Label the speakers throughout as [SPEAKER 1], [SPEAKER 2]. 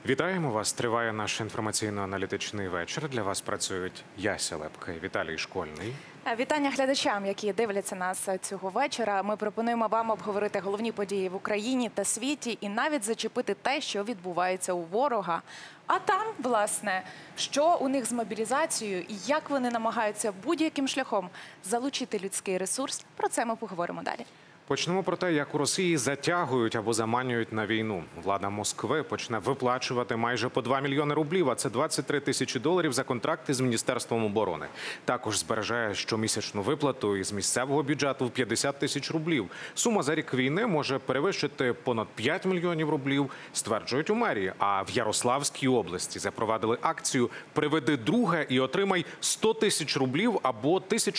[SPEAKER 1] Вітаємо вас. Триває наш інформаційно-аналітичний вечір. Для вас працюють Яся Лепка і Віталій Школьний.
[SPEAKER 2] Вітання глядачам, які дивляться нас цього вечора. Ми пропонуємо вам обговорити головні події в Україні та світі і навіть зачепити те, що відбувається у ворога. А там, власне, що у них з мобілізацією і як вони намагаються будь-яким шляхом залучити людський ресурс. Про це ми поговоримо далі.
[SPEAKER 1] Почнемо про те, як у Росії затягують або заманюють на війну. Влада Москви почне виплачувати майже по 2 мільйони рублів, а це 23 тисячі доларів за контракти з Міністерством оборони. Також збережає щомісячну виплату із місцевого бюджету в 50 тисяч рублів. Сума за рік війни може перевищити понад 5 мільйонів рублів, стверджують у мерії. А в Ярославській області запровадили акцію «Приведи друга і отримай 100 тисяч рублів або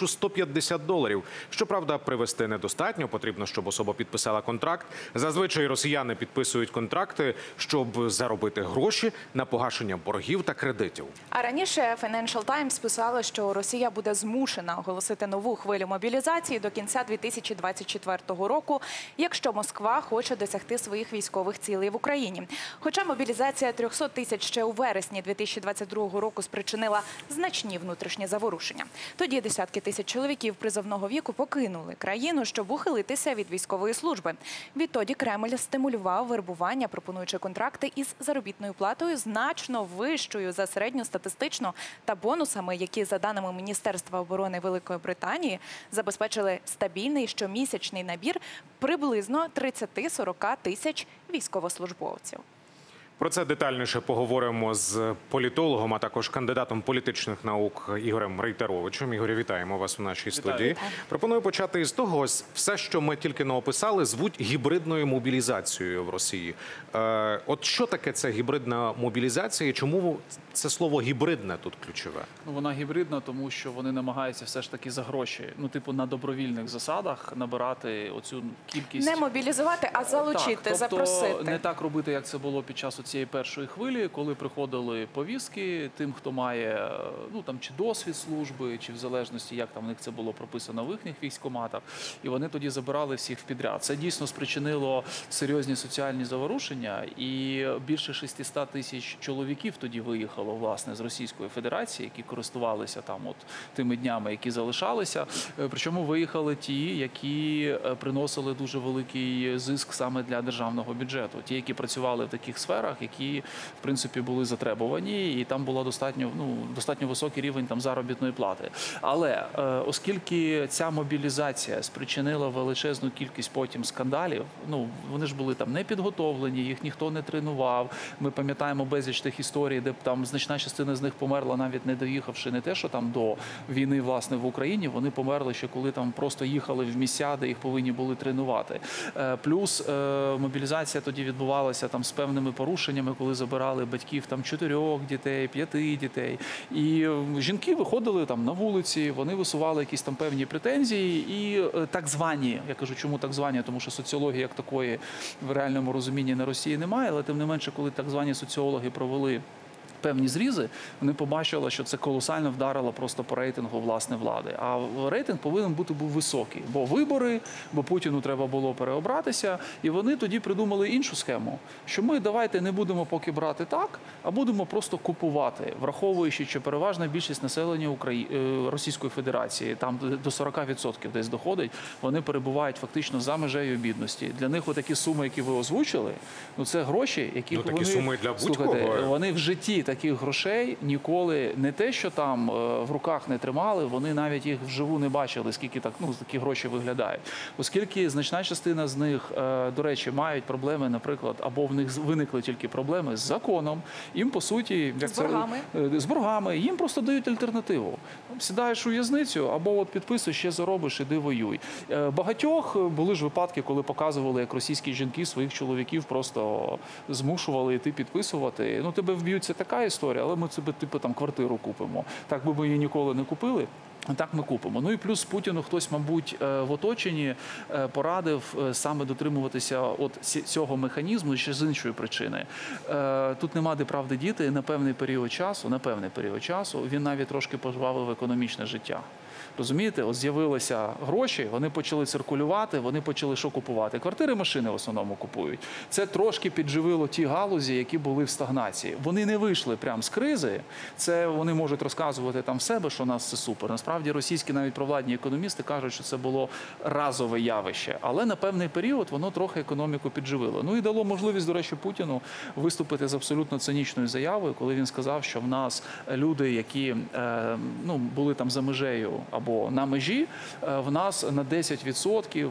[SPEAKER 1] 1150 доларів». Щоправда, привезти недостатньо, потрібно, щоб особа підписала контракт. Зазвичай росіяни підписують контракти, щоб заробити гроші на погашення боргів та кредитів.
[SPEAKER 2] А раніше Financial Times писала, що Росія буде змушена оголосити нову хвилю мобілізації до кінця 2024 року, якщо Москва хоче досягти своїх військових цілей в Україні. Хоча мобілізація 300 тисяч ще у вересні 2022 року спричинила значні внутрішні заворушення. Тоді десятки тисяч чоловіків призовного віку покинули країну, щоб ухилитися від військової служби. Відтоді Кремль стимулював вербування, пропонуючи контракти із заробітною платою значно вищою за середньостатистичну та бонусами, які, за даними Міністерства оборони Великої Британії, забезпечили стабільний щомісячний набір приблизно 30-40 тисяч військовослужбовців.
[SPEAKER 1] Про це детальніше поговоримо з політологом, а також кандидатом політичних наук Ігорем Рейтеровичем. Ігорю, вітаємо вас у нашій студії. Пропоную почати із того, ось все, що ми тільки не описали, звуть гібридною мобілізацією в Росії. От що таке ця гібридна мобілізація і чому це слово «гібридне» тут ключове?
[SPEAKER 3] Ну, вона гібридна, тому що вони намагаються все ж таки за гроші, на добровільних засадах набирати оцю кількість.
[SPEAKER 2] Не мобілізувати, а залучити, запросити.
[SPEAKER 3] Тобто не так робити, як це було під час цієї першої хвилі, коли приходили повістки тим, хто має чи досвід служби, чи в залежності, як там в них це було прописано в їхніх військкоматах, і вони тоді забирали всіх підряд. Це дійсно спричинило серйозні соціальні заворушення, і більше 600 тисяч чоловіків тоді виїхало, власне, з Російської Федерації, які користувалися тими днями, які залишалися. Причому виїхали ті, які приносили дуже великий зиск саме для державного бюджету. Ті, які працювали в таких сферах, які, в принципі, були затребувані, і там була достатньо високий рівень заробітної плати. Але оскільки ця мобілізація спричинила величезну кількість потім скандалів, вони ж були не підготовлені, їх ніхто не тренував. Ми пам'ятаємо безліч тих історій, де значна частина з них померла, навіть не доїхавши не те, що до війни, власне, в Україні, вони померли ще коли просто їхали в місця, де їх повинні були тренувати. Плюс мобілізація тоді відбувалася з певними порушеннями, коли забирали батьків 4 дітей, 5 дітей. І жінки виходили на вулиці, вони висували якісь певні претензії, і так звані, я кажу, чому так звані, тому що соціології як такої в реальному розумінні на Росії немає, але тим не менше, коли так звані соціологи провели певні зрізи, вони побачили, що це колосально вдарило просто по рейтингу, власне, влади. А рейтинг повинен був високий, бо вибори, бо Путіну треба було переобратися, і вони тоді придумали іншу схему, що ми давайте не будемо поки брати так, а будемо просто купувати, враховуючи, що переважна більшість населення Російської Федерації, там до 40% десь доходить, вони перебувають фактично за межею бідності. Для них отакі суми, які ви озвучили, це гроші, які
[SPEAKER 1] такі суми для будь-кого.
[SPEAKER 3] Вони в житті таких грошей ніколи не те, що там в руках не тримали, вони навіть їх вживу не бачили, скільки такі гроші виглядають. Оскільки значна частина з них, до речі, мають проблеми, наприклад, або в них виникли тільки проблеми з законом, їм, по суті, з боргами, їм просто дають альтернативу. Сідаєш у в'язницю, або підписуєш, ще заробиш, іди воюй. Багатьох були ж випадки, коли показували, як російські жінки своїх чоловіків просто змушували йти підписувати. Тебе вб'ють, це така історія, але ми себе квартиру купимо. Так би ми її ніколи не купили. Так ми купимо. І плюс Путіну хтось, мабуть, в оточенні порадив саме дотримуватися цього механізму ще з іншої причини. Тут нема де правди діти, на певний період часу він навіть трошки пожвавив економічне життя. Розумієте, от з'явилися гроші, вони почали циркулювати, вони почали що купувати? Квартири, машини в основному купують. Це трошки підживило ті галузі, які були в стагнації. Вони не вийшли прямо з кризи, це вони можуть розказувати там в себе, що у нас все супер. Насправді російські навіть провладні економісти кажуть, що це було разове явище. Але на певний період воно трохи економіку підживило. Ну і дало можливість, до речі, Путіну виступити з абсолютно цинічною заявою, коли він сказав, що в нас люди, які були там за межею або на межі, в нас на 10%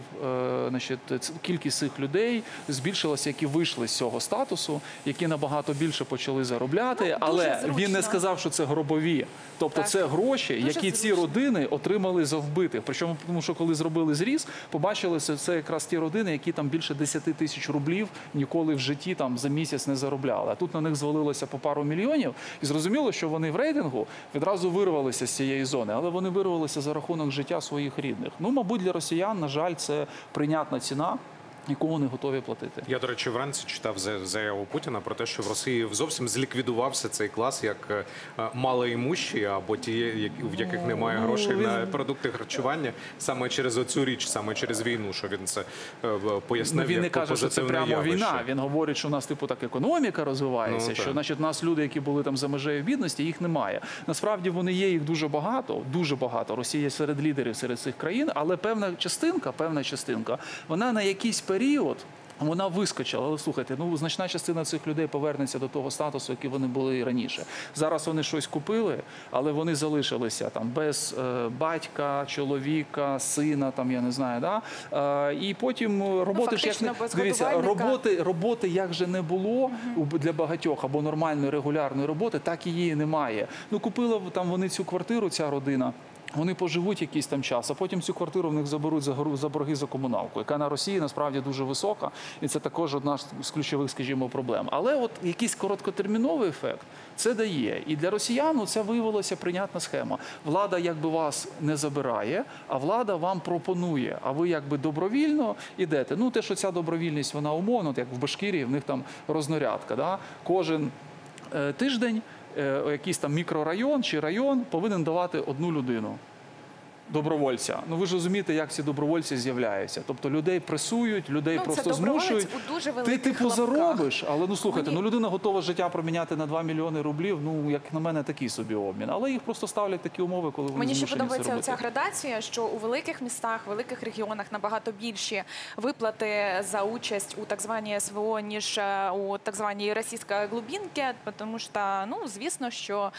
[SPEAKER 3] кількість цих людей збільшилася, які вийшли з цього статусу, які набагато більше почали заробляти, але він не сказав, що це гробові. Тобто це гроші, які ці родини отримали за вбитих. Причому, тому що коли зробили зріз, побачили, що це якраз ті родини, які там більше 10 тисяч рублів ніколи в житті там за місяць не заробляли. А тут на них звалилося по пару мільйонів. І зрозуміло, що вони в рейтингу відразу вирвалися з цієї зони. Але вони вирвалися за рахунок життя своїх рідних. Ну, мабуть, для росіян, на жаль, це прийнятна ціна, яку вони готові платити.
[SPEAKER 1] Я, до речі, вранці читав заяву Путіна про те, що в Росії зовсім зліквідувався цей клас як малоімущі або ті, в яких немає грошей на продукти харчування, саме через оцю річ, саме через війну, що він це пояснив.
[SPEAKER 3] Він не каже, що це прямо
[SPEAKER 1] явище.
[SPEAKER 3] війна. Він говорить, що у нас типу так економіка розвивається, що значить у нас люди, які були там за межею бідності, їх немає. Насправді вони є, їх дуже багато, дуже багато. Росія серед лідерів серед цих країн, але певна частинка, вона на якийсь період вона вискочила. Але слухайте, значна частина цих людей повернеться до того статусу, який вони були і раніше. Зараз вони щось купили, але вони залишилися там без батька, чоловіка, сина, там я не знаю, да? І потім роботи ж як не дивіться, роботи як же не було для багатьох або нормальної регулярної роботи, так і її немає. Купила там вони цю квартиру, ця родина. Вони поживуть якийсь там час, а потім цю квартиру в них заберуть за борги за комуналку, яка на Росії насправді дуже висока, і це також одна з ключових, скажімо, проблем. Але от якийсь короткотерміновий ефект це дає. І для росіян це виявилася прийнятна схема. Влада якби вас не забирає, а влада вам пропонує, а ви якби добровільно йдете. Те, що ця добровільність, вона умовно, як в Башкирії, в них там рознарядка, да? Кожен тиждень якийсь там мікрорайон чи район повинен давати одну людину. Добровольця. Ви ж розумієте, як ці добровольці з'являються. Тобто людей пресують, людей просто змушують. Ти типу заробиш, але слухайте, людина готова життя проміняти на 2 мільйони рублів, як на мене, такий собі обмін. Але їх просто ставлять такі умови, коли вони змушені це робити.
[SPEAKER 2] Мені ще подобається ця градація, що у великих містах, великих регіонах набагато більші виплати за участь у так званій СВО, ніж у так званій російській глубинці, тому що, звісно, що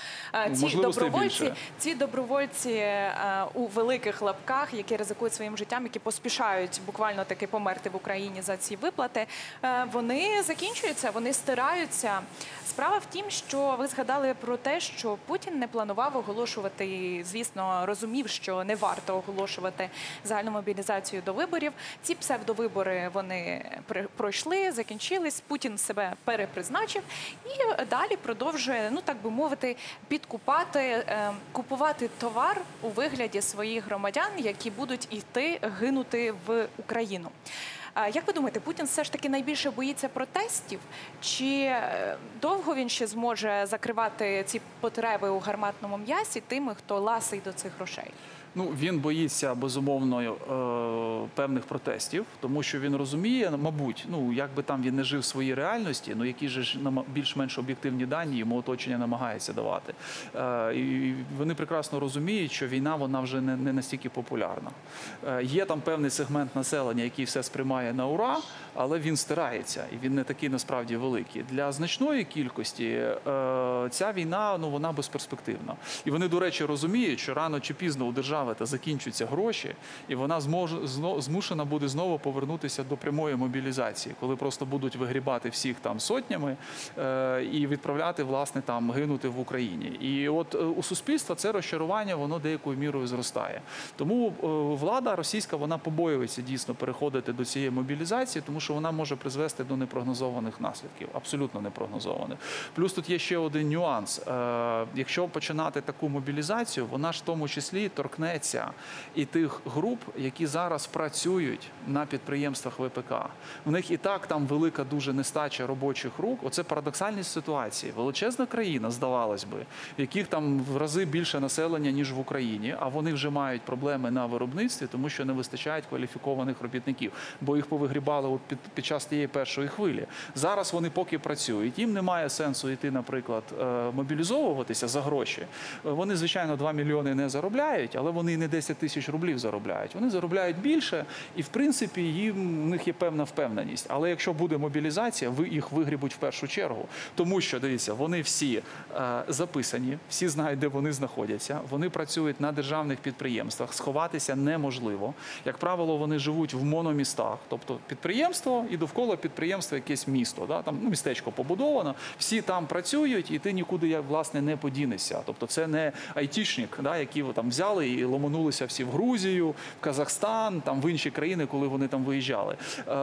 [SPEAKER 2] ці добровольці у великих лапках, які ризикують своїм життям, які поспішають буквально таки померти в Україні за ці виплати, вони закінчуються, вони стираються. Справа в тім, що ви згадали про те, що Путін не планував оголошувати, і, звісно, розумів, що не варто оголошувати загальну мобілізацію до виборів. Ці псевдовибори, вони пройшли, закінчились, Путін себе перепризначив і далі продовжує, так би мовити, підкупати, купувати товар у вигляді своїх громадян, які будуть йти гинути в Україну. Як ви думаєте, Путін все ж таки найбільше боїться протестів? Чи довго він ще зможе закривати ці потреби у гарматному м'ясі тими, хто ласий до цих грошей?
[SPEAKER 3] Він боїться, безумовно, певних протестів, тому що він розуміє, мабуть, як би там він не жив в своїй реальності, які ж більш-менш об'єктивні дані йому оточення намагається давати. І вони прекрасно розуміють, що війна, вона вже не настільки популярна. Є там певний сегмент населення, який все сприймає на ура, але він стирається, і він не такий насправді великий. Для значної кількості ця війна, вона безперспективна. І вони, до речі, розуміють, що рано чи пізно у держави закінчуються гроші, і вона змушена буде знову повернутися до прямої мобілізації, коли просто будуть вигрібати всіх там сотнями і відправляти, власне, там гинути в Україні. І от у суспільства це розчарування, воно деякою мірою зростає. Тому влада російська, вона побоюється дійсно переходити до цієї мобілізації, тому що вона може призвести до непрогнозованих наслідків, абсолютно непрогнозованих. Плюс тут є ще один нюанс. Якщо починати таку мобілізацію, вона ж в тому числі торкнеться і тих груп, які зараз працюють на підприємствах ВПК. В них і так там велика дуже нестача робочих рук. Оце парадоксальність ситуації. Величезна країна, здавалось би, в яких там в рази більше населення, ніж в Україні, а вони вже мають проблеми на виробництві, тому що не вистачає кваліфікованих робітників, бо їх повигрібали під час тієї першої хвилі. Зараз вони поки працюють, їм немає сенсу йти, наприклад, мобілізовуватися за гроші. Вони, звичайно, 2 мільйони не заробляють, але вони не 10 тисяч рублів заробляють. Вони заробляють більше і, в принципі, у них є певна впевненість. Але якщо буде мобілізація, їх вигрібуть в першу чергу. Тому що, дивіться, вони всі записані, всі знають, де вони знаходяться, вони працюють на державних підприємствах, сховатися неможливо. Як правило, вони живуть в мономістах, тобто підприємство і довкола підприємства якесь місто, да? Там містечко побудовано, всі там працюють і ти нікуди, власне, не подінешся. Тобто це не айтішник, да, які там взяли і ломанулися всі в Грузію, в Казахстан, там в інші країни, коли вони там виїжджали.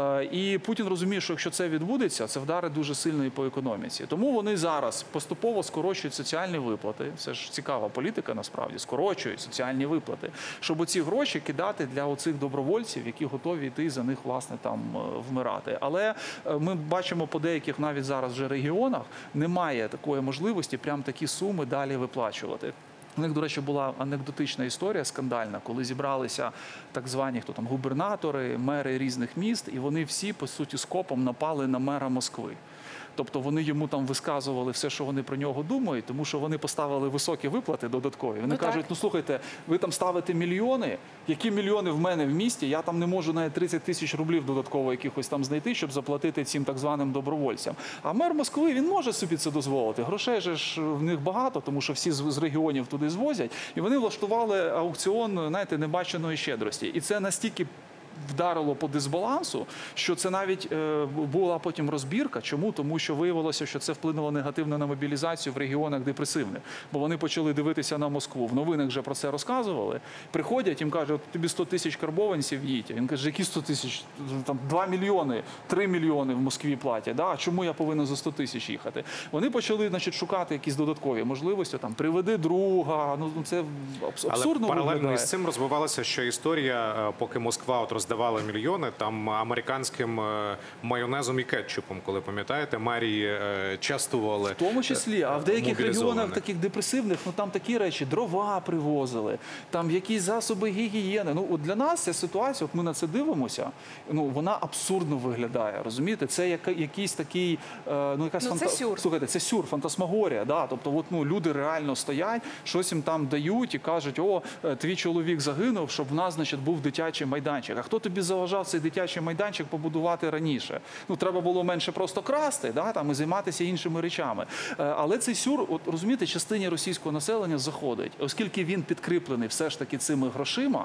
[SPEAKER 3] І Путін розуміє, що якщо це відбудеться, це вдарить дуже сильно і по економіці. Тому вони зараз поступово скорочують соціальні виплати. Це ж цікава політика, насправді, скорочують соціальні виплати, щоб ці гроші кидати для оцих добровольців, які готові йти за них, власне, там вмирати. Але ми бачимо по деяких навіть зараз вже регіонах немає такої можливості прям такі суми далі виплачувати. У них, до речі, була анекдотична історія скандальна, коли зібралися так звані губернатори, мери різних міст, і вони всі, по суті, скопом напали на мера Москви. Тобто вони йому там висказували все, що вони про нього думають, тому що вони поставили високі виплати додаткові. Вони кажуть, ну слухайте, ви там ставите мільйони, які мільйони в мене в місті, я там не можу навіть 30 тисяч рублів додатково якихось там знайти, щоб заплатити цим так званим добровольцям. А мер Москви, він може собі це дозволити. Грошей же ж в них багато, тому що всі з регіонів туди звозять. І вони влаштували аукціон, знаєте, небаченої щедрості. І це настільки вдарило по дисбалансу, що це навіть була потім розбірка. Чому? Тому що виявилося, що це вплинуло негативно на мобілізацію в регіонах депресивних. Бо вони почали дивитися на Москву. В новинах вже про це розказували. Приходять, їм кажуть, тобі 100 тисяч карбованців їдь. Він каже, які 100 тисяч? Там 2 мільйони, 3 мільйони в Москві платять. Да? А чому я повинен за 100 тисяч їхати? Вони почали, значить, шукати якісь додаткові можливості. Там, приведи друга. Ну, це абсурдно.
[SPEAKER 1] Але паралельно
[SPEAKER 3] виглядає.
[SPEAKER 1] із цим розвивалася ще історія, поки Москва роздавала мільйони, там американським майонезом і кетчупом, коли пам'ятаєте, мерії частували.
[SPEAKER 3] В тому числі, а в деяких регіонах таких депресивних, ну там такі речі, дрова привозили, там якісь засоби гігієни. Ну от для нас ця ситуація, от ми на це дивимося, ну вона абсурдно виглядає, розумієте? Це якийсь такий, ну якась
[SPEAKER 2] сюр.
[SPEAKER 3] Слухайте, це сюр, фантасмагорія, да? Тобто от, ну, люди реально стоять, щось їм там дають і кажуть, о, твій чоловік загинув, щоб в нас, значить, був дитячий майданчик. А хто тобі заважав цей дитячий майданчик побудувати раніше? Ну, треба було менше просто красти, да, там, і займатися іншими речами. Але цей сюр, от, розумієте, частині російського населення заходить, оскільки він підкріплений все ж таки цими грошима,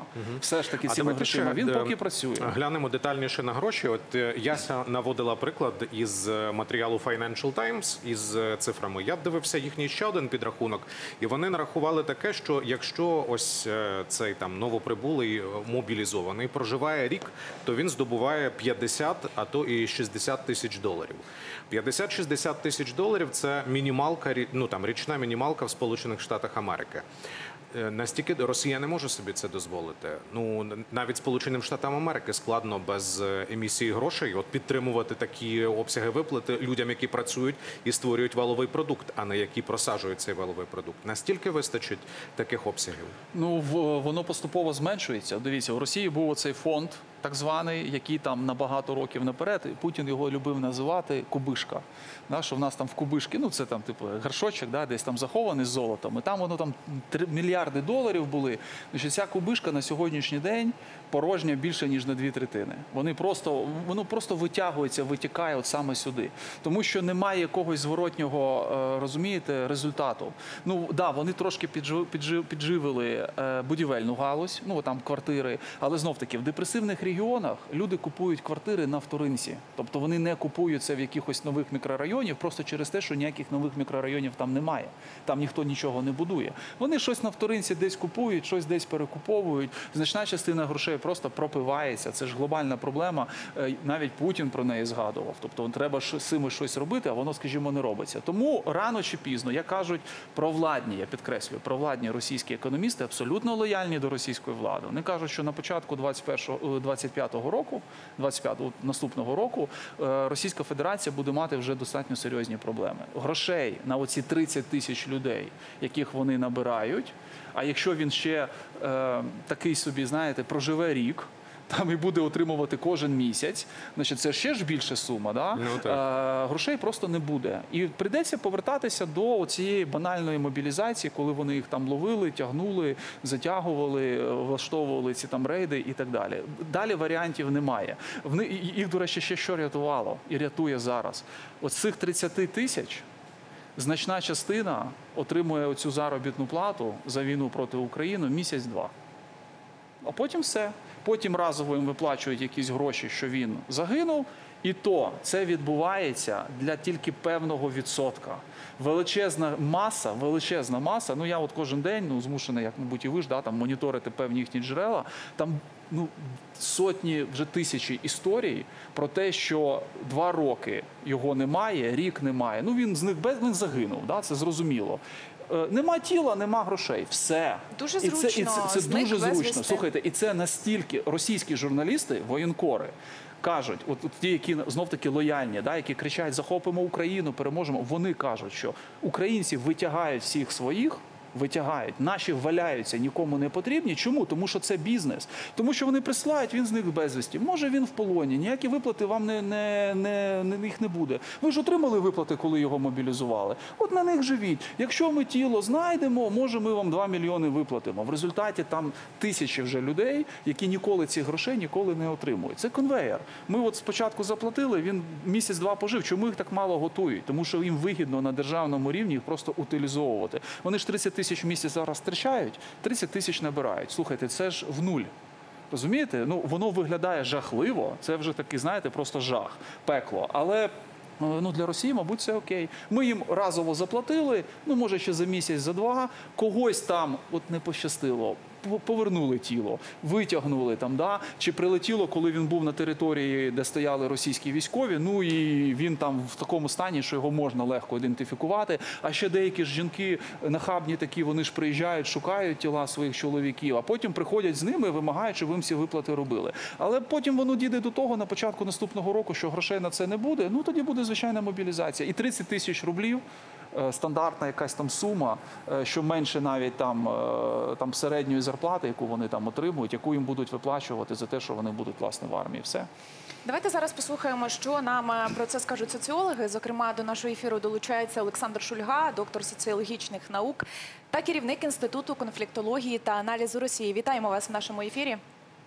[SPEAKER 3] він поки працює.
[SPEAKER 1] Глянемо детальніше на гроші. От Яся наводила приклад із матеріалу Financial Times із цифрами. Я дивився їхній ще один підрахунок, і вони нарахували таке, що якщо ось цей там новоприбулий мобілізований проживає рік, то він здобуває 50, а то і 60 тисяч доларів. 50-60 тисяч доларів – це мінімалка, ну там річна мінімалка в Сполучених Штатах Америки. Настільки Росія не може собі це дозволити. Ну, навіть Сполученим Штатам Америки складно без емісії грошей от підтримувати такі обсяги виплати людям, які працюють і створюють валовий продукт, а не які просаджують цей валовий продукт. Настільки вистачить таких обсягів?
[SPEAKER 3] Ну, воно поступово зменшується. Дивіться, у Росії був оцей фонд, так званий, який там на багато років наперед, і Путін його любив називати кубишка. Да, що в нас там в кубишки, ну це там типу горшочок, да, десь там захований з золотом, і там воно там мільярди доларів були. Значить, ця кубишка на сьогоднішній день порожня більше, ніж на 2/3. Воно просто витікає от саме сюди. Тому що немає якогось зворотнього, розумієте, результату. Ну, да, вони трошки підживили будівельну галузь, ну, там квартири, але знов-таки в депресивних регіонах люди купують квартири на вторинці. Тобто вони не купують це в якихось нових мікрорайонів, просто через те, що ніяких нових мікрорайонів там немає. Там ніхто нічого не будує. Вони щось на вторинці українці десь купують, щось десь перекуповують. Значна частина грошей просто пропивається. Це ж глобальна проблема. Навіть Путін про неї згадував. Тобто треба з цим щось робити, а воно, скажімо, не робиться. Тому рано чи пізно, як кажуть, провладні, я підкреслюю, провладні російські економісти абсолютно лояльні до російської влади. Вони кажуть, що на початку 25-го року, наступного року, Російська Федерація буде мати вже достатньо серйозні проблеми. Грошей на оці 30 тисяч людей, яких вони набирають, а якщо він ще такий собі, знаєте, проживе рік, там і буде отримувати кожен місяць, значить це ще ж більша сума, да? Грошей просто не буде. І прийдеться повертатися до цієї банальної мобілізації, коли вони їх там ловили, тягнули, затягували, влаштовували ці там рейди і так далі. Далі варіантів немає. Їх, до речі, ще що рятувало і рятує зараз. От з цих 30 тисяч значна частина отримує оцю заробітну плату за війну проти України місяць-два. А потім все. Потім разово їм виплачують якісь гроші, що він загинув. І то це відбувається для тільки певного відсотка. Величезна маса, ну я от кожен день, змушений, як, мабуть, і ви ж, там моніторити певні їхні джерела, там сотні, вже тисячі історій про те, що 2 роки його немає, рік немає, він він загинув, це зрозуміло. Нема тіла, нема грошей. Все.
[SPEAKER 2] Дуже зручно.
[SPEAKER 3] Це дуже зручно. Слухайте, і це настільки російські журналісти, воєнкори, кажуть, от ті, які знов-таки лояльні, які кричать «захопимо Україну, переможемо», вони кажуть, що українці витягають всіх своїх, наші валяються, нікому не потрібні. Чому? Тому що це бізнес. Тому що вони присилають, він зник безвісті. Може він в полоні, ніякі виплати вам їх не буде. Ви ж отримали виплати, коли його мобілізували. От на них живіть. Якщо ми тіло знайдемо, може ми вам 2 мільйони виплатимо. В результаті там тисячі вже людей, які ніколи ці грошей ніколи не отримують. Це конвейер. Ми от спочатку заплатили, він місяць-два пожив. Чому їх так мало готують? Тому що їм вигідно на державному рівні їх просто утилізовувати. Вони ж 30 тисяч в місяць зараз втрачають, 30 тисяч набирають. Слухайте, це ж в нуль. Розумієте? Воно виглядає жахливо. Це вже такий, знаєте, просто жах, пекло. Але для Росії, мабуть, це окей. Ми їм разово заплатили, може ще за місяць, за 2. Когось там не пощастило. Повернули тіло, витягнули чи прилетіло, коли він був на території, де стояли російські військові, і він там в такому стані, що його можна легко ідентифікувати. А ще деякі ж жінки нахабні такі, вони ж приїжджають, шукають тіла своїх чоловіків, а потім приходять з ними і вимагають, щоб їм всі виплати робили. Але потім воно дійде до того на початку наступного року, що грошей на це не буде, тоді буде звичайна мобілізація. І 30 тисяч рублів, стандартна якась там сума, що менше навіть там середньої зарплати, яку вони там отримують, яку їм будуть виплачувати за те, що вони будуть, власне, в армії. Все.
[SPEAKER 2] Давайте зараз послухаємо, що нам про це скажуть соціологи. Зокрема, до нашого ефіру долучається Олександр Шульга, доктор соціологічних наук та керівник Інституту конфліктології та аналізу Росії. Вітаємо вас в нашому ефірі.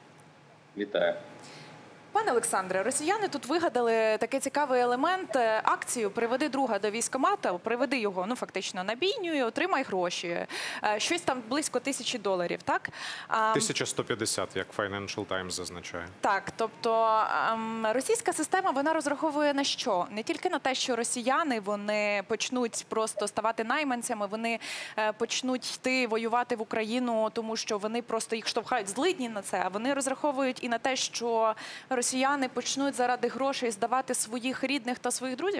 [SPEAKER 4] Вітаю.
[SPEAKER 2] Пане Олександре, росіяни тут вигадали такий цікавий елемент – акцію «Приведи друга до військкомату», приведи його, фактично, на бійню і отримай гроші. Щось там близько $1000, так?
[SPEAKER 1] 1150, як Financial Times зазначає.
[SPEAKER 2] Так, тобто російська система, вона розраховує на що? Не тільки на те, що росіяни, вони почнуть просто ставати найманцями, вони почнуть йти воювати в Україну, тому що вони просто їх штовхають злидні на це, а вони розраховують і на те, що росіяни почнуть заради грошей здавати своїх рідних та своїх друзів?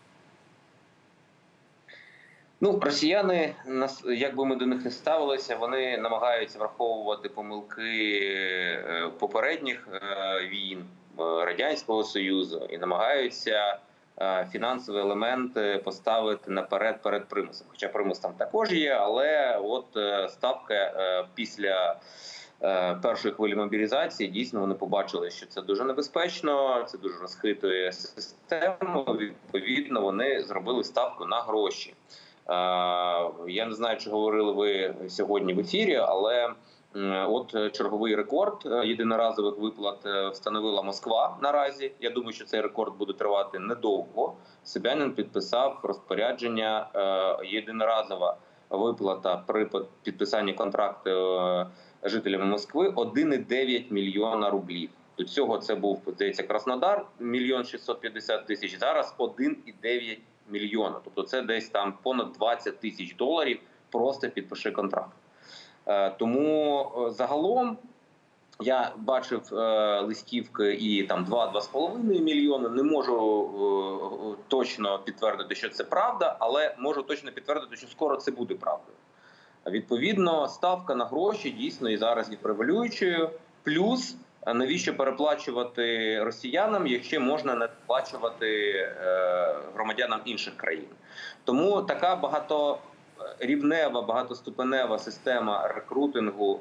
[SPEAKER 4] Росіяни, як би ми до них не ставилися, вони намагаються враховувати помилки попередніх війн Радянського Союзу і намагаються фінансові елементи поставити наперед перед примусом. Хоча примус там також є, але от ставка після першої хвилі мобілізації, дійсно, вони побачили, що це дуже небезпечно, це дуже розхитує систему, відповідно, вони зробили ставку на гроші. Я не знаю, чи говорили ви сьогодні в ефірі, але от черговий рекорд єдиноразових виплат встановила Москва наразі. Я думаю, що цей рекорд буде тривати недовго. Собянін підписав розпорядження єдиноразова виплата при підписанні контракту жителями Москви 1,9 мільйона рублів. До цього це був, здається, Краснодар, 1 650 000, зараз 1,9 мільйона. Тобто це десь там понад $20 000, просто підпиши контракт. Тому загалом я бачив листівки і там 2-2,5 мільйони. Не можу точно підтвердити, що це правда, але можу точно підтвердити, що скоро це буде правдою. Відповідно, ставка на гроші дійсно і зараз є превалюючою. Плюс, навіщо переплачувати росіянам, якщо можна не сплачувати громадянам інших країн. Тому така багаторівнева, багатоступенева система рекрутингу,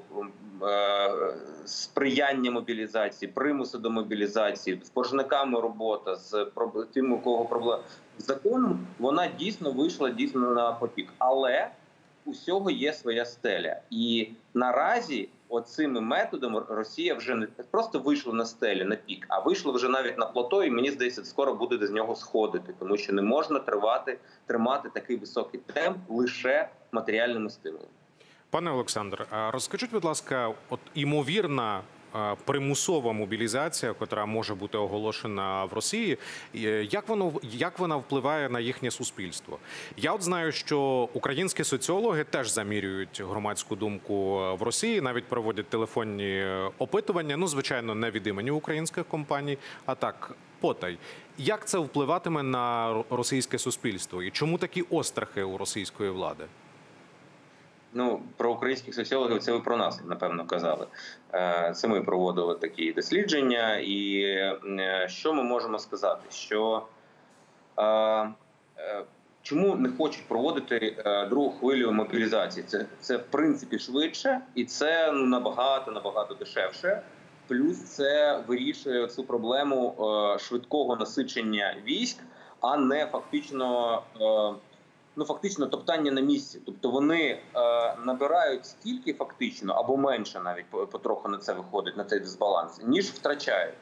[SPEAKER 4] сприяння мобілізації, примусу до мобілізації, з боржниками робота, з тим, у кого проблеми з законом, вона дійсно вийшла на потік. Але усього є своя стеля. І наразі оцими методами Росія вже не просто вийшла на стелю, на пік, а вийшла вже навіть на плато, і мені здається, скоро буде з нього сходити, тому що не можна тримати такий високий темп лише матеріальними стимулами.
[SPEAKER 1] Пане Олександр, розкажіть, будь ласка, от імовірна примусова мобілізація, яка може бути оголошена в Росії, як вона впливає на їхнє суспільство? Я от знаю, що українські соціологи теж замірюють громадську думку в Росії, навіть проводять телефонні опитування, ну, звичайно, не від імені українських компаній, а так, потай. Як це впливатиме на російське суспільство? І чому такі острахи у російської влади?
[SPEAKER 4] Ну, про українських соціологів це ви про нас, напевно, казали. Це ми проводили такі дослідження. І що ми можемо сказати? Що чому не хочуть проводити другу хвилю мобілізації? Це в принципі швидше і це набагато дешевше. Плюс це вирішує цю проблему швидкого насичення військ, а не фактично топтання на місці. Тобто вони набирають стільки фактично, або менше навіть потроху на це виходить, на цей дисбаланс, ніж втрачають.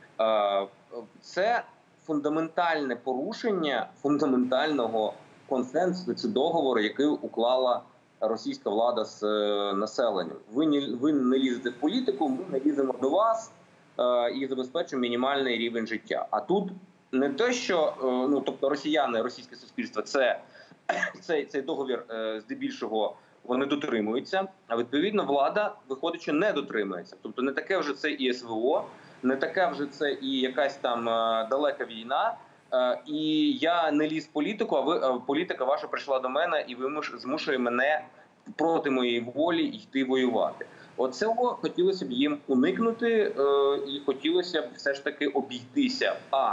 [SPEAKER 4] Це фундаментальне порушення фундаментального консенсусу чи договору, який уклала російська влада з населенням. Ви не лізете в політику, ми не ліземо до вас і забезпечуємо мінімальний рівень життя. А тут не те, що тобто росіяни, російське суспільство, цей договір здебільшого вони дотримуються, а відповідно влада, виходить, що не дотримується. Тобто не таке вже це і СВО, не таке вже це і якась там далека війна, і я не ліз в політику, а політика ваша прийшла до мене і змушує мене проти моєї волі йти воювати. Оцього хотілося б їм уникнути і хотілося б все ж таки обійтися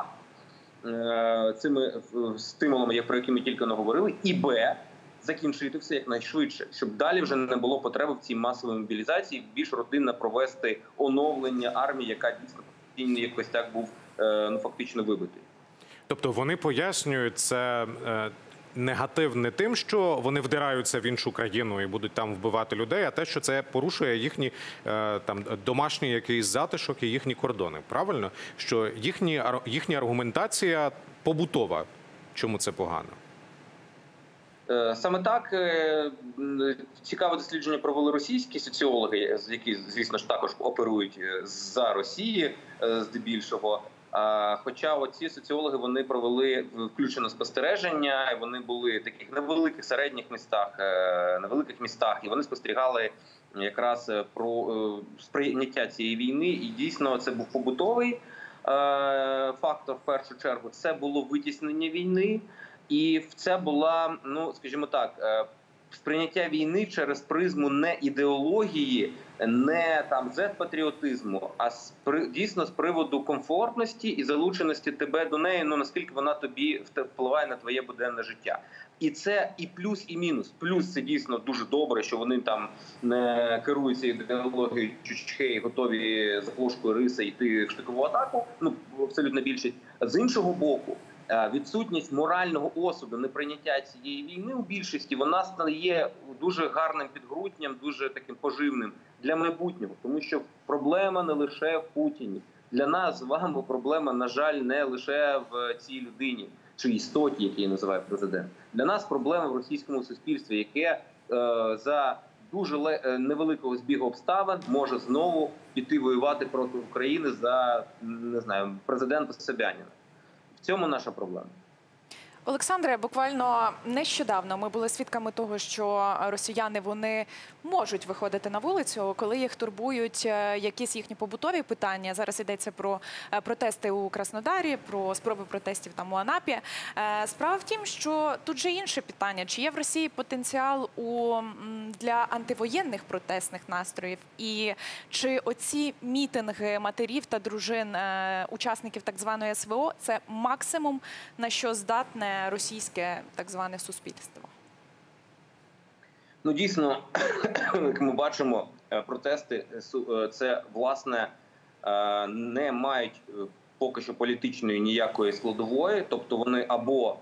[SPEAKER 4] цими стимулами, про які ми тільки наговорили, і закінчити все якнайшвидше, щоб далі вже не було потреби в цій масовій мобілізації, більш родинно провести оновлення армії, яка дійсно якось так був фактично вибитий.
[SPEAKER 1] Тобто вони пояснюють це негатив не тим, що вони вдираються в іншу країну і будуть там вбивати людей, а те, що це порушує їхні там домашній якийсь затишок і їхні кордони. Правильно? Що їхня аргументація побутова. Чому це погано?
[SPEAKER 4] Саме так. Цікаве дослідження провели російські соціологи, які, звісно ж, також оперують за Росії здебільшого. Хоча оці соціологи, вони провели включено спостереження, вони були в таких невеликих середніх містах, на великих містах, і вони спостерігали якраз про сприйняття цієї війни. І дійсно це був побутовий фактор в першу чергу. Це було витіснення війни, і це була, скажімо так, сприйняття війни через призму не ідеології, не там зет-патріотизму, а дійсно з приводу комфортності і залученості тебе до неї, наскільки вона тобі впливає на твоє буденне життя. І це і плюс, і мінус. Плюс це дійсно дуже добре, що вони там не керуються ідеологією чучхей, готові за ложкою риса йти в штикову атаку, абсолютно більшість. З іншого боку, відсутність морального осуду, неприйняття цієї війни у більшості, вона стає дуже гарним підґрунтям, дуже таким поживним для майбутнього. Тому що проблема не лише в Путіні. Для нас з вами проблема, на жаль, не лише в цій людині чи істоті, яку її називає президент. Для нас проблема в російському суспільстві, яке за дуже невеликого збігу обставин може знову піти воювати проти України за, не знаю, президента Собяніна. В цьому наша проблема.
[SPEAKER 2] Олександре, буквально нещодавно ми були свідками того, що росіяни вони можуть виходити на вулицю, коли їх турбують якісь їхні побутові питання. Зараз йдеться про протести у Краснодарі, про спроби протестів там у Анапі. Справа в тім, що тут же інше питання. Чи є в Росії потенціал для антивоєнних протестних настроїв? І чи оці мітинги матерів та дружин учасників так званої СВО – це максимум, на що здатне російське так зване суспільство?
[SPEAKER 4] Ну, дійсно, як ми бачимо, протести це, власне, не мають поки що політичної ніякої складової, тобто вони або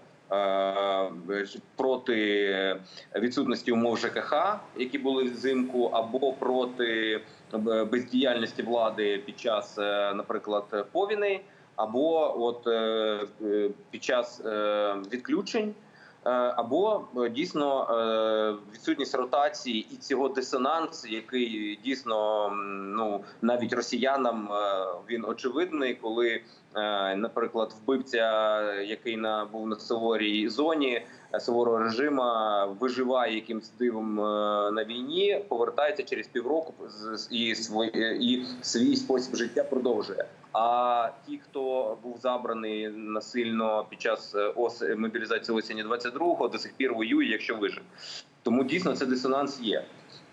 [SPEAKER 4] проти відсутності умов ЖКХ, які були взимку, або проти бездіяльності влади під час, наприклад, повіней, або от під час відключень, або дійсно відсутність ротації і цього дисонансу, який дійсно, ну, навіть росіянам він очевидний, коли, наприклад, вбивця, який був на суворій зоні суворого режиму, виживає якимсь дивом на війні, повертається через півроку і свій спосіб життя продовжує. А ті, хто був забраний насильно під час мобілізації осені 22-го, до сих пір воює, якщо вижив. Тому дійсно це дисонанс є.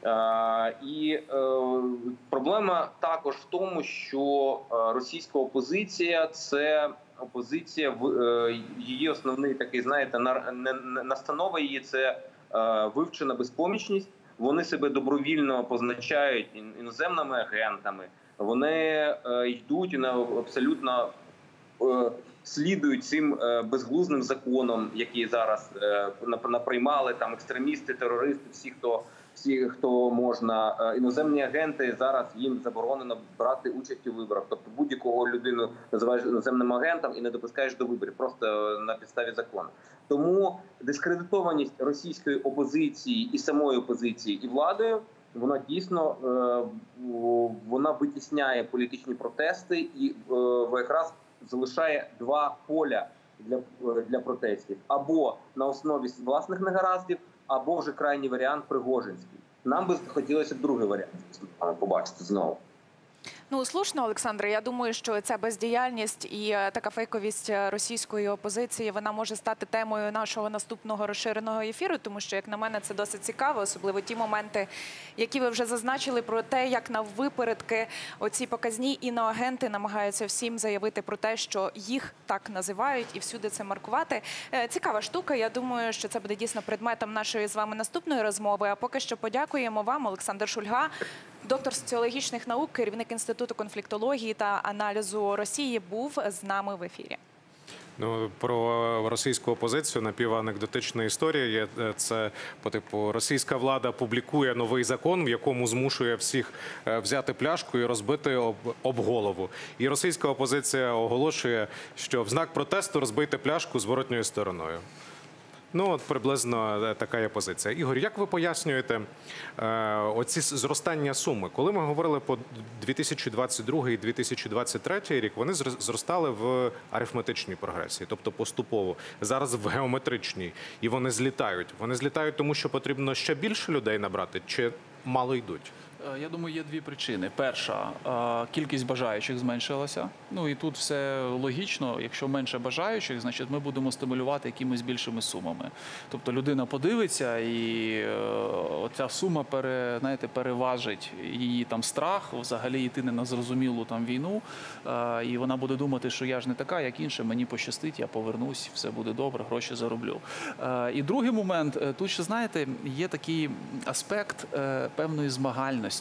[SPEAKER 4] І проблема також в тому, що російська опозиція – це опозиція, її основний такий, знаєте, настанова її – це вивчена безпомічність. Вони себе добровільно позначають іноземними агентами. Вони йдуть і абсолютно слідують цим безглузним законам, які зараз наприймали там екстремісти, терористи, всі, хто можна. Іноземні агенти, зараз їм заборонено брати участь у виборах. Тобто будь-якого людину називаєш іноземним агентом і не допускаєш до виборів, просто на підставі закону. Тому дискредитованість російської опозиції і самої опозиції і владою, вона дійсно вона витісняє політичні протести і якраз залишає два поля для протестів. Або на основі власних негараздів, або вже крайній варіант Пригожинський. Нам би хотілося б другий варіант побачити знову.
[SPEAKER 2] Ну, слушно, Олександре, я думаю, що ця бездіяльність і така фейковість російської опозиції, вона може стати темою нашого наступного розширеного ефіру, тому що, як на мене, це досить цікаво, особливо ті моменти, які ви вже зазначили про те, як наввипередки оці показні іноагенти намагаються всім заявити про те, що їх так називають і всюди це маркувати. Цікава штука, я думаю, що це буде дійсно предметом нашої з вами наступної розмови, а поки що подякуємо вам, Олександр Шульга, доктор соціологічних наук, керівник Інституту конфліктології та аналізу Росії, був з нами в ефірі.
[SPEAKER 1] Ну, про російську опозицію напіванекдотична історія є. Це, по типу, російська влада публікує новий закон, в якому змушує всіх взяти пляшку і розбити об голову. І російська опозиція оголошує, що в знак протесту розбийте пляшку зворотньою стороною. Ну, от приблизно така є позиція. Ігор, як ви пояснюєте оці зростання суми? Коли ми говорили по 2022 і 2023 рік, вони зростали в арифметичній прогресії, тобто поступово. Зараз в геометричній. І вони злітають. Вони злітають тому, що потрібно ще більше людей набрати, чи мало йдуть?
[SPEAKER 3] Я думаю, є дві причини. Перша – кількість бажаючих зменшилася. Ну і тут все логічно. Якщо менше бажаючих, значить ми будемо стимулювати якимись більшими сумами. Тобто людина подивиться і оця сума переважить її там страх, взагалі йти не на зрозумілу там війну. І вона буде думати, що я ж не така, як інше, мені пощастить, я повернусь, все буде добре, гроші зароблю. І другий момент, тут ще, знаєте, є такий аспект певної змагальності,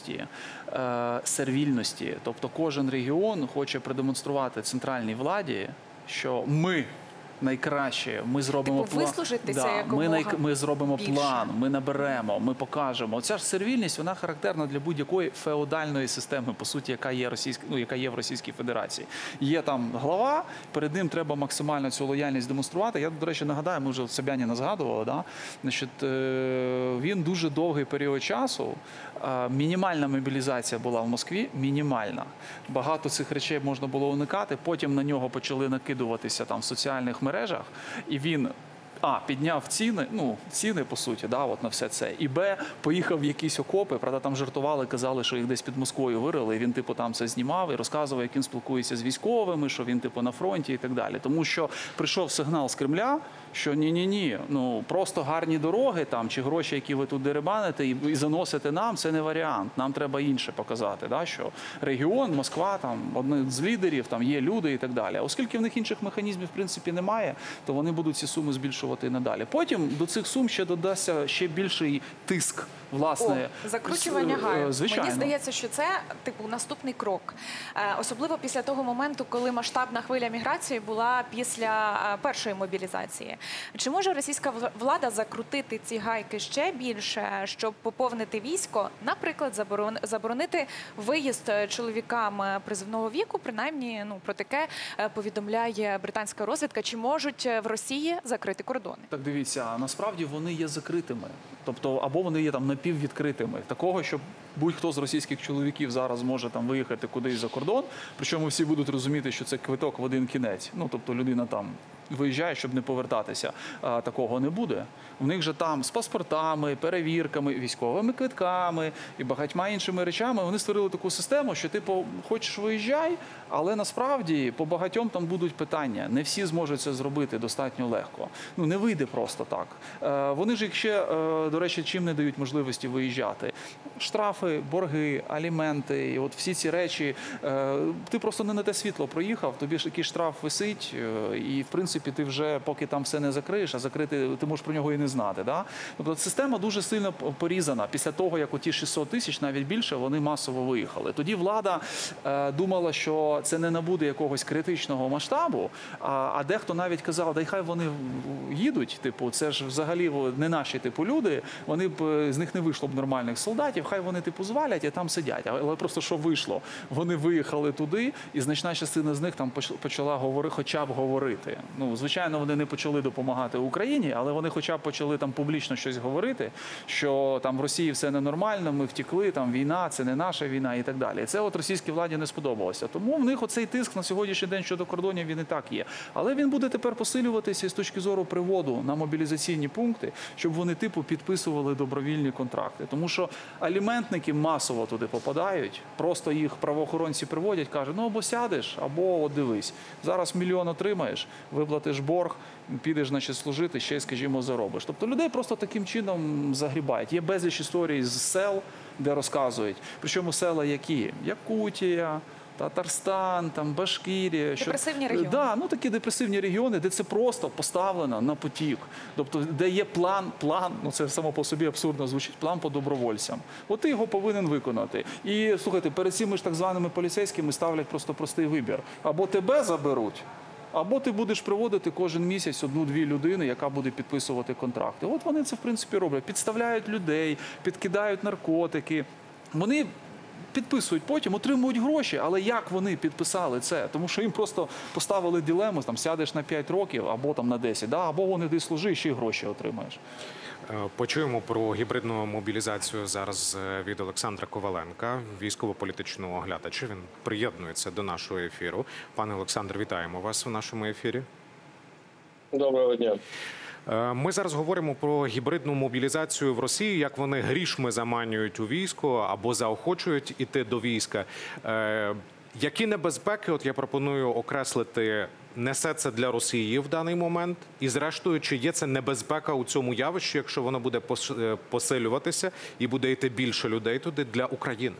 [SPEAKER 3] сервільності. Тобто кожен регіон хоче продемонструвати центральній владі, що ми найкраще, ми зробимо план.
[SPEAKER 2] Вислужитися якомога
[SPEAKER 3] ми зробимо
[SPEAKER 2] більше.
[SPEAKER 3] план, ми наберемо, ми покажемо. Оця ж сервільність, вона характерна для будь-якої феодальної системи, по суті, яка є в Російській Федерації. Є там глава, перед ним треба максимально цю лояльність демонструвати. Я, до речі, нагадаю, ми вже Собяніна згадували, да? Значить, він дуже довгий період часу, мінімальна мобілізація була в Москві, мінімальна. Багато цих речей можна було уникати, потім на нього почали накидуватися там в соціальних мережах, і він підняв ціни, ціни по суті, да, от на все це. І Б, поїхав в якісь окопи, правда, там жартували, казали, що їх десь під Москвою вирили, і він, типу, там це знімав і розказував, як він спілкується з військовими, що він, типу, на фронті і так далі. Тому що прийшов сигнал з Кремля, що ні-ні-ні, просто гарні дороги там, чи гроші, які ви тут дерибаните і заносите нам, це не варіант. Нам треба інше показати, да, що регіон, Москва, там, один з лідерів, там є люди і так далі. А оскільки в них інших механізмів, в принципі, немає, то вони будуть ці суми збільшувати і надалі. Потім до цих сум ще додасться ще більший тиск, власне.
[SPEAKER 2] Закручування гайок.
[SPEAKER 3] Звичайно.
[SPEAKER 2] Мені здається, що це, типу, наступний крок. Особливо після того моменту, коли масштабна хвиля міграції була після першої мобілізації. Чи може російська влада закрутити ці гайки ще більше, щоб поповнити військо, наприклад, заборонити виїзд чоловікам призовного віку, принаймні, про таке повідомляє британська розвідка. Чи можуть в Росії закрити кордони?
[SPEAKER 3] Так, дивіться, насправді вони є закритими. Тобто, або вони є там напіввідкритими. Такого, що будь-хто з російських чоловіків зараз може там виїхати кудись за кордон, причому всі будуть розуміти, що це квиток в один кінець. Тобто людина там виїжджає, щоб не повертатися. Такого не буде. У них же там з паспортами, перевірками, військовими квитками і багатьма іншими речами вони створили таку систему, що типу, хочеш виїжджай, але насправді по багатьом там будуть питання. Не всі зможуть це зробити достатньо легко. Не вийде просто так. Вони ж їх ще, до речі, чим не дають можливості виїжджати. Штрафи, борги, аліменти, і от всі ці речі. Ти просто не на те світло проїхав, тобі ж якийсь штраф висить, і в принципі ти вже, поки там все не закриєш, а закрити ти можеш про нього і не знати. Да? Тобто система дуже сильно порізана. Після того, як оті 600 тисяч, навіть більше, вони масово виїхали. Тоді влада думала, що це не набуде якогось критичного масштабу, а дехто навіть казав, дай хай вони їдуть, типу, це ж взагалі не наші типу люди, вони б, з них не вийшло б нормальних солдатів, хай вони типу звалять і там сидять. Але просто що вийшло? Вони виїхали туди, і значна частина з них там почала хоча б говорити. Звичайно, вони не почали допомагати Україні, але вони хоча б почали там публічно щось говорити, що там в Росії все ненормально, ми втекли, там війна, це не наша війна і так далі. І це от російській владі не сподобалося. Тому в них оцей тиск на сьогоднішній день щодо кордонів, він і так є. Але він буде тепер посилюватися з точки зору приводу на мобілізаційні пункти, щоб вони типу підписували добровільні контракти. Тому що аліментники масово туди попадають, просто їх правоохоронці приводять, кажуть, або сядеш, або от дивись, зараз 1 мільйон отримаєш, виплатиш борг, підеш, значить, служити, ще й, скажімо, заробиш. Тобто людей просто таким чином загрібають. Є безліч історій з сел, де розказують. Причому села які? Якутія, Татарстан, там, Башкірія.
[SPEAKER 2] Депресивні регіони.
[SPEAKER 3] Да, такі депресивні регіони, де це просто поставлено на потік. Тобто, де є план, це само по собі абсурдно звучить, план по добровольцям. От ти його повинен виконати. І, слухайте, перед цими ж так званими поліцейськими ставлять просто простий вибір. Або тебе заберуть, або ти будеш приводити кожен місяць 1-2 людини, яка буде підписувати контракти. От вони це, в принципі, роблять. Підставляють людей, підкидають наркотики. Вони підписують потім, отримують гроші, але як вони підписали це? Тому що їм просто поставили дилему, там, сядеш на 5 років, або там на 10, да? Або вони йди служи, ще й гроші отримаєш.
[SPEAKER 1] Почуємо про гібридну мобілізацію зараз від Олександра Коваленка, військово-політичного оглядача. Він приєднується до нашого ефіру. Пане Олександр, вітаємо вас у нашому ефірі.
[SPEAKER 5] Доброго дня.
[SPEAKER 1] Ми зараз говоримо про гібридну мобілізацію в Росії, як вони грішми заманюють у військо або заохочують іти до війська. Які небезпеки, от я пропоную окреслити, несе це для Росії в даний момент? І зрештою, чи є це небезпека у цьому явищі, якщо воно буде посилюватися і буде йти більше людей туди, для України?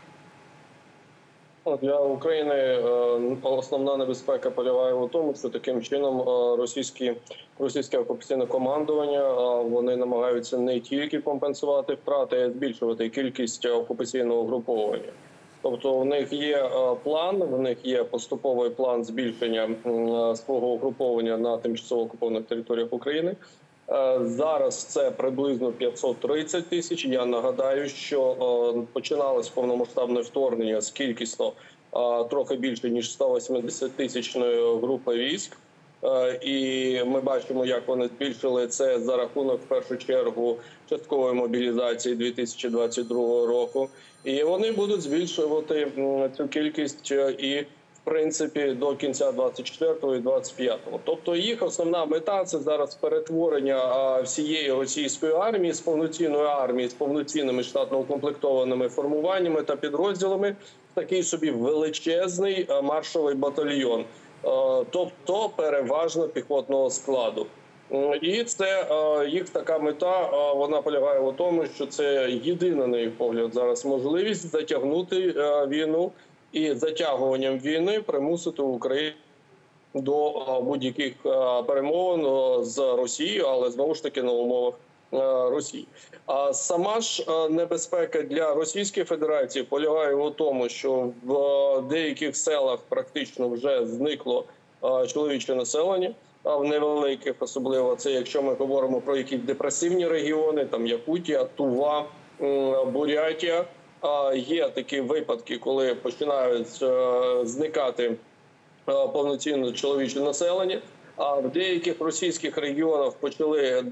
[SPEAKER 5] Для України основна небезпека полягає у тому, що таким чином російське окупаційне командування вони намагаються не тільки компенсувати втрати, а й збільшувати кількість окупаційного угруповання. Тобто в них є план, в них є поступовий план збільшення свого угруповання на тимчасово окупованих територіях України. Зараз це приблизно 530 тисяч. Я нагадаю, що починалось повномасштабне вторгнення з кількісно трохи більше, ніж 180-тисячної групи військ. І ми бачимо, як вони збільшили це за рахунок, в першу чергу, часткової мобілізації 2022 року. І вони будуть збільшувати цю кількість і в принципі, до кінця 24-го і 25-го. Тобто їх основна мета – це зараз перетворення всієї російської армії з повноцінної армії, з повноцінними штатно укомплектованими формуваннями та підрозділами в такий собі величезний маршовий батальйон, тобто переважно піхотного складу. І це їх така мета, вона полягає у тому, що це єдина, на їх погляд, зараз можливість затягнути війну і затягуванням війни примусити Україну до будь-яких перемовин з Росією, але знову ж таки на умовах Росії. А сама ж небезпека для Російської Федерації полягає у тому, що в деяких селах практично вже зникло чоловіче населення, а в невеликих особливо, це якщо ми говоримо про якісь депресивні регіони, там Якутія, Тува, Бурятія. Є такі випадки, коли починають зникати повноцінно чоловіче населення, а в деяких російських регіонах почали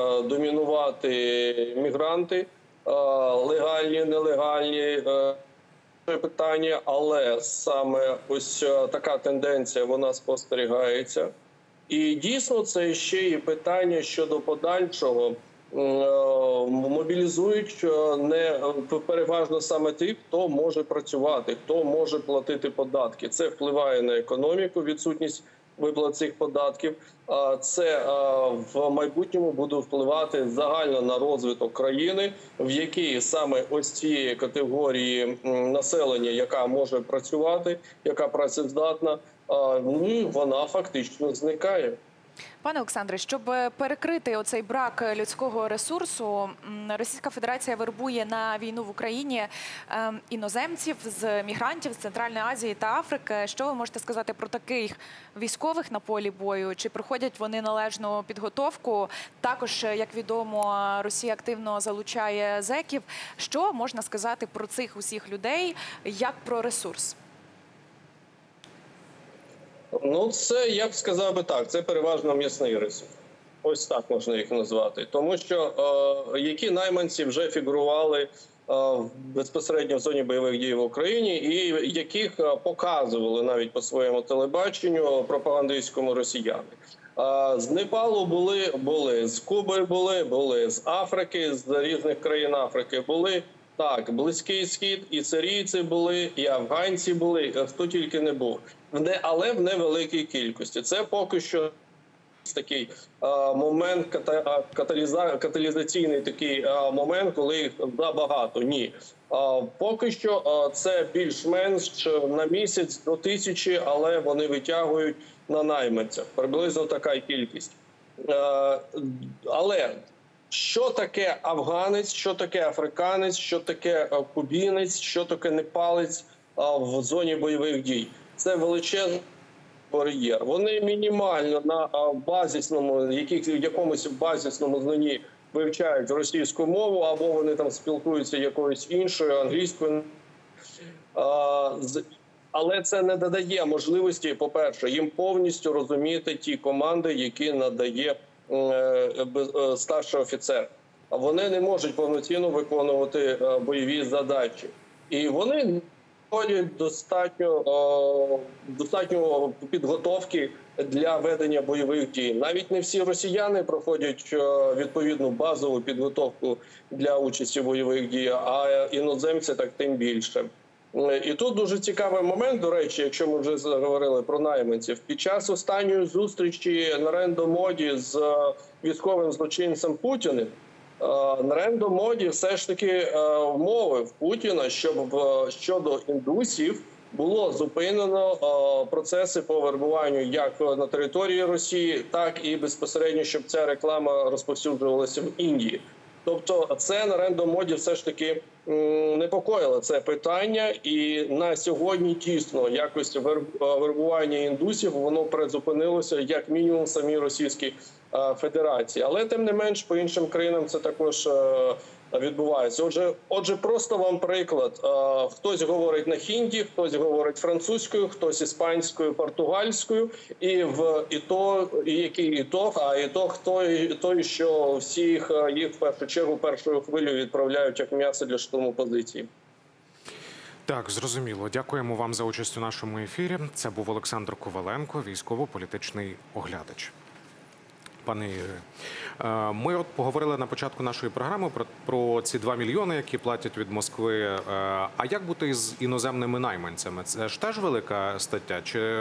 [SPEAKER 5] домінувати мігранти, легальні, нелегальні питання, але саме ось така тенденція, вона спостерігається. І дійсно це ще і питання щодо подальшого. Мобілізують не переважно саме тих, хто може працювати, хто може платити податки. Це впливає на економіку, відсутність виплат цих податків. Це в майбутньому буде впливати загально на розвиток країни, в якій саме ось цієї категорії населення, яка може працювати, яка працездатна, вона фактично зникає.
[SPEAKER 2] Пане Олександре, щоб перекрити оцей брак людського ресурсу, Російська Федерація вербує на війну в Україні іноземців з мігрантів з Центральної Азії та Африки. Що ви можете сказати про таких військових на полі бою? Чи проходять вони належну підготовку? Також, як відомо, Росія активно залучає зеків. Що можна сказати про цих усіх людей, як про ресурс?
[SPEAKER 5] Ну, це, я б сказав би так, це переважно м'ясний ресурс. Ось так можна їх назвати. Тому що які найманці вже фігурували безпосередньо в зоні бойових дій в Україні і яких показували навіть по своєму телебаченню пропагандистському росіяни. З Непалу були, з Куби були, з Африки, з різних країн Африки були. Так, Близький Схід, і сирійці були, і афганці були, хто тільки не був. Але в невеликій кількості. Це поки що такий момент, каталізаційний такий момент, коли їх забагато. Ні. Поки що це більш-менш на місяць до 1000, але вони витягують на найманцях. Приблизно така кількість. Але що таке афганець, що таке африканець, що таке кубінець, що таке непалець в зоні бойових дій? Це величезний бар'єр. Вони мінімально на базисному, якомусь базисному знанні вивчають російську мову, або вони там спілкуються якоюсь іншою, англійською. Але це не додає можливості, по-перше, їм повністю розуміти ті команди, які надає старший офіцер. Вони не можуть повноцінно виконувати бойові задачі. І вони проходять достатньо підготовки для ведення бойових дій. Навіть не всі росіяни проходять відповідну базову підготовку для участі в бойових діях, а іноземці так тим більше. І тут дуже цікавий момент, до речі, якщо ми вже говорили про найманців. Під час останньої зустрічі Нарендра Моді з військовим злочинцем Путіним, Нарендра Моді все ж таки вмовив Путіна, щоб щодо індусів було зупинено процеси по вербуванню як на території Росії, так і безпосередньо, щоб ця реклама розповсюджувалася в Індії. Тобто це Нарендра Моді все ж таки непокоїло це питання, і на сьогодні дійсно якось вербування індусів воно призупинилося як мінімум в самій Російській Федерації. Але тим не менш по іншим країнам це також відбувається. Отже, просто вам приклад. Хтось говорить на хінді, хтось говорить французькою, хтось іспанською, португальською. І який ітог, а ітог той, що всіх їх в першу чергу першою хвилю відправляють як м'ясо для штурму позиції.
[SPEAKER 1] Так, зрозуміло. Дякуємо вам за участь у нашому ефірі. Це був Олександр Коваленко, військово-політичний оглядач. Пане Ігорю, ми от поговорили на початку нашої програми про ці 2 мільйони, які платять від Москви. А як бути із іноземними найманцями? Це ж теж велика стаття? Чи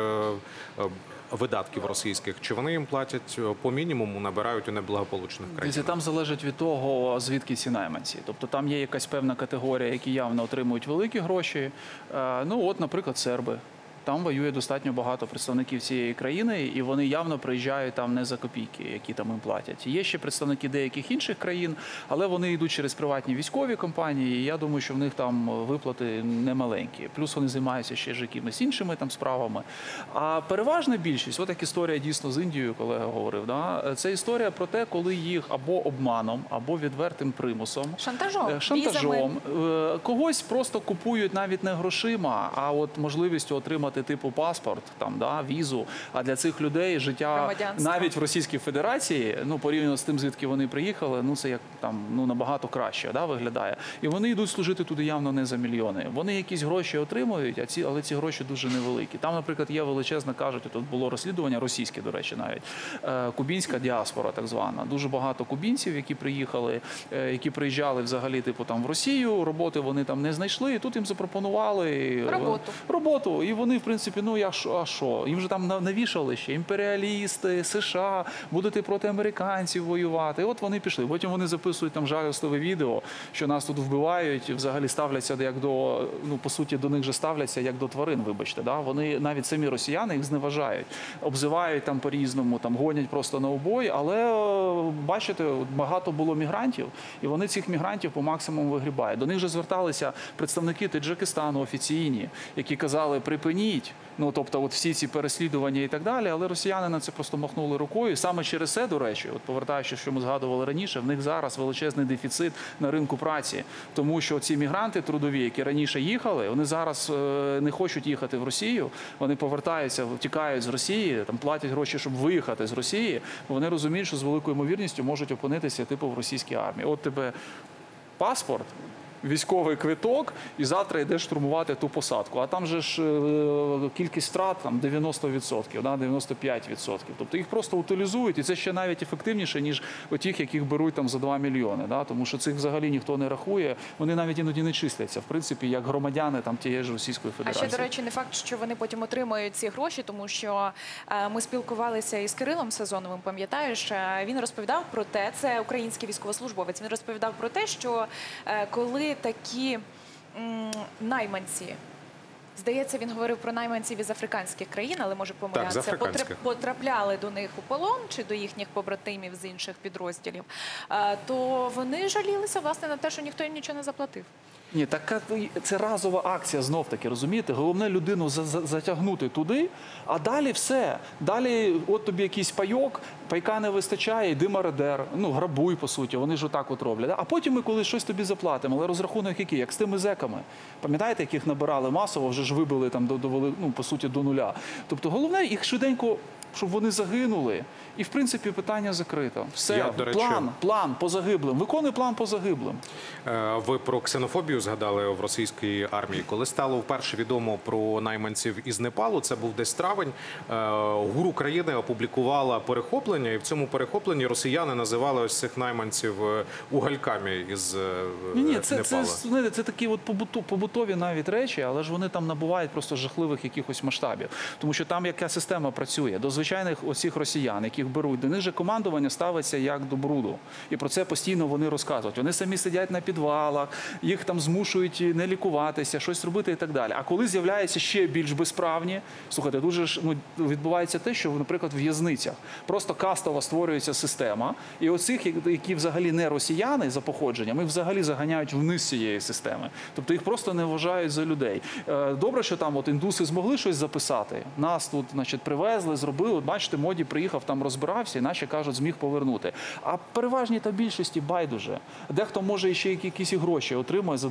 [SPEAKER 1] видатків російських? Чи вони їм платять по мінімуму, набирають у неблагополучних країнах?
[SPEAKER 3] Там залежить від того, звідки ці найманці. Тобто там є якась певна категорія, які явно отримують великі гроші. Ну от, наприклад, серби. Там воює достатньо багато представників цієї країни, і вони явно приїжджають там не за копійки, які там їм платять. Є ще представники деяких інших країн, але вони йдуть через приватні військові компанії, і я думаю, що в них там виплати немаленькі. Плюс вони займаються ще ж якимись іншими там справами. А переважна більшість, от як історія дійсно з Індією, колега говорив, да? Це історія про те, коли їх або обманом, або відвертим примусом, шантажом, когось просто купують навіть не грошима, а от можливістю отримати типу паспорт, там, да, візу. А для цих людей життя навіть в Російській Федерації, ну, порівняно з тим, звідки вони приїхали, ну, це як там, ну, набагато краще, да, виглядає. І вони йдуть служити туди явно не за мільйони. Вони якісь гроші отримують, але ці гроші дуже невеликі. Там, наприклад, є величезна, кажуть, тут було розслідування, російське, до речі, навіть, кубінська діаспора, так звана. Дуже багато кубінців, які приїхали, які приїжджали взагалі, типу, там, в Росію, роботи вони там не знайшли, і тут їм запропонували роботу. І вони, в принципі, ну, а що? Їм же там навішали ще імперіалісти, США, будете проти американців воювати. І от вони пішли. Потім вони записують там жалостливе відео, що нас тут вбивають, взагалі ставляться як до, ну, по суті, до них же ставляться як до тварин, вибачте. Да? Вони, навіть самі росіяни, їх зневажають. Обзивають там по-різному, там гонять просто на убой, але, бачите, багато було мігрантів, і вони цих мігрантів по максимуму вигрібають. До них же зверталися представники Таджикистану офіційні, які казали, припиніть. Ну, тобто, от всі ці переслідування і так далі, але росіяни на це просто махнули рукою. Саме через це, до речі, от повертаючись, що ми згадували раніше, в них зараз величезний дефіцит на ринку праці. Тому що ці мігранти трудові, які раніше їхали, вони зараз не хочуть їхати в Росію, вони повертаються, втікають з Росії, там платять гроші, щоб виїхати з Росії, бо вони розуміють, що з великою ймовірністю можуть опинитися, типу, в російській армії. От тебе паспорт, військовий квиток, і завтра йдеш штурмувати ту посадку. А там же ж кількість втрат там 90%, да, 95%. Тобто їх просто утилізують, і це ще навіть ефективніше, ніж отих, яких беруть там за 2 мільйони. Да, тому що цих взагалі ніхто не рахує, вони навіть іноді не числяться, в принципі, як громадяни там тієї ж Російської Федерації.
[SPEAKER 2] А ще, до речі, не факт, що вони потім отримують ці гроші, тому що ми спілкувалися із Кирилом Сезоновим, пам'ятаєш, він розповідав про те, це український військовослужбовець, він розповідав про те, що коли такі найманці, здається, він говорив про найманців із африканських країн, але може помилятися, потрапляли до них у полон чи до їхніх побратимів з інших підрозділів, то вони жалілися, власне, на те, що ніхто їм нічого не заплатив.
[SPEAKER 3] Ні, така це разова акція, знов-таки, розумієте? Головне людину затягнути туди, а далі все. Далі от тобі якийсь пайок, пайка не вистачає, йди мародер, ну, грабуй, по суті, вони ж отак от роблять. А потім ми колись щось тобі заплатимо, але розрахунок який? Як з тими зеками. Пам'ятаєте, яких набирали масово, вже ж вибили там, ну, по суті, до нуля. Тобто головне їх швиденько, щоб вони загинули. І, в принципі, питання закрито. Все, план по загиблим. Виконуй план по загиблим.
[SPEAKER 1] Ви про ксенофобію згадали в російській армії. Коли стало вперше відомо про найманців із Непалу, це був десь травень, ГУР України опублікувала перехоплення, і в цьому перехопленні росіяни називали ось цих найманців угальками із Непалу.
[SPEAKER 3] Це такі от побутові навіть речі, але ж вони там набувають просто жахливих якихось масштабів. Тому що там яка система працює. До звичайних оцих росіян, яких беруть, до них же командування ставиться як до бруду. І про це постійно вони розказують. Вони самі сидять на підвалах, їх там змушують не лікуватися, щось робити і так далі. А коли з'являються ще більш безправні, слухайте, дуже ж, ну, відбувається те, що, наприклад, в в'язницях просто кастово створюється система, і оцих, які взагалі не росіяни за походженням, їх взагалі заганяють вниз цієї системи. Тобто їх просто не вважають за людей. Добре, що там от індуси змогли щось записати. Нас тут, значить, привезли, зробили. От, бачите, Моді приїхав, там розбирався, і наші кажуть, зміг повернути. А переважній та більшості байдуже. Дехто може ще якісь гроші отримує за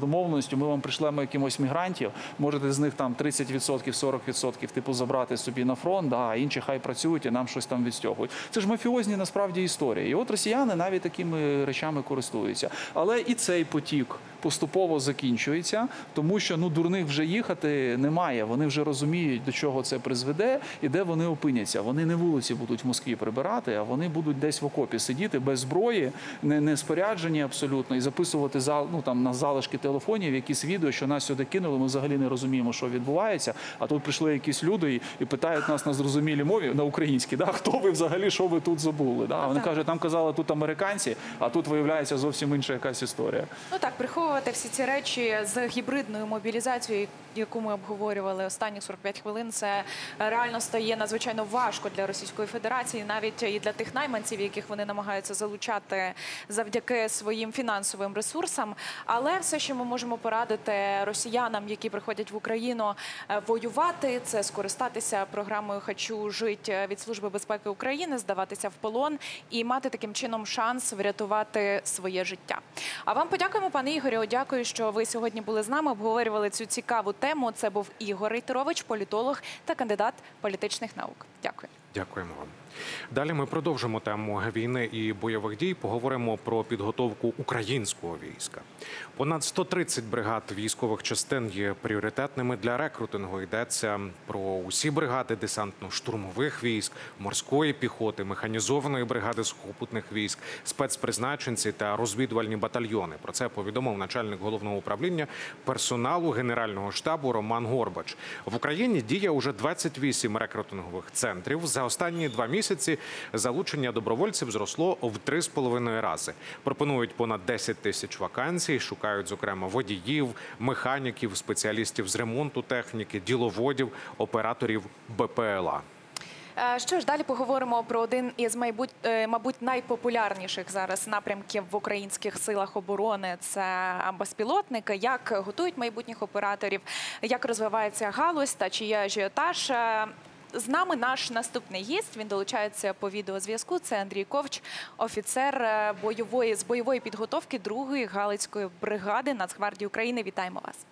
[SPEAKER 3] домовленістю, ми вам прийшлемо якимось мігрантів, можете з них там 30%, 40% типу забрати собі на фронт, а інші хай працюють і нам щось там відстягують. Це ж мафіозні насправді історії. І от росіяни навіть такими речами користуються. Але і цей потік поступово закінчується, тому що дурних вже їхати немає. Вони вже розуміють, до чого це призведе і де вони опиняться. Вони не вулиці будуть в Москві прибирати, а вони будуть десь в окопі сидіти без зброї, не споряджені абсолютно, і записувати на залишки телефонів якісь відео, що нас сюди кинули, ми взагалі не розуміємо, що відбувається, а тут прийшли якісь люди і питають нас на зрозумілій мові, на українській, хто ви взагалі, що ви тут забули. Вони кажуть, нам казали, тут американці, а тут виявляється зовсім інша якась історія.
[SPEAKER 2] Приховувати всі ці речі з гібридною мобілізацією, яку ми обговорювали останні 45 хвилин, це реально стає надзвичайно важко для Російської Федерації, навіть і для тих найманців, яких вони намагаються залучати завдяки своїм фінансовим ресурсам. Але все, що ми можемо порадити росіянам, які приходять в Україну воювати, це скористатися програмою «Хочу жити» від Служби безпеки України, здаватися в полон і мати таким чином шанс врятувати своє життя. А вам подякуємо, пане Ігорю, дякую, що ви сьогодні були з нами, обговорювали цю цікаву тему. Це був Ігор Рейтерович, політолог та кандидат політичних наук. Дякую.
[SPEAKER 1] Дякуємо вам. Далі ми продовжимо тему війни і бойових дій. Поговоримо про підготовку українського війська. Понад 130 бригад військових частин є пріоритетними для рекрутингу. Йдеться про усі бригади десантно-штурмових військ, морської піхоти, механізованої бригади сухопутних військ, спецпризначенці та розвідувальні батальйони. Про це повідомив начальник головного управління персоналу Генерального штабу Роман Горбач. В Україні діє уже 28 рекрутингових центрів. За останні 2 місяці залучення добровольців зросло в 3,5 рази. Пропонують понад 10 тисяч вакансій, шукають, зокрема, водіїв, механіків, спеціалістів з ремонту техніки, діловодів, операторів БПЛА.
[SPEAKER 2] Що ж, далі поговоримо про один із, мабуть, найпопулярніших зараз напрямків в українських силах оборони. Це безпілотники. Як готують майбутніх операторів, як розвивається галузь та чи є ажіотаж. З нами наш наступний гість, він долучається по відеозв'язку. Це Андрій Ковч, офіцер з бойової підготовки 2-ї Галицької бригади Нацгвардії України. Вітаємо вас.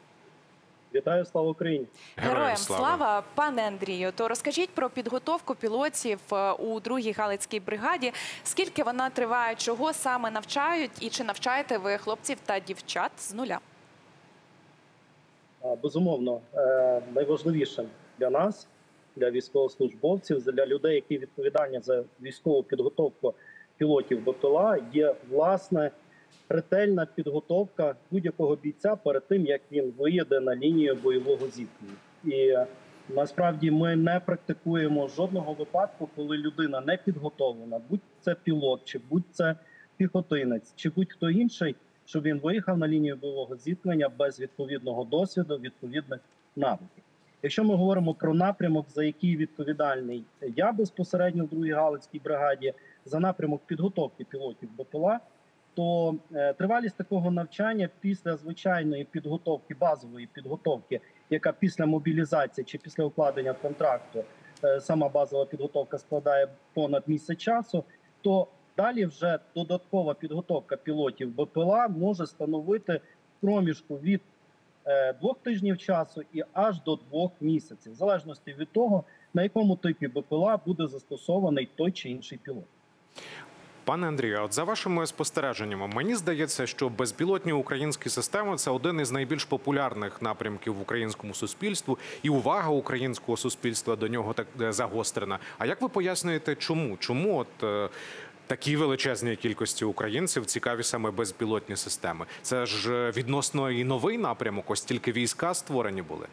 [SPEAKER 6] Вітаю, слава Україні!
[SPEAKER 2] Героям слава! Пане Андрію, то розкажіть про підготовку пілотів у 2-й Галицькій бригаді. Скільки вона триває, чого саме навчають і чи навчаєте ви хлопців та дівчат з нуля?
[SPEAKER 6] Безумовно, найважливішим для нас, для військовослужбовців, для людей, які відповідальні за військову підготовку пілотів БПЛА, є, власне, ретельна підготовка будь-якого бійця перед тим, як він виїде на лінію бойового зіткнення. І насправді ми не практикуємо жодного випадку, коли людина не підготовлена, будь це пілот, чи будь це піхотинець, чи будь-хто інший, щоб він виїхав на лінію бойового зіткнення без відповідного досвіду, відповідних навиків. Якщо ми говоримо про напрямок, за який відповідальний я безпосередньо в 2-й Галицькій бригаді, за напрямок підготовки пілотів БПЛА, то тривалість такого навчання після звичайної підготовки, базової підготовки, яка після мобілізації чи після укладення контракту, сама базова підготовка складає понад місяць часу, то далі вже додаткова підготовка пілотів БПЛА може становити проміжку від 2 тижнів часу і аж до 2 місяців, в залежності від того, на якому типі БПЛА буде застосований той чи інший пілот.
[SPEAKER 1] Пане Андрію, от за вашими спостереженнями, мені здається, що безпілотні українські системи – це один із найбільш популярних напрямків в українському суспільстві, і увага українського суспільства до нього так загострена. А як ви пояснюєте, чому? Чому такій величезній кількості українців цікаві саме безпілотні системи? Це ж відносно і новий напрямок, ось тільки війська створені були.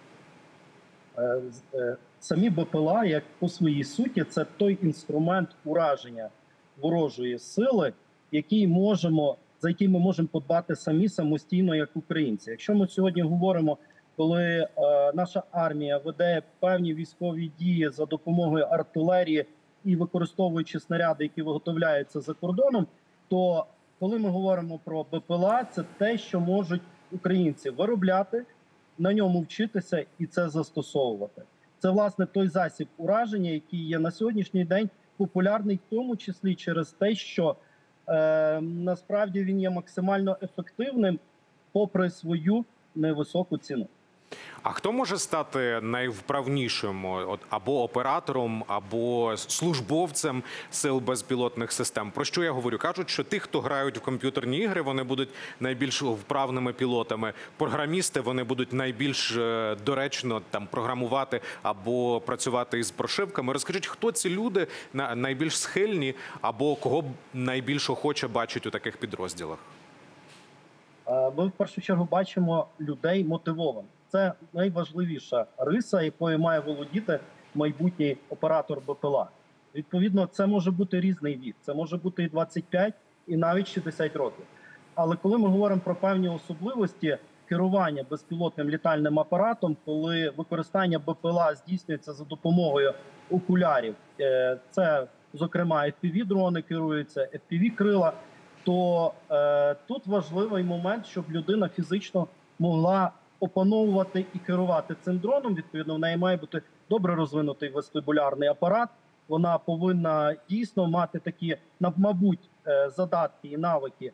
[SPEAKER 6] Самі БПЛА, як по своїй суті, це той інструмент ураження ворожої сили, за який ми можемо подбати самостійно, як українці. Якщо ми сьогодні говоримо, коли наша армія веде певні військові дії за допомогою артилерії і використовуючи снаряди, які виготовляються за кордоном, то коли ми говоримо про БПЛА, це те, що можуть українці виробляти, на ньому вчитися і це застосовувати. Це, власне, той засіб ураження, який є на сьогоднішній день популярний, в тому числі через те, що насправді він є максимально ефективним попри свою невисоку ціну.
[SPEAKER 1] А хто може стати найвправнішим або оператором, або службовцем сил безпілотних систем? Про що я говорю? Кажуть, що ті, хто грають в комп'ютерні ігри, вони будуть найбільш вправними пілотами. Програмісти, вони будуть найбільш доречно там програмувати або працювати із прошивками. Розкажіть, хто ці люди найбільш схильні або кого б найбільш охоче бачать у таких підрозділах?
[SPEAKER 6] Ми в першу чергу бачимо людей мотивованих. Це найважливіша риса, якою має володіти майбутній оператор БПЛА. Відповідно, це може бути різний вік. Це може бути і 25, і навіть 60 років. Але коли ми говоримо про певні особливості керування безпілотним літальним апаратом, коли використання БПЛА здійснюється за допомогою окулярів, це, зокрема, FPV-дрони керуються, FPV-крила, то тут важливий момент, щоб людина фізично могла опановувати і керувати цим дроном. Відповідно, в неї має бути добре розвинутий вестибулярний апарат. Вона повинна дійсно мати такі, мабуть, задатки і навики,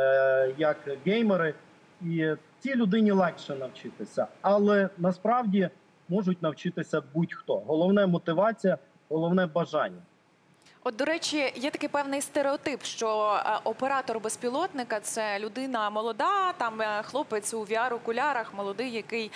[SPEAKER 6] як геймери. І цій людині легше навчитися. Але насправді можуть навчитися будь-хто. Головне – мотивація, головне – бажання.
[SPEAKER 2] От, до речі, є такий певний стереотип, що оператор безпілотника – це людина молода, там хлопець у VR-окулярах, молодий, який,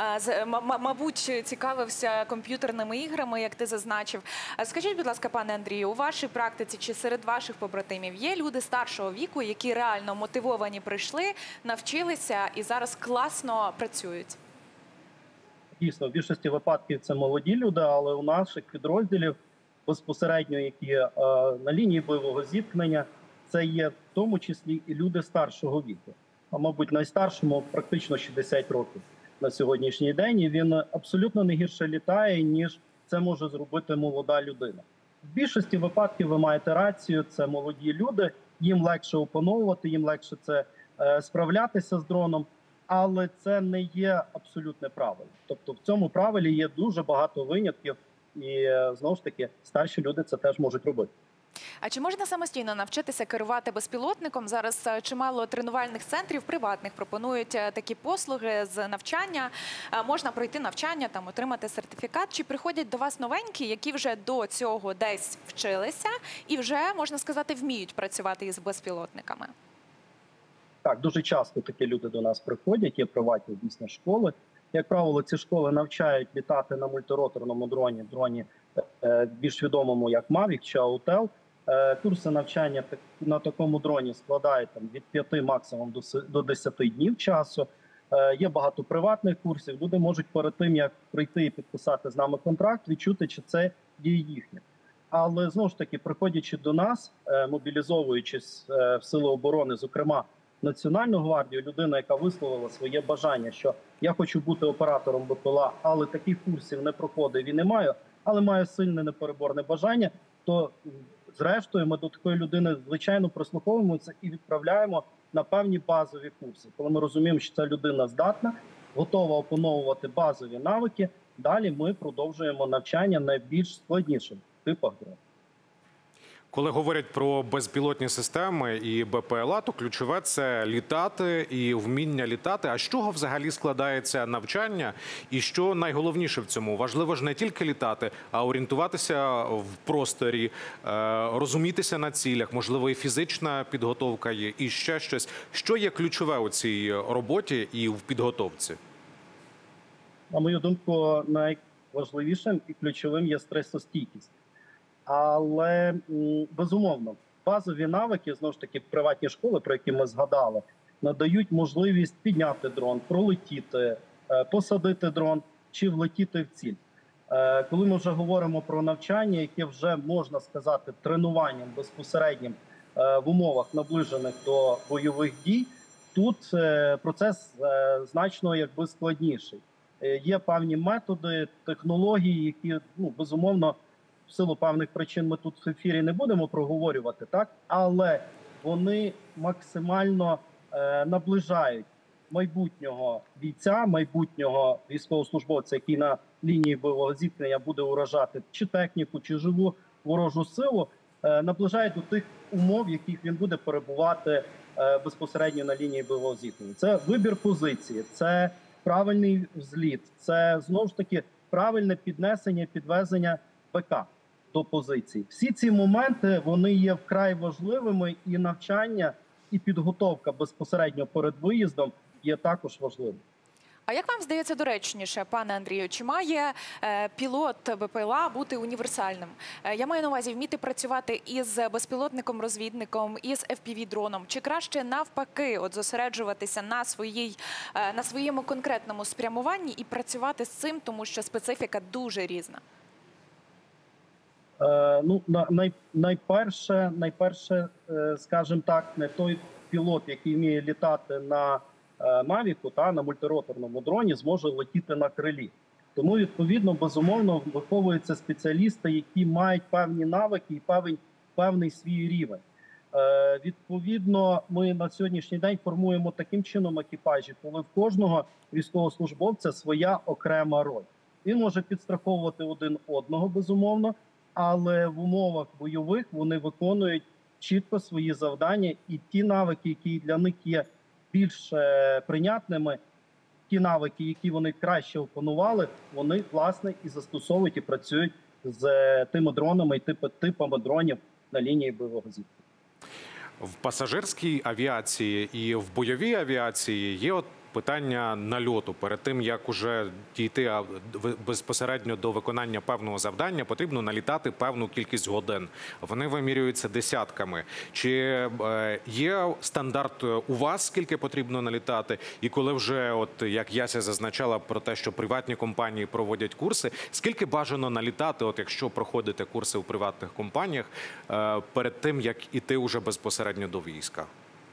[SPEAKER 2] мабуть, цікавився комп'ютерними іграми, як ти зазначив. Скажіть, будь ласка, пане Андрію, у вашій практиці чи серед ваших побратимів є люди старшого віку, які реально мотивовані прийшли, навчилися і зараз класно працюють?
[SPEAKER 6] Дійсно, в більшості випадків це молоді люди, але у наших підрозділів безпосередньо, які на лінії бойового зіткнення, це є в тому числі і люди старшого віку. А, мабуть, найстаршому практично 60 років на сьогоднішній день. І він абсолютно не гірше літає, ніж це може зробити молода людина. В більшості випадків ви маєте рацію, це молоді люди, їм легше опановувати, їм легше це справлятися з дроном, але це не є абсолютне правило. Тобто в цьому правилі є дуже багато винятків, і, знову ж таки, старші люди це теж можуть робити.
[SPEAKER 2] А чи можна самостійно навчитися керувати безпілотником? Зараз чимало тренувальних центрів приватних пропонують такі послуги з навчання. Можна пройти навчання, там отримати сертифікат. Чи приходять до вас новенькі, які вже до цього десь вчилися і вже, можна сказати, вміють працювати із безпілотниками?
[SPEAKER 6] Так, дуже часто такі люди до нас приходять, є приватні бізнес-школи. Як правило, ці школи навчають літати на мультироторному дроні більш відомому як Mavic чи Autel. Курси навчання на такому дроні складають від 5 максимум до 10 днів часу. Є багато приватних курсів. Люди можуть перед тим, як прийти і підписати з нами контракт, відчути, чи це є їхнє. Але, знову ж таки, приходячи до нас, мобілізовуючись в Сили оборони, зокрема, Національну гвардію, людина, яка висловила своє бажання, що я хочу бути оператором БПЛА, але таких курсів не проходив і не маю, але маю сильне непереборне бажання, то зрештою ми до такої людини, звичайно, прислуховуємося і відправляємо на певні базові курси. Коли ми розуміємо, що ця людина здатна, готова опановувати базові навики, далі ми продовжуємо навчання на більш складніших типах дронів.
[SPEAKER 1] Коли говорять про безпілотні системи і БПЛА, то ключове – це літати і вміння літати. А з чого взагалі складається навчання? І що найголовніше в цьому? Важливо ж не тільки літати, а орієнтуватися в просторі, розумітися на цілях, можливо, і фізична підготовка є, і ще щось. Що є ключове у цій роботі і в підготовці?
[SPEAKER 6] На мою думку, найважливішим і ключовим є стресостійкість. Але, безумовно, базові навики, знову ж таки, приватні школи, про які ми згадали, надають можливість підняти дрон, пролетіти, посадити дрон чи влетіти в ціль. Коли ми вже говоримо про навчання, яке вже, можна сказати, тренуванням безпосереднім в умовах, наближених до бойових дій, тут процес значно складніший. Є певні методи, технології, які, безумовно, в силу певних причин ми тут в ефірі не будемо проговорювати, так? Але вони максимально наближають майбутнього бійця, майбутнього військовослужбовця, який на лінії бойового зіткнення буде уражати чи техніку, чи живу ворожу силу, наближають до тих умов, в яких він буде перебувати безпосередньо на лінії бойового зіткнення. Це вибір позиції, це правильний взліт, це знову ж таки правильне піднесення, підвезення БК до позицій. Всі ці моменти вони є вкрай важливими, і навчання, і підготовка безпосередньо перед виїздом є також важливим.
[SPEAKER 2] А як вам здається доречніше, пане Андрію, чи має пілот БПЛА бути універсальним? Я маю на увазі вміти працювати із безпілотником-розвідником, із FPV-дроном, чи краще навпаки зосереджуватися на своєму конкретному спрямуванні і працювати з цим, тому що специфіка дуже різна?
[SPEAKER 6] Найперше, скажімо так, не той пілот, який вміє літати на Мавіку, на мультироторному дроні, зможе летіти на крилі. Тому, відповідно, безумовно, виховуються спеціалісти, які мають певні навики і певний свій рівень. Відповідно, ми на сьогоднішній день формуємо таким чином екіпажі, коли в кожного військовослужбовця своя окрема роль. Він може підстраховувати один одного, безумовно, але в умовах бойових вони виконують чітко свої завдання, і ті навики, які для них є більш прийнятними, ті навики, які вони краще опанували, вони, власне, і застосовують, і працюють з тими дронами і типами дронів на лінії бойового зіткнення.
[SPEAKER 1] В пасажирській авіації і в бойовій авіації є питання нальоту. Перед тим, як уже дійти безпосередньо до виконання певного завдання, потрібно налітати певну кількість годин. Вони вимірюються десятками. Чи є стандарт у вас, скільки потрібно налітати? І коли вже, як Яся зазначала про те, що приватні компанії проводять курси, скільки бажано налітати, якщо проходите курси у приватних компаніях, перед тим, як іти уже безпосередньо до війська?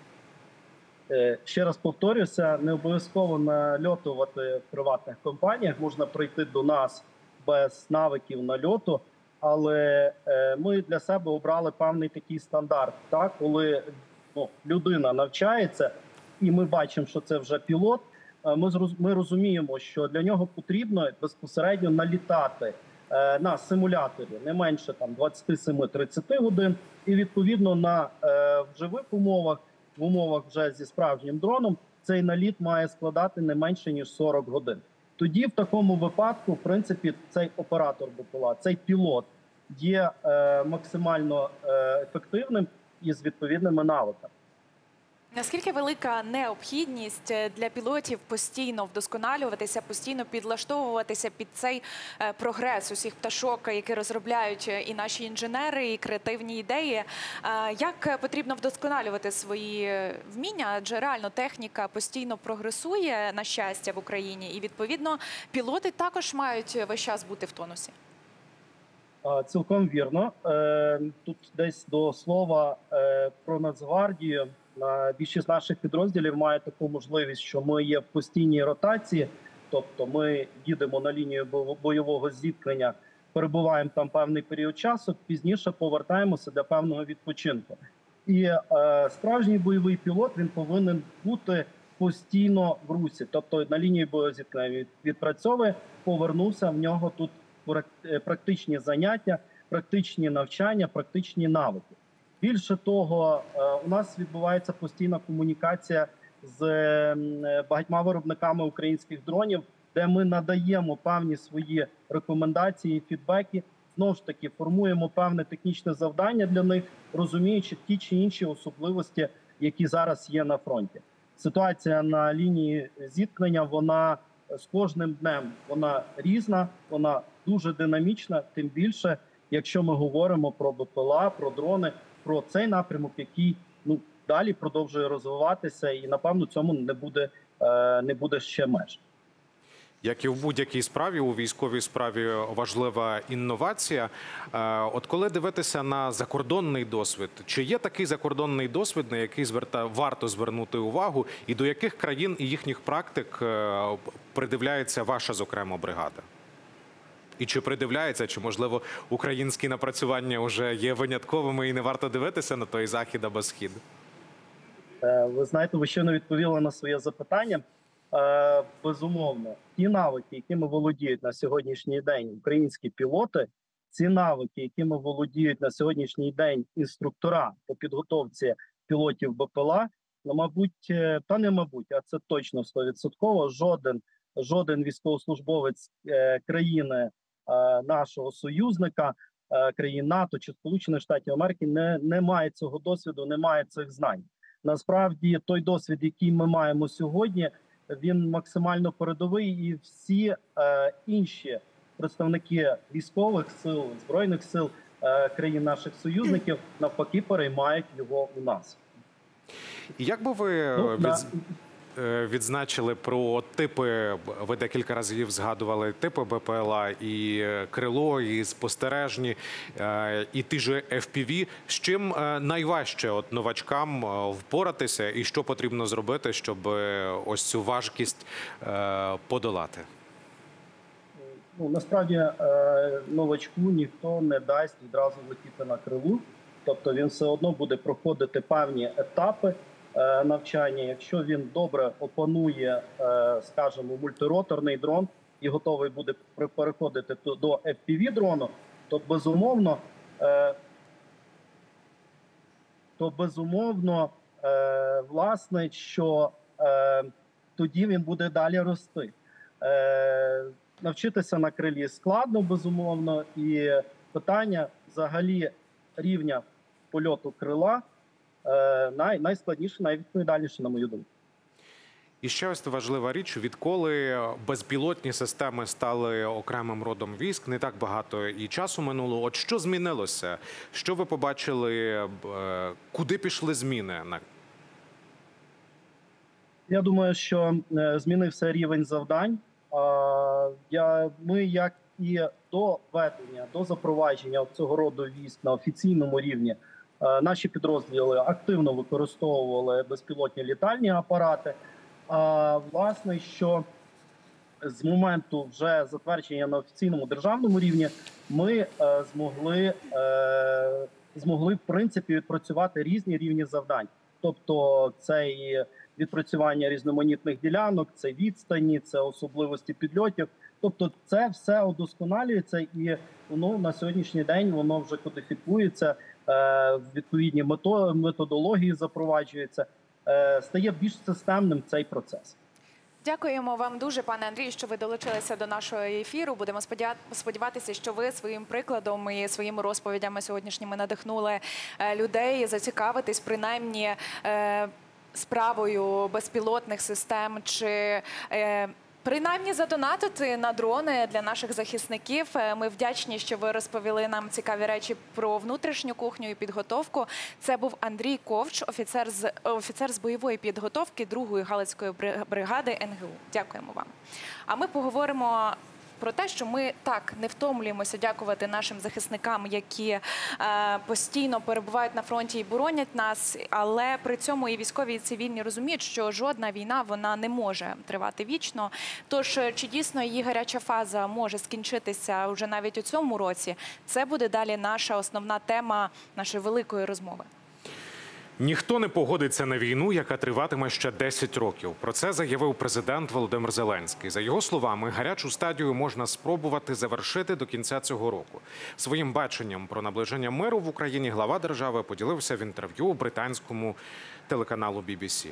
[SPEAKER 6] Ще раз повторюся, не обов'язково нальотувати в приватних компаніях, можна прийти до нас без навиків нальоту, але ми для себе обрали певний такий стандарт, коли людина навчається і ми бачимо, що це вже пілот, ми розуміємо, що для нього потрібно безпосередньо налітати на симуляторі не менше 27-30 годин і відповідно на живих умовах, в умовах вже зі справжнім дроном, цей наліт має складати не менше, ніж 40 годин. Тоді в такому випадку, в принципі, цей оператор БПЛА, цей пілот є максимально ефективним і з відповідними навиками.
[SPEAKER 2] Наскільки велика необхідність для пілотів постійно вдосконалюватися, постійно підлаштовуватися під цей прогрес усіх пташок, які розробляють і наші інженери, і креативні ідеї? Як потрібно вдосконалювати свої вміння? Адже реально техніка постійно прогресує, на щастя, в Україні. І, відповідно, пілоти також мають весь час бути в тонусі.
[SPEAKER 6] Цілком вірно. Тут десь до слова про Нацгвардію. Більшість наших підрозділів має таку можливість, що ми є в постійній ротації, тобто ми їдемо на лінію бойового зіткнення, перебуваємо там певний період часу, пізніше повертаємося для певного відпочинку. І справжній бойовий пілот, він повинен бути постійно в русі, тобто на лінії бойового зіткнення відпрацьовує, повернувся, в нього тут практичні заняття, практичні навчання, практичні навики. Більше того, у нас відбувається постійна комунікація з багатьма виробниками українських дронів, де ми надаємо певні свої рекомендації, фідбеки, знову ж таки формуємо певне технічне завдання для них, розуміючи ті чи інші особливості, які зараз є на фронті. Ситуація на лінії зіткнення, вона з кожним днем вона різна, вона дуже динамічна, тим більше, якщо ми говоримо про БПЛА, про дрони, про цей напрямок, який далі продовжує розвиватися, і напевно цьому не буде ще меж.
[SPEAKER 1] Як і в будь-якій справі, у військовій справі важлива інновація. От коли дивитися на закордонний досвід, чи є такий закордонний досвід, на який варто звернути увагу, і до яких країн і їхніх практик придивляється ваша, зокрема, бригада? І чи придивляється, чи, можливо, українські напрацювання вже є винятковими і не варто дивитися на той захід або схід?
[SPEAKER 6] Ви знаєте, ви щойно відповіли на своє запитання. Безумовно, ті навики, якими володіють на сьогоднішній день українські пілоти, ці навики, якими володіють на сьогоднішній день інструктора по підготовці пілотів БПЛА, ну, мабуть, та не мабуть, а це точно 100%, жоден військовослужбовець країни нашого союзника, країн НАТО чи Сполучених Штатів Америки не має цього досвіду, не має цих знань. Насправді, той досвід, який ми маємо сьогодні, він максимально передовий, і всі інші представники військових сил, збройних сил країн наших союзників навпаки переймають його у нас.
[SPEAKER 1] Як би ви відзначили про типи, ви декілька разів згадували типи БПЛА, і крило, і спостережні, і ті ж FPV. З чим найважче от новачкам впоратися і що потрібно зробити, щоб ось цю важкість подолати?
[SPEAKER 6] Ну, насправді новачку ніхто не дасть відразу летіти на крилу. Тобто він все одно буде проходити певні етапи навчання. Якщо він добре опанує, скажімо, мультироторний дрон і готовий буде переходити до FPV-дрону, то безумовно, власне, що тоді він буде далі рости. Навчитися на крилі складно, безумовно, і питання взагалі рівня польоту крила найскладніше, найвідповідальніше, на мою думку.
[SPEAKER 1] І ще ось важлива річ, відколи безпілотні системи стали окремим родом військ, не так багато і часу минуло. От що змінилося? Що ви побачили, куди пішли зміни?
[SPEAKER 6] Я думаю, що змінився рівень завдань. Ми, як і до введення, до запровадження цього роду військ на офіційному рівні, наші підрозділи активно використовували безпілотні літальні апарати. Власне, що з моменту вже затвердження на офіційному державному рівні ми змогли в принципі відпрацювати різні рівні завдань. Тобто це і відпрацювання різноманітних ділянок, це відстані, це особливості підльотів. Тобто це все удосконалюється і воно на сьогоднішній день воно вже кодифікується, відповідні методології запроваджуються, стає більш системним цей процес.
[SPEAKER 2] Дякуємо вам дуже, пане Андрію, що ви долучилися до нашого ефіру. Будемо сподіватися, що ви своїм прикладом і своїми розповідями сьогоднішніми надихнули людей зацікавитись принаймні справою безпілотних систем чи принаймні задонатити на дрони для наших захисників. Ми вдячні, що ви розповіли нам цікаві речі про внутрішню кухню і підготовку. Це був Андрій Ковч, офіцер з бойової підготовки 2-ї Галицької бригади НГУ. Дякуємо вам. А ми поговоримо про те, що ми так не втомлюємося дякувати нашим захисникам, які постійно перебувають на фронті і боронять нас, але при цьому і військові, і цивільні розуміють, що жодна війна, вона не може тривати вічно. Тож, чи дійсно її гаряча фаза може скінчитися вже навіть у цьому році, це буде далі наша основна тема нашої великої розмови.
[SPEAKER 1] Ніхто не погодиться на війну, яка триватиме ще 10 років. Про це заявив президент Володимир Зеленський. За його словами, гарячу стадію можна спробувати завершити до кінця цього року. Своїм баченням про наближення миру в Україні глава держави поділився в інтерв'ю британському телеканалу BBC.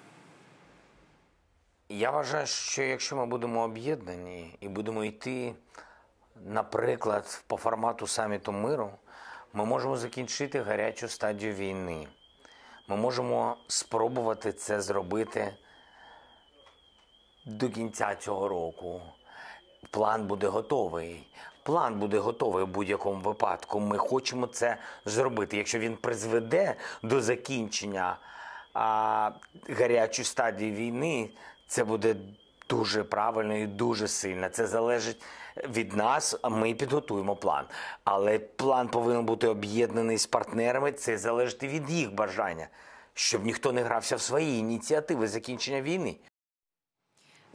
[SPEAKER 7] Я вважаю, що якщо ми будемо об'єднані і будемо йти, наприклад, по формату саміту миру, ми можемо закінчити гарячу стадію війни. Ми можемо спробувати це зробити до кінця цього року. План буде готовий. План буде готовий у будь-якому випадку. Ми хочемо це зробити. Якщо він призведе до закінчення гарячої стадії війни, це буде дуже правильно і дуже сильно. Це залежить від нас, ми підготуємо план. Але план повинен бути об'єднаний з партнерами, це залежить від їх бажання, щоб ніхто не грався в свої ініціативи закінчення війни.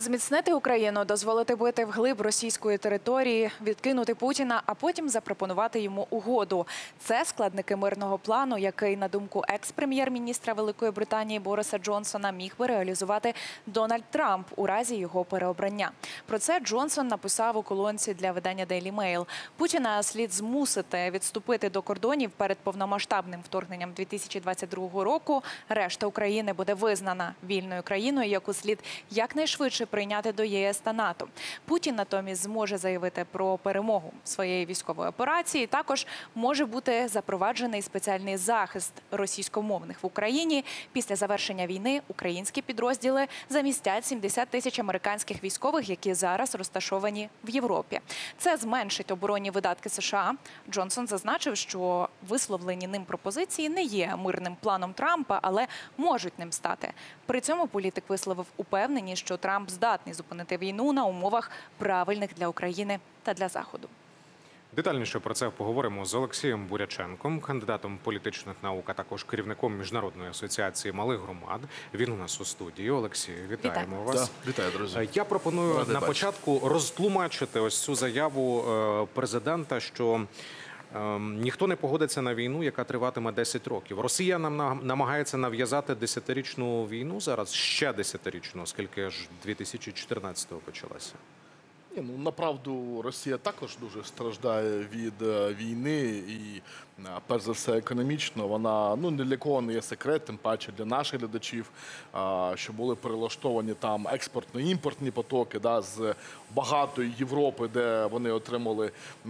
[SPEAKER 2] Зміцнити Україну, дозволити бити вглиб російської території, відкинути Путіна, а потім запропонувати йому угоду. Це складники мирного плану, який, на думку екс-прем'єр-міністра Великої Британії Бориса Джонсона, міг би реалізувати Дональд Трамп у разі його переобрання. Про це Джонсон написав у колонці для видання Daily Mail. Путіна слід змусити відступити до кордонів перед повномасштабним вторгненням 2022 року. Решта України буде визнана вільною країною, яку слід якнайшвидше прийняти до ЄС та НАТО. Путін натомість зможе заявити про перемогу своєї військової операції. Також може бути запроваджений спеціальний захист російськомовних в Україні. Після завершення війни українські підрозділи замістять 70 тисяч американських військових, які зараз розташовані в Європі. Це зменшить оборонні видатки США. Джонсон зазначив, що висловлені ним пропозиції не є мирним планом Трампа, але можуть ним стати. При цьому політик висловив упевненість, що Трамп здатний зупинити війну на умовах правильних для України та для Заходу.
[SPEAKER 1] Детальніше про це поговоримо з Олексієм Буряченком, кандидатом політичних наук, а також керівником Міжнародної асоціації малих громад. Він у нас у студії. Олексію, вітаємо вас.
[SPEAKER 8] Вітаю, друзі.
[SPEAKER 1] Я пропоную на початку розтлумачити ось цю заяву президента, що ніхто не погодиться на війну, яка триватиме 10 років. Росія нам намагається нав'язати 10-річну війну зараз, ще 10-річну, оскільки ж 2014-го почалася.
[SPEAKER 8] Ну, направду, Росія також дуже страждає від війни і, перш за все, економічно. Вона, ні для кого не є секрет, тим паче для наших глядачів, що були перелаштовані там експортно-імпортні потоки з багатої Європи, де вони отримали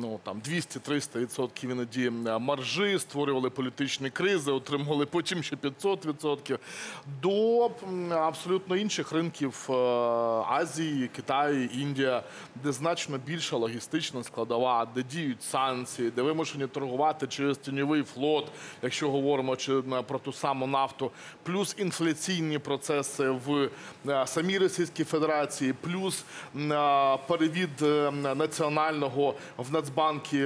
[SPEAKER 8] 200-300% іноді маржі, створювали політичні кризи, отримували потім ще 500%, до абсолютно інших ринків Азії, Китаю, Індія, де значно більша логістична складова, де діють санкції, де вимушені торгувати через тіньовий флот, якщо говоримо про ту саму нафту, плюс інфляційні процеси в самій Російській Федерації, плюс перевід національного в Нацбанки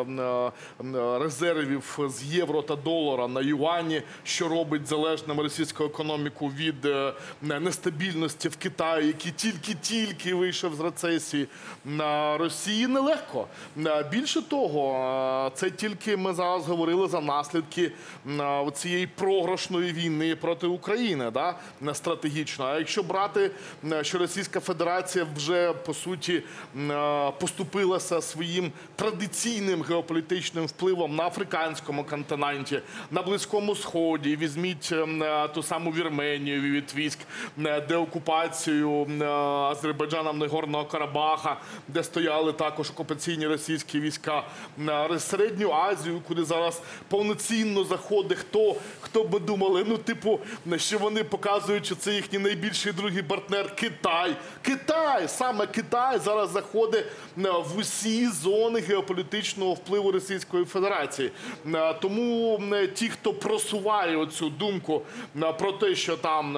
[SPEAKER 8] резервів з євро та долара на юані, що робить залежним російську економіку від нестабільності в Китаї, який тільки вийшов з рецесії. На Росії нелегко. Більше того, це тільки ми зараз говорили за наслідки цієї програшної війни проти України, стратегічно. А якщо брати, що Російська Федерація вже, по суті, поступилася своїм традиційним геополітичним впливом на африканському континенті, на Близькому Сході, візьміть ту саму Вірменію від військ, деокупацію Азербайджаном Нагорного Карабаха, де стояли також окупаційні російські війська, Середню Азію, куди зараз повноцінно заходить хто б думали, що вони показують, що це їхній найбільший другий партнер Китай, саме Китай зараз заходить в усі зони геополітичного впливу Російської Федерації. Тому ті, хто просуває оцю думку про те, що там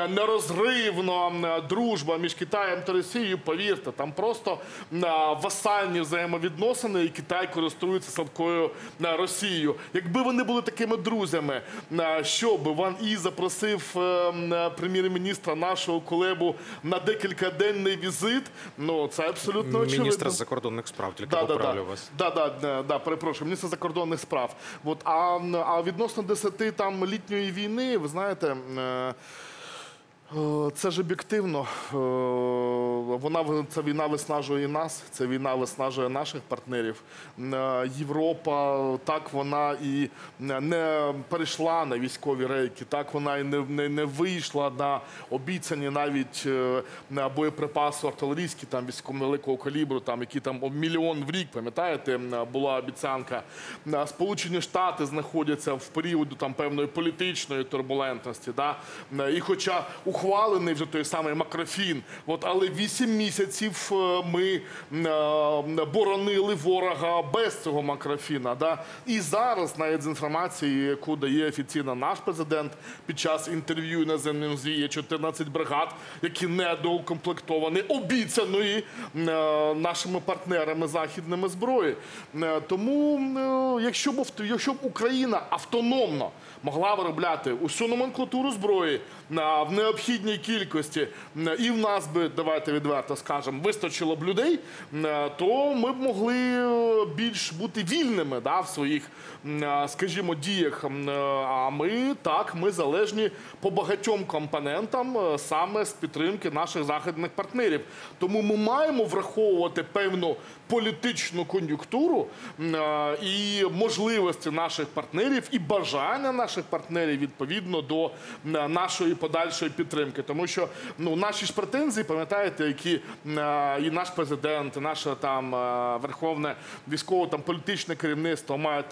[SPEAKER 8] нерозривна дружба між Китаєм та Росією, повірте, там просто васальні взаємовідносини, і Китай користується слабкою Росією. Якби вони були такими друзями, щоб Ван І запросив прем'єр-міністра нашого колегу на декількаденний візит, це абсолютно очевидно.
[SPEAKER 1] Міністр закордонних справ, тільки поправлю вас.
[SPEAKER 8] Перепрошую, міністр закордонних справ. А відносно 10-літньої війни, ви знаєте, це ж об'єктивно. Ця війна виснажує нас, ця війна виснажує наших партнерів. Європа, так вона і не перейшла на військові рейки, так вона і не вийшла на обіцяні навіть боєприпаси артилерійські, великого калібру, які мільйон в рік, пам'ятаєте, була обіцянка. Сполучені Штати знаходяться в періоді певної політичної турбулентності. І хоча ухвалений вже той самий Макрофін, але 8 місяців ми боронили ворога без цього макрофіна. Да? І зараз, навіть з інформації, яку дає офіційно наш президент під час інтерв'ю іноземним ЗМІ, є 14 бригад, які недоукомплектовані обіцяної нашими партнерами західними зброї. Тому, якщо б Україна автономно могла виробляти усю номенклатуру зброї в необхідній кількості, і в нас би, давайте відверто скажемо, вистачило б людей, то ми б могли більш бути вільними в своїх, скажімо, діях. А ми залежні по багатьом компонентам саме з підтримки наших західних партнерів. Тому ми маємо враховувати певну політичну кон'юнктуру і можливості наших партнерів, і бажання наших партнерів відповідно до нашої подальшої підтримки. Тому що наші ж претензії, пам'ятаєте, які і наш президент, і наше верховне військово-політичне керівництво мають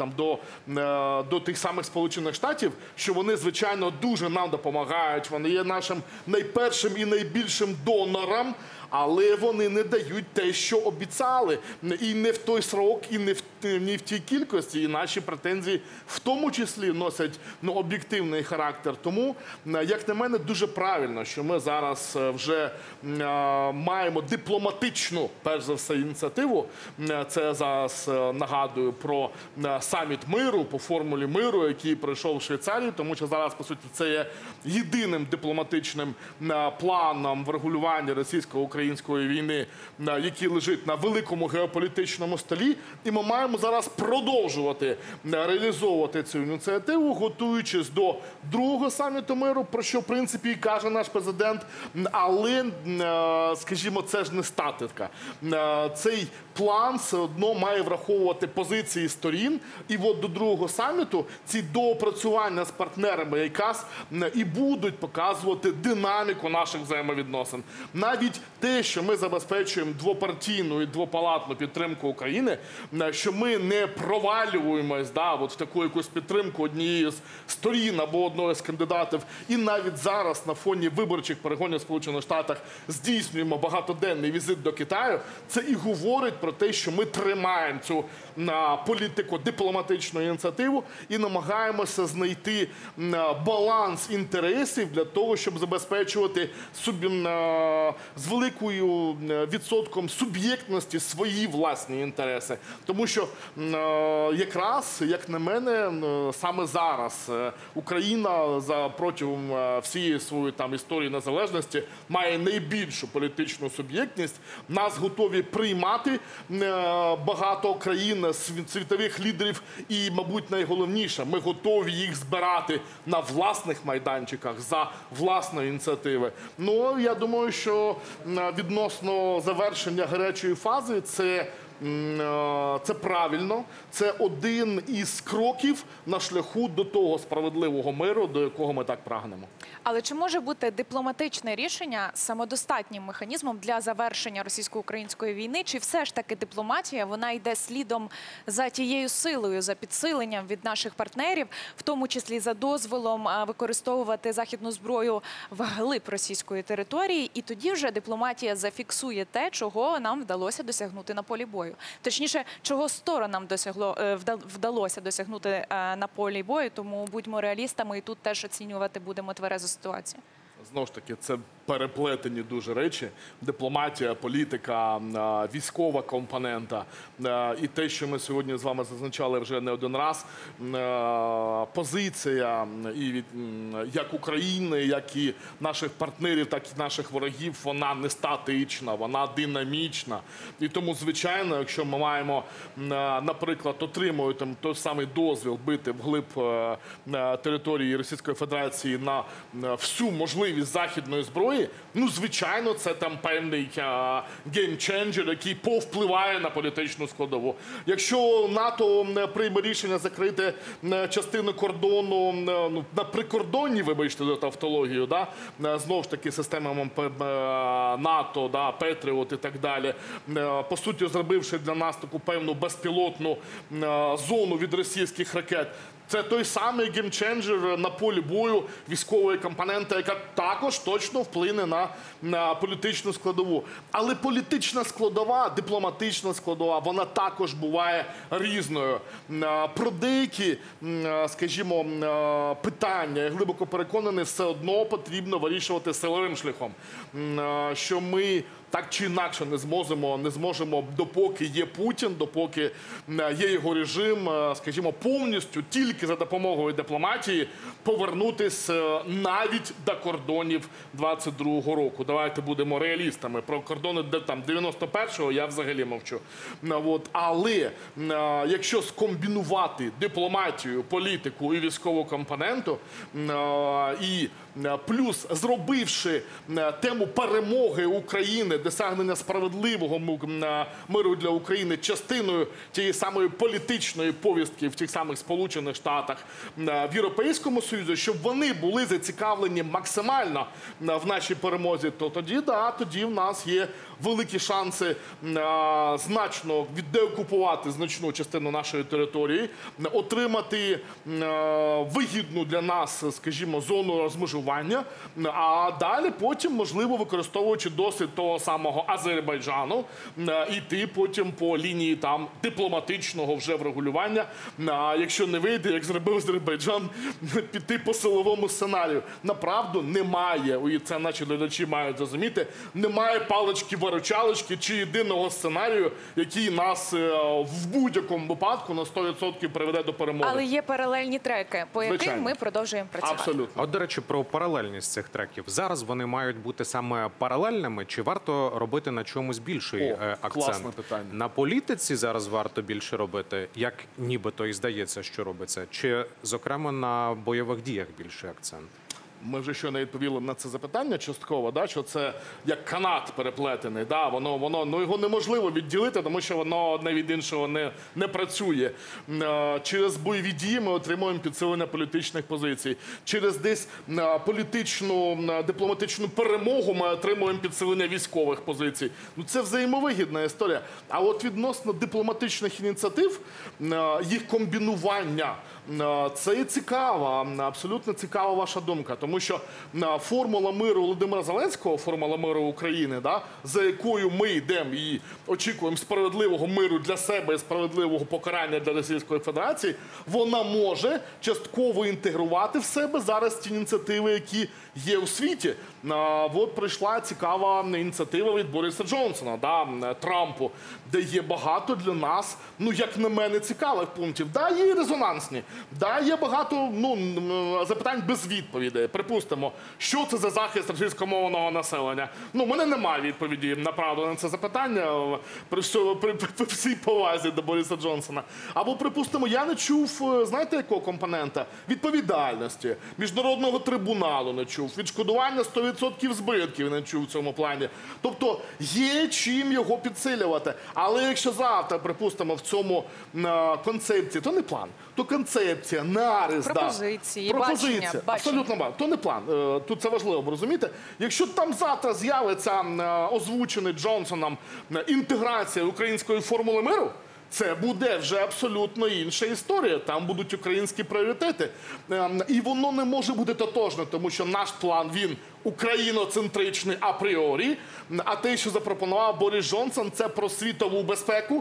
[SPEAKER 8] до тих самих Сполучених Штатів, що вони, звичайно, дуже нам допомагають, вони є нашим найпершим і найбільшим донором, але вони не дають те, що обіцяли. І не в той срок, і не в тій кількості. І наші претензії в тому числі носять об'єктивний характер. Тому, як на мене, дуже правильно, що ми зараз вже маємо дипломатичну, перш за все, ініціативу. Це зараз нагадую про саміт миру, по формулі миру, який пройшов в Швейцарії, тому що зараз, по суті, це є єдиним дипломатичним планом врегулювання російсько-української війни, який лежить на великому геополітичному столі. І ми маємо зараз продовжувати реалізовувати цю ініціативу, готуючись до другого саміту миру, про що, в принципі, і каже наш президент. Але, скажімо, це ж не статика. Цей план все одно має враховувати позиції сторін. І от до другого саміту ці доопрацювання з партнерами якраз і будуть показувати динаміку наших взаємовідносин. Навіть те, що ми забезпечуємо двопартійну і двопалатну підтримку України, що ми не провалюємось в таку якусь підтримку однієї з сторін або одного з кандидатів. І навіть зараз на фоні виборчих перегонів в Сполучених Штатах здійснюємо багатоденний візит до Китаю. Це і говорить про те, що ми тримаємо цю політико-дипломатичну ініціативу і намагаємося знайти баланс інтересів для того, щоб забезпечувати з великою відсотком суб'єктності свої власні інтереси. Тому що якраз, як на мене, саме зараз Україна протягом всієї своєї історії незалежності має найбільшу політичну суб'єктність. Нас готові приймати багато країн, світових лідерів і, мабуть, найголовніше, ми готові їх збирати на власних майданчиках за власної ініціативи. Я думаю, що відносно завершення гарячої фази це правильно, це один із кроків на шляху до того справедливого миру, до якого ми так прагнемо.
[SPEAKER 2] Але чи може бути дипломатичне рішення самодостатнім механізмом для завершення російсько-української війни? Чи все ж таки дипломатія, вона йде слідом за тією силою, за підсиленням від наших партнерів, в тому числі за дозволом використовувати західну зброю вглиб російської території, і тоді вже дипломатія зафіксує те, чого нам вдалося досягнути на полі бою? Точніше, чого сторонам вдалося досягнути на полі бою, тому будьмо реалістами і тут теж оцінювати будемо тверезу ситуацію.
[SPEAKER 8] Знову ж таки, це переплетені дуже речі. Дипломатія, політика, військова компонента. І те, що ми сьогодні з вами зазначали вже не один раз, позиція як України, як і наших партнерів, так і наших ворогів, вона не статична, вона динамічна. І тому, звичайно, якщо ми маємо, наприклад, отримуємо той самий дозвіл бити вглиб території Російської Федерації на всю можливість західної зброї, звичайно, це певний геймченджер, який повпливає на політичну складову. Якщо НАТО прийме рішення закрити частину кордону на прикордонні, вибачте за тавтологію, знову ж таки системами НАТО, Петріот і так далі, по суті, зробивши для нас таку певну безпілотну зону від російських ракет, Це той самий геймченджер на полі бою військової компоненти, яка також точно вплине на політичну складову. Але політична складова, дипломатична складова, вона також буває різною. Про деякі, скажімо, питання, я глибоко переконаний, все одно потрібно вирішувати силовим шляхом. Що ми так чи інакше не зможемо, допоки є Путін, допоки є його режим, скажімо, повністю тільки за допомогою дипломатії повернутися навіть до кордонів 22-го року. Давайте будемо реалістами. Про кордони 91-го я взагалі мовчу. Але якщо скомбінувати дипломатію, політику і військову компоненту, і плюс зробивши тему перемоги України, досягнення справедливого миру для України частиною тієї самої політичної повістки в тих самих Сполучених Штатах, в Європейському Союзі, щоб вони були зацікавлені максимально в нашій перемозі, то тоді в нас є великі шанси значно деокупувати значну частину нашої території, отримати вигідну для нас, скажімо, зону розмежування, а далі потім, можливо, використовуючи досвід того самого Азербайджану, йти потім по лінії там дипломатичного вже врегулювання, якщо не вийде, як зробив Азербайджан, піти по силовому сценарію. Направду немає, і це наші глядачі мають зрозуміти, немає палички-виручалочки чи єдиного сценарію, який нас в будь-якому випадку на 100% приведе до перемоги.
[SPEAKER 2] Але є паралельні треки, по яким ми продовжуємо працювати.
[SPEAKER 8] Абсолютно.
[SPEAKER 1] От, до речі, про паралельність цих треків. Зараз вони мають бути саме паралельними, чи варто робити на чомусь більший акцент?
[SPEAKER 8] Класне питання.
[SPEAKER 1] На політиці зараз варто більше робити, як нібито і здається, що робиться, чи, зокрема, на бойових діях більший акцент?
[SPEAKER 8] Ми вже щойно відповіли на це запитання частково, що це як канат переплетений. Його неможливо відділити, тому що воно одне від іншого не працює. Через бойові дії ми отримуємо підсилення політичних позицій. Через десь політичну, дипломатичну перемогу ми отримуємо підсилення військових позицій. Це взаємовигідна історія. А от відносно дипломатичних ініціатив, їх комбінування, це і цікава, абсолютно цікава ваша думка. Тому що формула миру Володимира Зеленського, формула миру України, за якою ми йдемо і очікуємо справедливого миру для себе і справедливого покарання для Російської Федерації, вона може частково інтегрувати в себе зараз ті ініціативи, які є у світі. От прийшла цікава ініціатива від Бориса Джонсона, Трампу, де є багато для нас, як на мене, цікавих пунктів. Є резонансні, є багато запитань без відповідей. Припустимо, що це за захист російськомовного населення? У мене немає відповіді, направду, на це запитання, при всій повазі до Бориса Джонсона. Або, припустимо, я не чув, знаєте, якого компонента? Відповідальності, міжнародного трибуналу не чув, відшкодування 100% збитків не чув в цьому плані. Тобто є чим його підсилювати. Але якщо завтра, припустимо, в цьому концепції, то не план, то концепція, нарис,
[SPEAKER 2] пропозиції,
[SPEAKER 8] бачення. Абсолютно, то не план. Тут це важливо розуміти. Якщо там завтра з'явиться озвучений Джонсоном інтеграція української формули миру, це буде вже абсолютно інша історія. Там будуть українські пріоритети. І воно не може бути тотожне, тому що наш план, він україноцентричний апріорі, а те, що запропонував Борис Джонсон, це про світову безпеку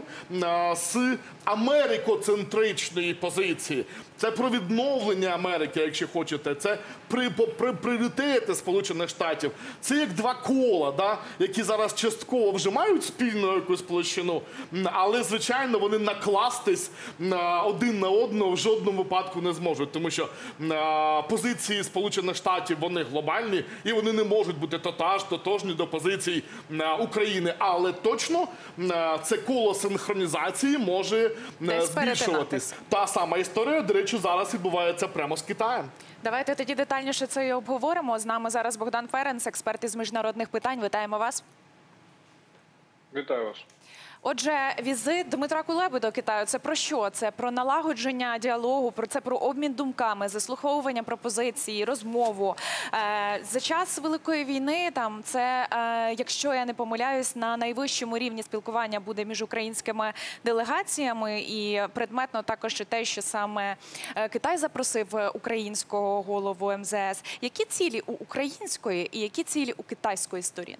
[SPEAKER 8] з америкоцентричної позиції. Це про відновлення Америки, якщо хочете. Це пріоритети Сполучених Штатів. Це як два кола, які зараз частково вже мають спільну якусь площину, але, звичайно, вони накластись один на одного в жодному випадку не зможуть, тому що позиції Сполучених Штатів, вони глобальні, і вони не можуть бути тотожні до позицій України. Але точно це коло синхронізації може збільшуватись. Та сама історія, до речі, зараз відбувається прямо з Китаєм.
[SPEAKER 2] Давайте тоді детальніше це і обговоримо. З нами зараз Богдан Ференц, експерт із міжнародних питань. Вітаємо вас.
[SPEAKER 5] Вітаю вас.
[SPEAKER 2] Отже, візит Дмитра Кулеби до Китаю – це про що? Це про налагодження діалогу, це про обмін думками, заслуховування пропозицій, розмову. За час Великої війни там це, якщо я не помиляюсь, на найвищому рівні спілкування буде між українськими делегаціями, і предметно також те, що саме Китай запросив українського голову МЗС. Які цілі у української і які цілі у китайської сторін?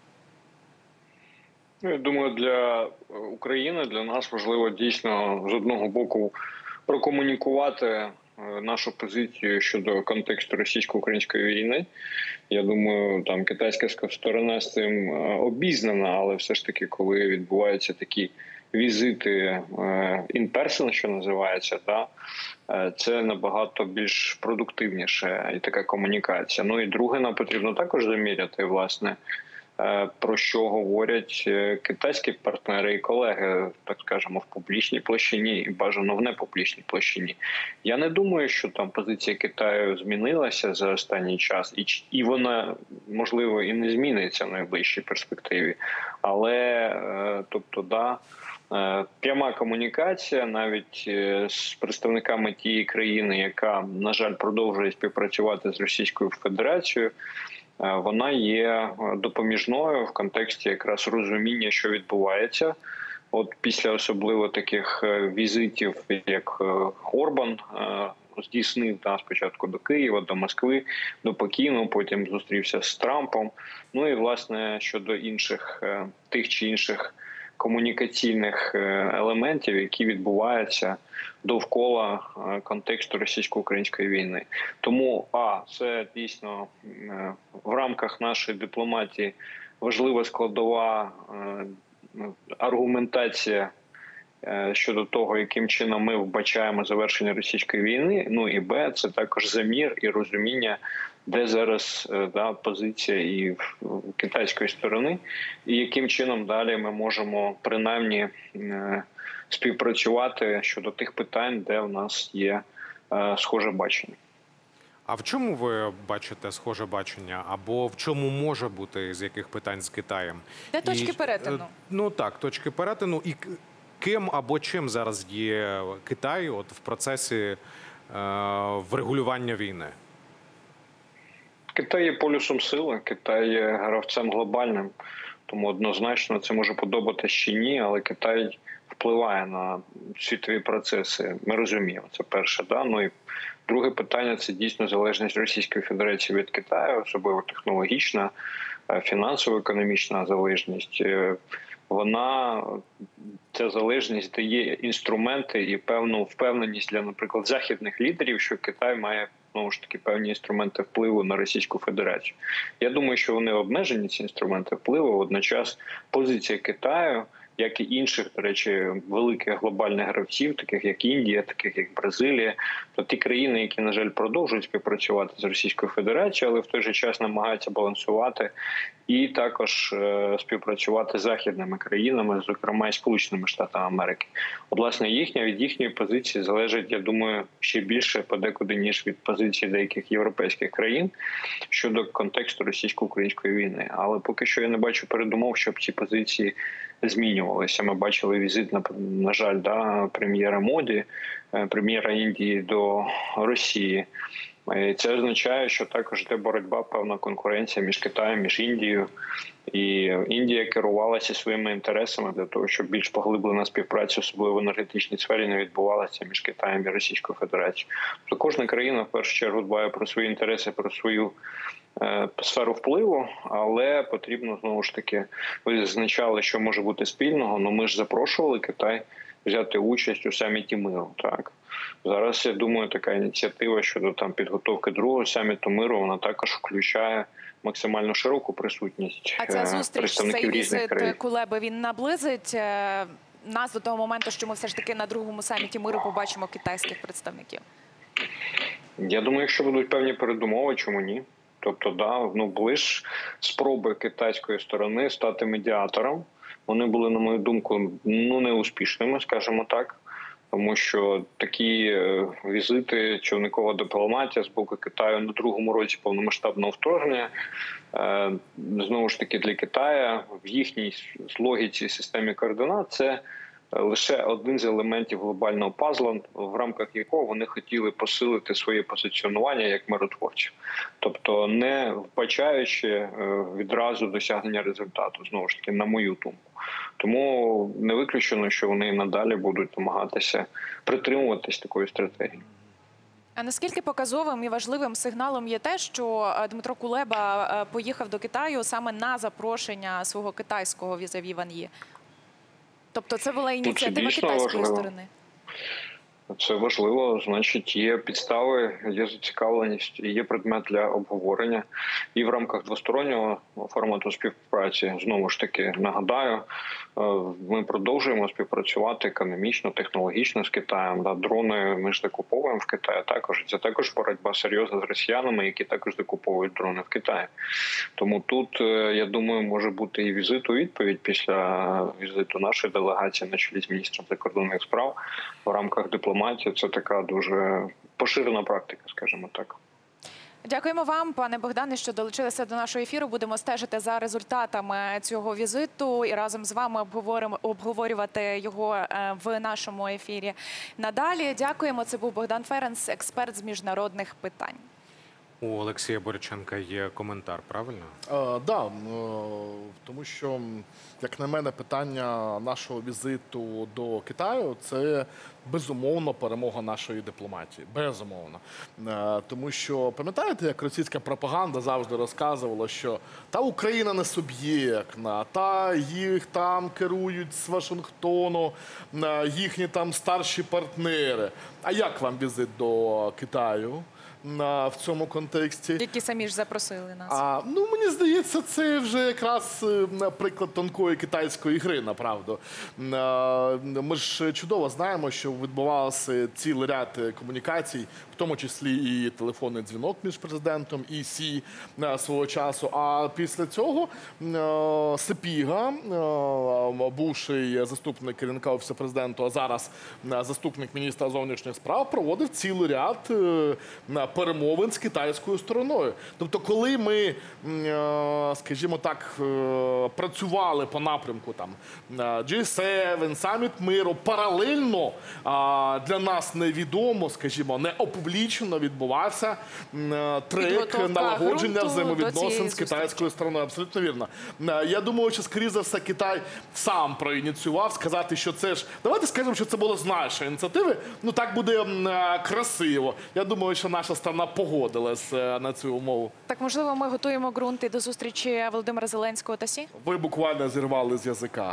[SPEAKER 5] Я думаю, для України, для нас важливо дійсно з одного боку прокомунікувати нашу позицію щодо контексту російсько-української війни. Я думаю, там китайська сторона з цим обізнана, але все ж таки, коли відбуваються такі візити in person, що називається, це набагато більш продуктивніше і така комунікація. Ну і друге, нам потрібно також заміряти, власне, про що говорять китайські партнери і колеги, так скажемо, в публічній площині і бажано в непублічній площині. Я не думаю, що там позиція Китаю змінилася за останній час, і вона, можливо, і не зміниться в найближчій перспективі. Але, пряма комунікація навіть з представниками тієї країни, яка, на жаль, продовжує співпрацювати з Російською Федерацією, вона є допоміжною в контексті якраз розуміння, що відбувається. От після особливо таких візитів, як Орбан здійснив спочатку до Києва, до Москви, до Пекіну, потім зустрівся з Трампом. Ну і, власне, щодо інших, тих чи інших комунікаційних елементів, які відбуваються довкола контексту російсько-української війни. Тому, це дійсно в рамках нашої дипломатії важлива складова аргументація щодо того, яким чином ми вбачаємо завершення російської війни. Ну і Б, це також замір і розуміння, де зараз позиція і китайської сторони, і яким чином далі ми можемо принаймні співпрацювати щодо тих питань, де в нас є схоже бачення.
[SPEAKER 1] А в чому ви бачите схоже бачення? Або в чому може бути, з яких питань з Китаєм?
[SPEAKER 2] Де точки перетину?
[SPEAKER 1] Ну так, точки перетину. І ким або чим зараз є Китай в процесі врегулювання війни?
[SPEAKER 5] Китай є полюсом сили, Китай є гравцем глобальним, тому однозначно це може подобатися чи ні, але Китай впливає на світові процеси. Ми розуміємо, це перше. Ну і друге питання – це дійсно залежність Російської Федерації від Китаю, особливо технологічна, фінансово-економічна залежність. Ця залежність дає інструменти і певну впевненість для, наприклад, західних лідерів, що Китай має, знову ж таки, певні інструменти впливу на Російську Федерацію. Я думаю, що вони обмежені, ці інструменти впливу. Водночас позиція Китаю, як і інших, до речі, великих глобальних гравців, таких як Індія, таких як Бразилія, то ті країни, які, на жаль, продовжують співпрацювати з Російською Федерацією, але в той же час намагаються балансувати і також співпрацювати з західними країнами, зокрема і Сполученими Штатами Америки. От, власне, від їхньої позиції залежить, я думаю, ще більше подекуди, ніж від позиції деяких європейських країн щодо контексту російсько-української війни. Але поки що я не бачу передумов, щоб ці позиції змінювалися. Ми бачили візит, на жаль, прем'єра Моді, прем'єра Індії до Росії. І це означає, що також йде боротьба, певна конкуренція між Китаєм, між Індією. І Індія керувалася своїми інтересами для того, щоб більш поглиблена співпраця, особливо в енергетичній сфері, не відбувалася між Китаєм і Російською Федерацією. Тобто кожна країна, в першу чергу, дбає про свої інтереси, про свою сферу впливу, але потрібно, знову ж таки, ви зазначали, що може бути спільного, ми ж запрошували Китай взяти участь у саміті миру. Так. Зараз, я думаю, така ініціатива щодо підготовки другого саміту миру, вона також включає максимально широку присутність представників різних країн.
[SPEAKER 2] Кулеби, він наблизить нас до того моменту, що ми все ж таки на другому саміті миру побачимо китайських представників?
[SPEAKER 5] Я думаю, якщо будуть певні передумови, чому ні? Тобто, були ж спроби китайської сторони стати медіатором. Вони були, на мою думку, неуспішними, скажімо так.
[SPEAKER 9] Тому що такі візити, човникова дипломатія з боку Китаю на другому році повномасштабного вторгнення, знову ж таки для Китаю в їхній логіці системі координат це лише один з елементів глобального пазла, в рамках якого вони хотіли посилити своє позиціонування як миротворче. Тобто не вбачаючи відразу досягнення результату, знову ж таки, на мою думку. Тому не виключено, що вони надалі будуть намагатися притримуватись такої стратегії.
[SPEAKER 2] А наскільки показовим і важливим сигналом є те, що Дмитро Кулеба поїхав до Китаю саме на запрошення свого китайського візаві Ван Ї? Тобто це була ініціатива китайської сторони?
[SPEAKER 9] Це важливо, значить, є підстави, є зацікавленість, є предмет для обговорення. І в рамках двостороннього формату співпраці, знову ж таки, нагадаю, ми продовжуємо співпрацювати економічно, технологічно з Китаєм. Дрони ми ж закуповуємо в Китаї також. Це також боротьба серйозна з росіянами, які також закуповують дрони в Китаї. Тому тут, я думаю, може бути і візит у відповідь після візиту нашої делегації на чолі з міністром закордонних справ в рамках дипломатії. Це така дуже поширена практика, скажімо так.
[SPEAKER 2] Дякуємо вам, пане Богдане, що долучилися до нашого ефіру. Будемо стежити за результатами цього візиту і разом з вами обговорювати його в нашому ефірі надалі. Дякуємо. Це був Богдан Ференц, експерт з міжнародних питань.
[SPEAKER 1] У Олексія Бориченка є коментар, правильно?
[SPEAKER 8] Так, тому що, як на мене, питання нашого візиту до Китаю – це безумовно перемога нашої дипломатії. Безумовно. Тому що, пам'ятаєте, як російська пропаганда завжди розказувала, що та Україна не суб'єктна, та їх там керують з Вашингтону, їхні там старші партнери. А як вам візит до Китаю? В цьому контексті.
[SPEAKER 2] Які самі ж запросили нас.
[SPEAKER 8] Мені здається, це вже якраз приклад тонкої китайської гри, направду. Ми ж чудово знаємо, що відбувався цілий ряд комунікацій, в тому числі і телефонний дзвінок між президентом і Сі свого часу. А після цього Сапіга, бувший заступник керівника Офісу президента, а зараз заступник міністра зовнішніх справ, проводив цілий ряд перемовин з китайською стороною. Тобто, коли ми, скажімо так, працювали по напрямку там G7, саміт миру, паралельно для нас невідомо, скажімо, не опублічено відбувався трек налагодження взаємовідносин з китайською стороною. Абсолютно вірно. Я думаю, що, скоріше за все, Китай сам проініціював сказати, що це ж... Давайте скажемо, що це було з нашої ініціативи. Так буде красиво. Я думаю, що наша сторона погодилась на цю умову.
[SPEAKER 2] Так, можливо, ми готуємо ґрунт і до зустрічі Володимира Зеленського та Сі?
[SPEAKER 8] Ви буквально зірвали з язика.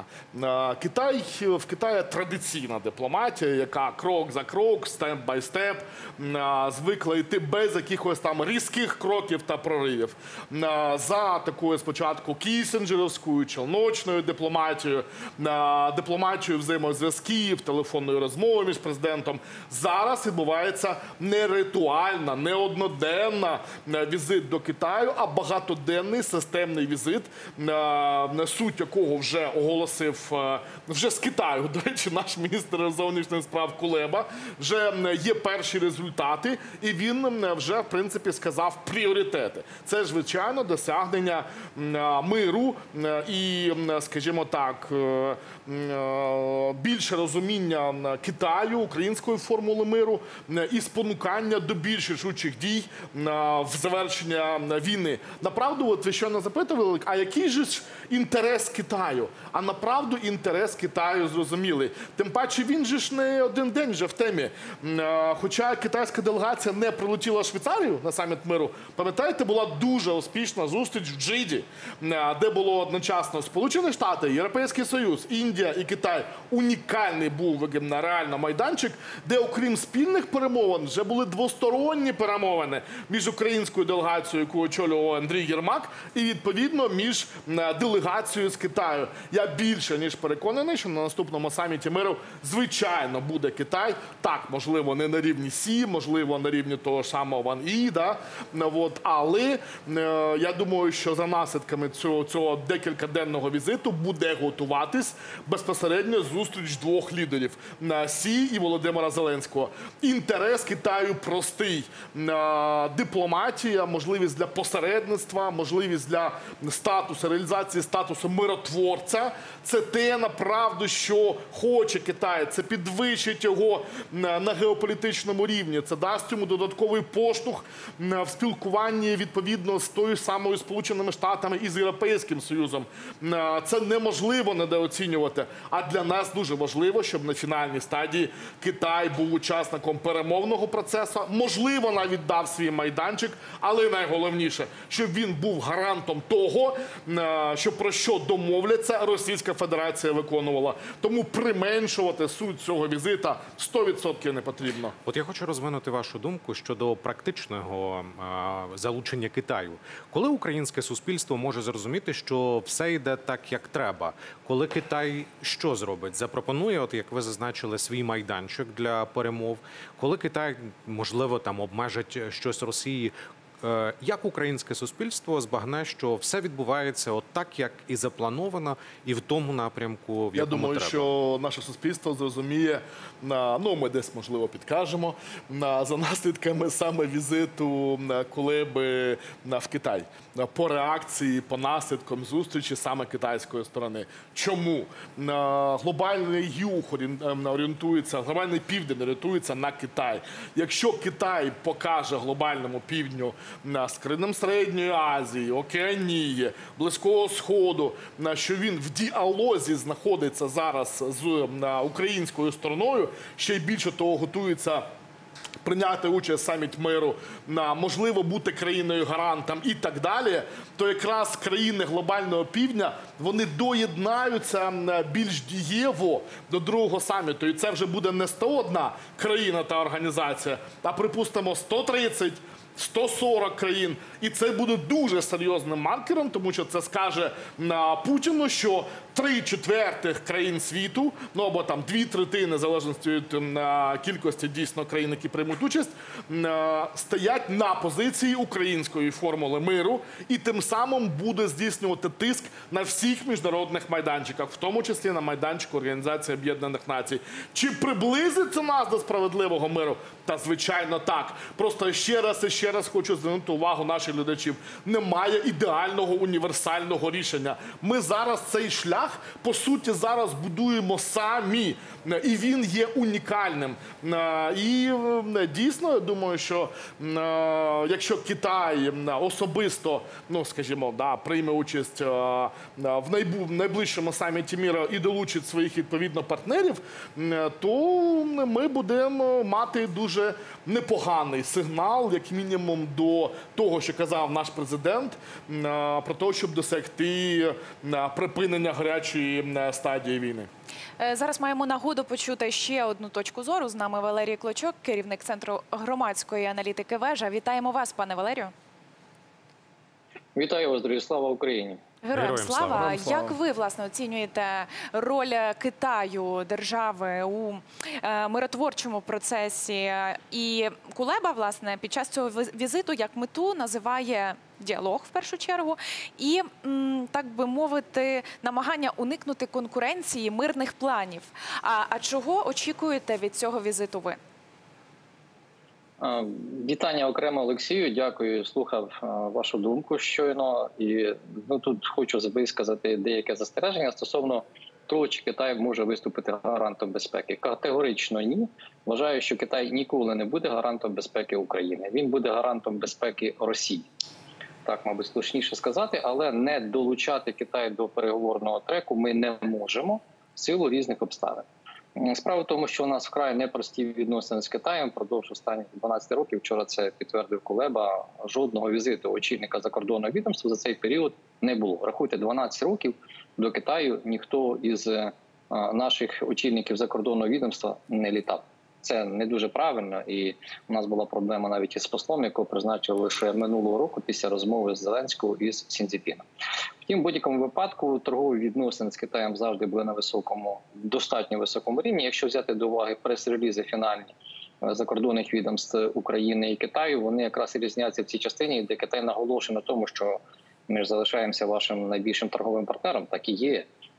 [SPEAKER 8] В Китаї традиційна дипломатія, яка крок за крок, степ бай степ, звикла йти без якихось там різких кроків та проривів. За такою спочатку кісінджерівською, челночною дипломатією, дипломатією взаємозв'язків, телефонною розмовою між президентом. Зараз відбувається не ритуальна, не одноденна візит до Китаю, а багатоденний системний візит, суть якого вже оголосив вже з Китаю, до речі, наш міністр зовнішніх справ Кулеба. Вже є перші результати, і він вже, в принципі, сказав пріоритети. Це, звичайно, досягнення миру і, скажімо так, більше розуміння Китаю, української формули миру і спонукання до більш рішучих дій в завершення війни. Направду, от ви щойно запитували, а який же ж інтерес Китаю? А направду інтерес Китаю зрозумілий. Тим паче він же ж не один день вже в темі. Хоча китайська делегація не прилетіла в Швейцарію на саміт миру, пам'ятаєте, була дуже успішна зустріч в Джиді, де було одночасно Сполучені Штати, Європейський Союз, Індія і Китай. Унікальний був реально майданчик, де окрім спільних перемовин вже були двосторонні перемовини між українською делегацією, яку очолював Андрій Єрмак, і відповідно між делегацією з Китаю. Я більше ніж переконаний, що на наступному саміті миру звичайно буде Китай. Так, можливо, не на рівні Сі, можливо, на рівні того самого Ван Ї, але я думаю, що за наслідками цього декількаденного візиту буде готуватись безпосередньо зустріч двох лідерів – Сі і Володимира Зеленського. Інтерес Китаю простий. Дипломатія, можливість для посередництва, можливість для реалізації статусу миротворця – це те, направду, що хоче Китай. Це підвищить його на геополітичному рівні. Це дасть йому додатковий поштовх в спілкуванні відповідно з тою самою Сполученими Штатами і з Європейським Союзом. Це неможливо недооцінювати. А для нас дуже важливо, щоб на фінальній стадії Китай був учасником перемовного процесу, можливо, навіть дав свій майданчик, але найголовніше, щоб він був гарантом того, що про що домовляться, Російська Федерація виконувала. Тому применшувати суть цього візита 100% не потрібно.
[SPEAKER 1] От я хочу розвинути вашу думку щодо практичного залучення Китаю. Коли українське суспільство може зрозуміти, що все йде так, як треба? Коли Китай що зробить? Запропонує, от як ви зазначили, свій майданчик для перемов? Коли Китай, можливо, там обмежить щось Росії? Як українське суспільство збагне, що все відбувається от так, як і заплановано, і в тому напрямку, в якому
[SPEAKER 8] Я думаю,
[SPEAKER 1] треба?
[SPEAKER 8] що наше суспільство зрозуміє, ми десь, можливо, підкажемо, за наслідками саме візиту Кулеби в Китай. По реакції, по наслідкам зустрічі саме китайської сторони. Чому? Глобальний юг орієнтується, глобальний південь орієнтується на Китай. Якщо Китай покаже глобальному півдню з країнам Середньої Азії, Океанії, Близького Сходу, що він в діалозі знаходиться зараз з українською стороною, ще й більше того готується прийняти участь в саміті миру, можливо бути країною-гарантом і так далі, то якраз країни глобального півдня, вони доєднаються більш дієво до другого саміту. І це вже буде не 101 країна та організація, а, припустимо, 130, 140 країн. І це буде дуже серйозним маркером, тому що це скаже Путіну, що 3/4 країн світу, або там 2/3, в залежності від кількості дійсно країн, які приймуть участь, стоять на позиції української формули миру, і тим самим буде здійснювати тиск на всіх міжнародних майданчиках, в тому числі на майданчику Організації Об'єднаних Націй. Чи приблизиться нас до справедливого миру? Та, звичайно, так. Просто ще раз хочу звернути увагу наших глядачів. Немає ідеального універсального рішення. Ми зараз цей шлях, по суті, зараз будуємо самі. І він є унікальним. І дійсно, я думаю, що якщо Китай особисто, прийме участь в найближчому саміті миру і долучить своїх відповідно партнерів, то ми будемо мати дуже непоганий сигнал, як мінімум, до того, що казав наш президент, про те, щоб досягти припинення гарячої стадії війни.
[SPEAKER 2] Зараз маємо нагоду почути ще одну точку зору. З нами Валерій Клочок, керівник Центру громадської аналітики «Вежа». Вітаємо вас, пане Валерію.
[SPEAKER 10] Вітаю вас, друзі. Слава Україні.
[SPEAKER 2] Героям слава! Як ви, власне, оцінюєте роль Китаю, держави у миротворчому процесі? І Кулеба, власне, під час цього візиту як мету називає діалог, в першу чергу, і, так би мовити, намагання уникнути конкуренції мирних планів. А чого очікуєте від цього візиту ви?
[SPEAKER 10] Вітання окремо Олексію, дякую, слухав вашу думку щойно. І тут хочу висказати деяке застереження стосовно того, чи Китай може виступити гарантом безпеки. Категорично ні. Вважаю, що Китай ніколи не буде гарантом безпеки України. Він буде гарантом безпеки Росії. Так, мабуть, слушніше сказати, але не долучати Китай до переговорного треку ми не можемо в силу різних обставин. Справа в тому, що у нас вкрай непрості відносини з Китаєм впродовж останніх 12 років. Вчора це підтвердив Кулеба. Жодного візиту очільника закордонного відомства за цей період не було. Рахуйте, 12 років до Китаю ніхто із наших очільників закордонного відомства не літав. Це не дуже правильно, і у нас була проблема навіть із послом, якого призначили лише минулого року після розмови з Зеленського і з Сі Цзіньпіном. Втім, в будь-якому випадку торгові відносини з Китаєм завжди були на достатньо високому рівні. Якщо взяти до уваги прес-релізи фінальні закордонних відомств України і Китаю, вони якраз і різняться в цій частині, де Китай наголошує на тому, що ми ж залишаємося вашим найбільшим торговим партнером, так і є.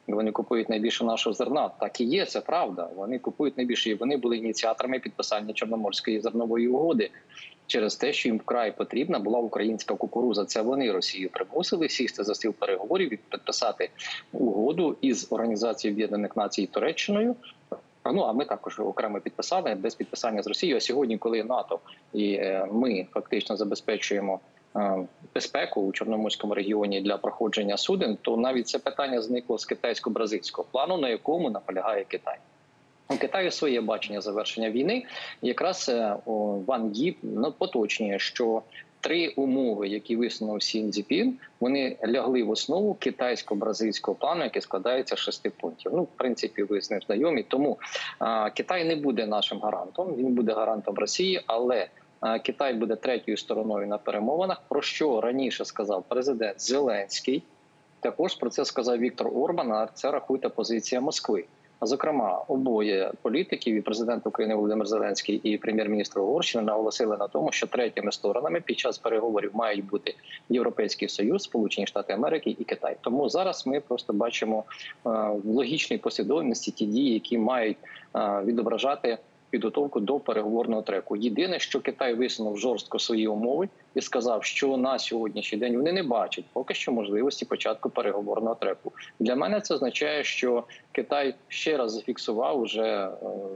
[SPEAKER 10] Вони купують найбільше нашого зерна. Так і є, це правда. Вони купують найбільше. І вони були ініціаторами підписання Чорноморської зернової угоди через те, що їм вкрай потрібна була українська кукуруза. Це вони Росію примусили сісти за стіл переговорів і підписати угоду із Організацією Об'єднаних Націй Туреччиною. Ну, а ми також окремо підписали без підписання з Росією. А сьогодні, коли НАТО і ми фактично забезпечуємо безпеку у Чорноморському регіоні для проходження суден, то навіть це питання зникло з китайсько-бразильського плану, на якому наполягає Китай. У Китаю своє бачення завершення війни. І якраз Ван Ї поточнює, що 3 умови, які висунув Сі Цзіньпін, вони лягли в основу китайсько-бразильського плану, який складається з 6 пунктів. Ну, в принципі, ви з ним знайомі. Тому Китай не буде нашим гарантом, він буде гарантом Росії, але Китай буде 3-ю стороною на перемовинах, про що раніше сказав президент Зеленський. Також про це сказав Віктор Орбан, а це, рахуйте, позиція Москви. Зокрема, обоє політиків, і президент України Володимир Зеленський, і прем'єр-міністр Угорщини наголосили на тому, що 3-ми сторонами під час переговорів мають бути Європейський Союз, Сполучені Штати Америки і Китай. Тому зараз ми просто бачимо в логічній послідовності ті дії, які мають відображати підготовку до переговорного треку. Єдине, що Китай висунув жорстко свої умови і сказав, що на сьогоднішній день вони не бачать поки що можливості початку переговорного треку. Для мене це означає, що Китай ще раз зафіксував уже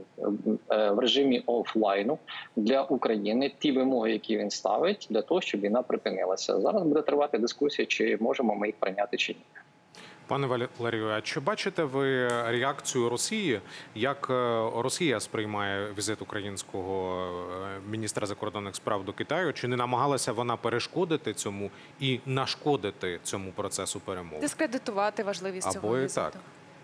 [SPEAKER 10] в режимі офлайну для України ті вимоги, які він ставить, для того, щоб війна припинилася. Зараз буде тривати дискусія, чи можемо ми їх прийняти, чи ні.
[SPEAKER 1] Пане Валерію, а чи бачите ви реакцію Росії? Як Росія сприймає візит українського міністра закордонних справ до Китаю? Чи не намагалася вона перешкодити цьому і нашкодити цьому процесу перемов?
[SPEAKER 2] Дискредитувати важливість цього
[SPEAKER 1] або і
[SPEAKER 2] візиту?
[SPEAKER 1] так.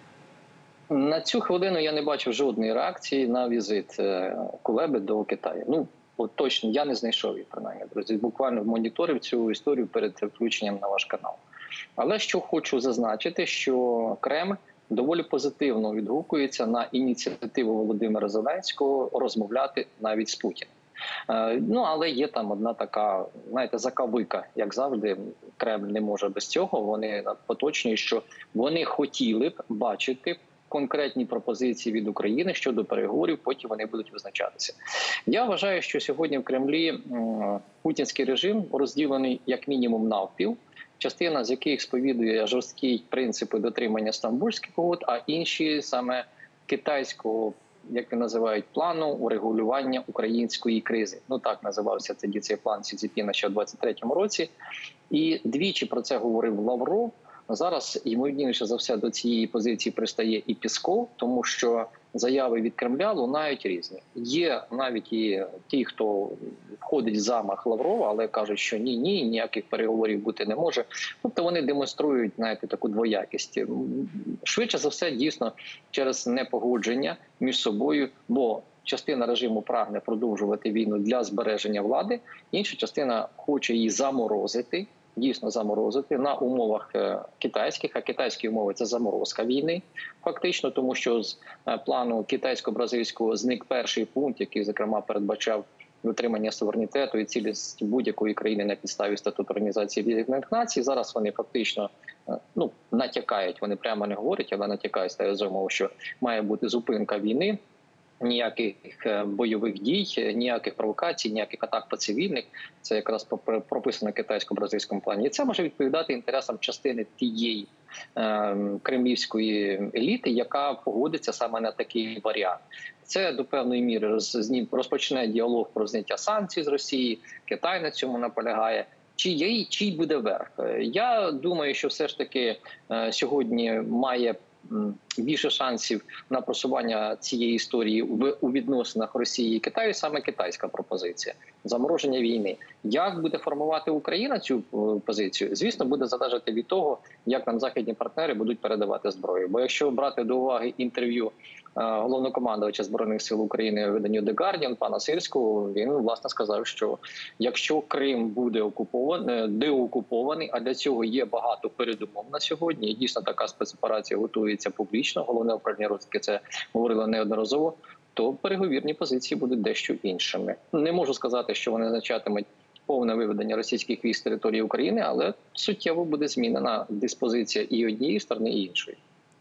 [SPEAKER 10] На цю хвилину я не бачив жодної реакції на візит Кулеби до Китаю. Ну, от точно, я не знайшов її, принаймні, друзі. Буквально моніторив цю історію перед включенням на ваш канал. Але що хочу зазначити, що Кремль доволі позитивно відгукується на ініціативу Володимира Зеленського розмовляти навіть з Путіним. Ну, але є там одна така, знаєте, закавика, як завжди, Кремль не може без цього. Вони поточнюють, що вони хотіли б бачити конкретні пропозиції від України щодо переговорів, потім вони будуть визначатися. Я вважаю, що сьогодні в Кремлі путінський режим розділений як мінімум навпіл, частина з яких сповідує жорсткі принципи дотримання Стамбульських угод, а інші саме китайського, як він називають, плану урегулювання української кризи. Ну так називався цей план Сі Цзіньпіна ще в 23-му році. І двічі про це говорив Лавров. Зараз, ймовірніше за все, до цієї позиції пристає і Пісков, тому що заяви від Кремля лунають різні. Є навіть і ті, хто входить в замах Лаврова, але кажуть, що ні, ніяких переговорів бути не може. Тобто вони демонструють, знаєте, таку двоякість. Швидше за все, дійсно, через непогодження між собою, бо частина режиму прагне продовжувати війну для збереження влади, інша частина хоче її заморозити, дійсно заморозити на умовах китайських, а китайські умови – це заморозка війни, фактично, тому що з плану китайсько-бразильського зник перший пункт, який, зокрема, передбачав дотримання суверенітету і цілісності будь-якої країни на підставі статуту Організації Об'єднаних Націй. Зараз вони фактично натякають, вони прямо не говорять, але натякають, ставлять за умову, що має бути зупинка війни, ніяких бойових дій, ніяких провокацій, ніяких атак по цивільних. Це якраз прописано в китайсько-бразильському плані. І це може відповідати інтересам частини тієї кремлівської еліти, яка погодиться саме на такий варіант. Це до певної міри розпочне діалог про зняття санкцій з Росії, Китай на цьому наполягає. Чий буде верх? Я думаю, що все ж таки сьогодні має більше шансів на просування цієї історії у відносинах Росії і Китаю саме китайська пропозиція – замороження війни. Як буде формувати Україна цю позицію? Звісно, буде залежати від того, як нам західні партнери будуть передавати зброю. Бо якщо брати до уваги інтерв'ю головнокомандувача Збройних сил України виданню The Guardian, пана Сирського, він, власне, сказав, що якщо Крим буде деокупований, а для цього є багато передумов на сьогодні, і дійсно така спецоперація готується публічно, головне управління розвідки це говорило неодноразово, то переговірні позиції будуть дещо іншими. Не можу сказати, що вони означатимуть повне виведення російських військ з території України, але суттєво буде змінена диспозиція і однієї сторони, і іншої.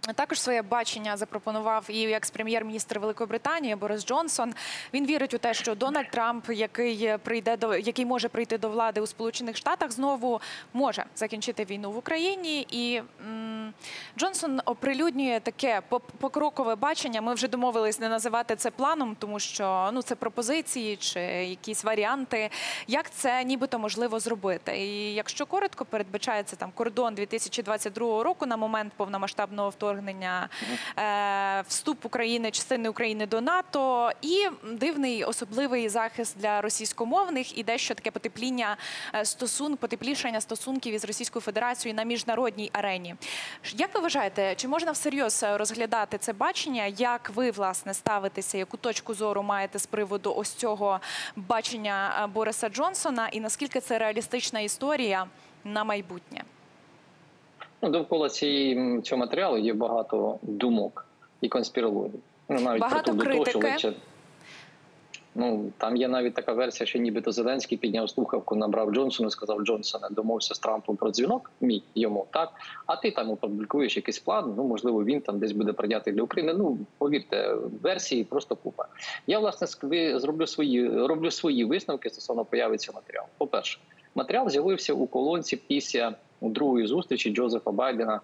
[SPEAKER 2] також своє бачення запропонував і екс-прем'єр-міністр Великої Британії Борис Джонсон. Він вірить у те, що Дональд Трамп, який може прийти до влади у Сполучених Штатах, знову може закінчити війну в Україні. І Джонсон оприлюднює таке покрокове бачення. Ми вже домовились не називати це планом, тому що це пропозиції чи якісь варіанти, як це нібито можливо зробити. І якщо коротко, передбачається там кордон 2022 року на момент повномасштабного вторгнення, вступ України, частини України до НАТО і дивний особливий захист для російськомовних і дещо таке потеплішання стосунків із Російською Федерацією на міжнародній арені. Як ви вважаєте, чи можна всерйоз розглядати це бачення? Як ви, власне, ставитеся, яку точку зору маєте з приводу ось цього бачення Бориса Джонсона і наскільки це реалістична історія на майбутнє?
[SPEAKER 10] Довкола цього матеріалу є багато думок і конспірологій. Навіть
[SPEAKER 2] багато критики.
[SPEAKER 10] Там є навіть така версія, що нібито Зеленський підняв слухавку, набрав Джонсона, сказав: Джонсоне, домовився з Трампом про дзвінок, йому, так, а ти там опублікуєш якийсь план, можливо, він там десь буде прийнятий для України. Повірте, версії просто купа. Я, власне, роблю свої висновки стосовно появи цього матеріалу. По-перше, матеріал з'явився у колонці після другої зустрічі Джозефа Байдена,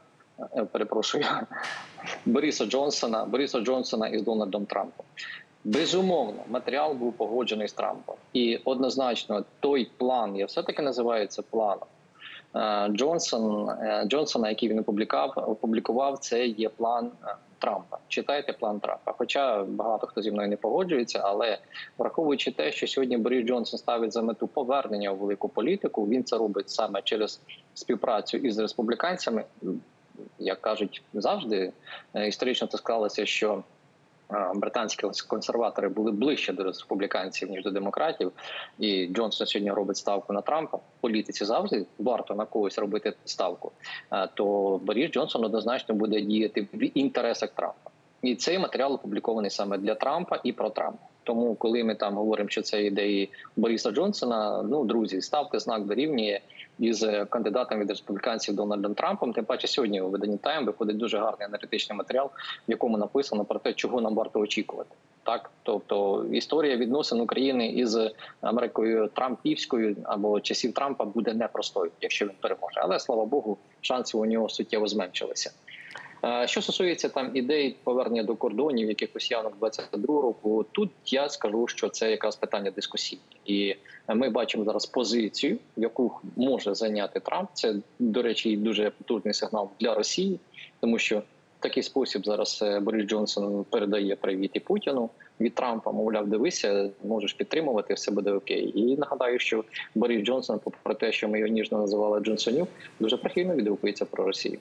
[SPEAKER 10] Бориса Джонсона із Дональдом Трампом. Безумовно, матеріал був погоджений з Трампом. І однозначно той план, я все-таки називаю це планом, Джонсона, який він опублікував, це є план Трампа. Читайте план Трампа. Хоча багато хто зі мною не погоджується, але враховуючи те, що сьогодні Борис Джонсон ставить за мету повернення у велику політику, він це робить саме через співпрацю із республіканцями. Як кажуть завжди, історично це склалося, що британські консерватори були ближче до республіканців, ніж до демократів, і Джонсон сьогодні робить ставку на Трампа. В політиці завжди варто на когось робити ставку. То Борис Джонсон однозначно буде діяти в інтересах Трампа. І цей матеріал опублікований саме для Трампа і про Трампа. Тому, коли ми там говоримо, що це ідеї Бориса Джонсона, друзі, ставте знак дорівнює із кандидатом від республіканців Дональдом Трампом. Тим паче сьогодні у виданні «Тайм» виходить дуже гарний аналітичний матеріал, в якому написано про те, чого нам варто очікувати. Так, тобто історія відносин України із Америкою трампівською або часів Трампа буде непростою, якщо він переможе. Але, слава Богу, шанси у нього суттєво зменшилися. Що стосується там ідей повернення до кордонів, якихось явно 22 року, тут я скажу, що це якраз питання дискусійне. І ми бачимо зараз позицію, яку може зайняти Трамп. Це, до речі, дуже потужний сигнал для Росії, тому що в такий спосіб зараз Борис Джонсон передає привіт і Путіну від Трампа, мовляв, дивися, можеш підтримувати, все буде окей. І нагадаю, що Борис Джонсон, попри те, що ми його ніжно називали Джонсонюк, дуже прихильно відгукується про Росію.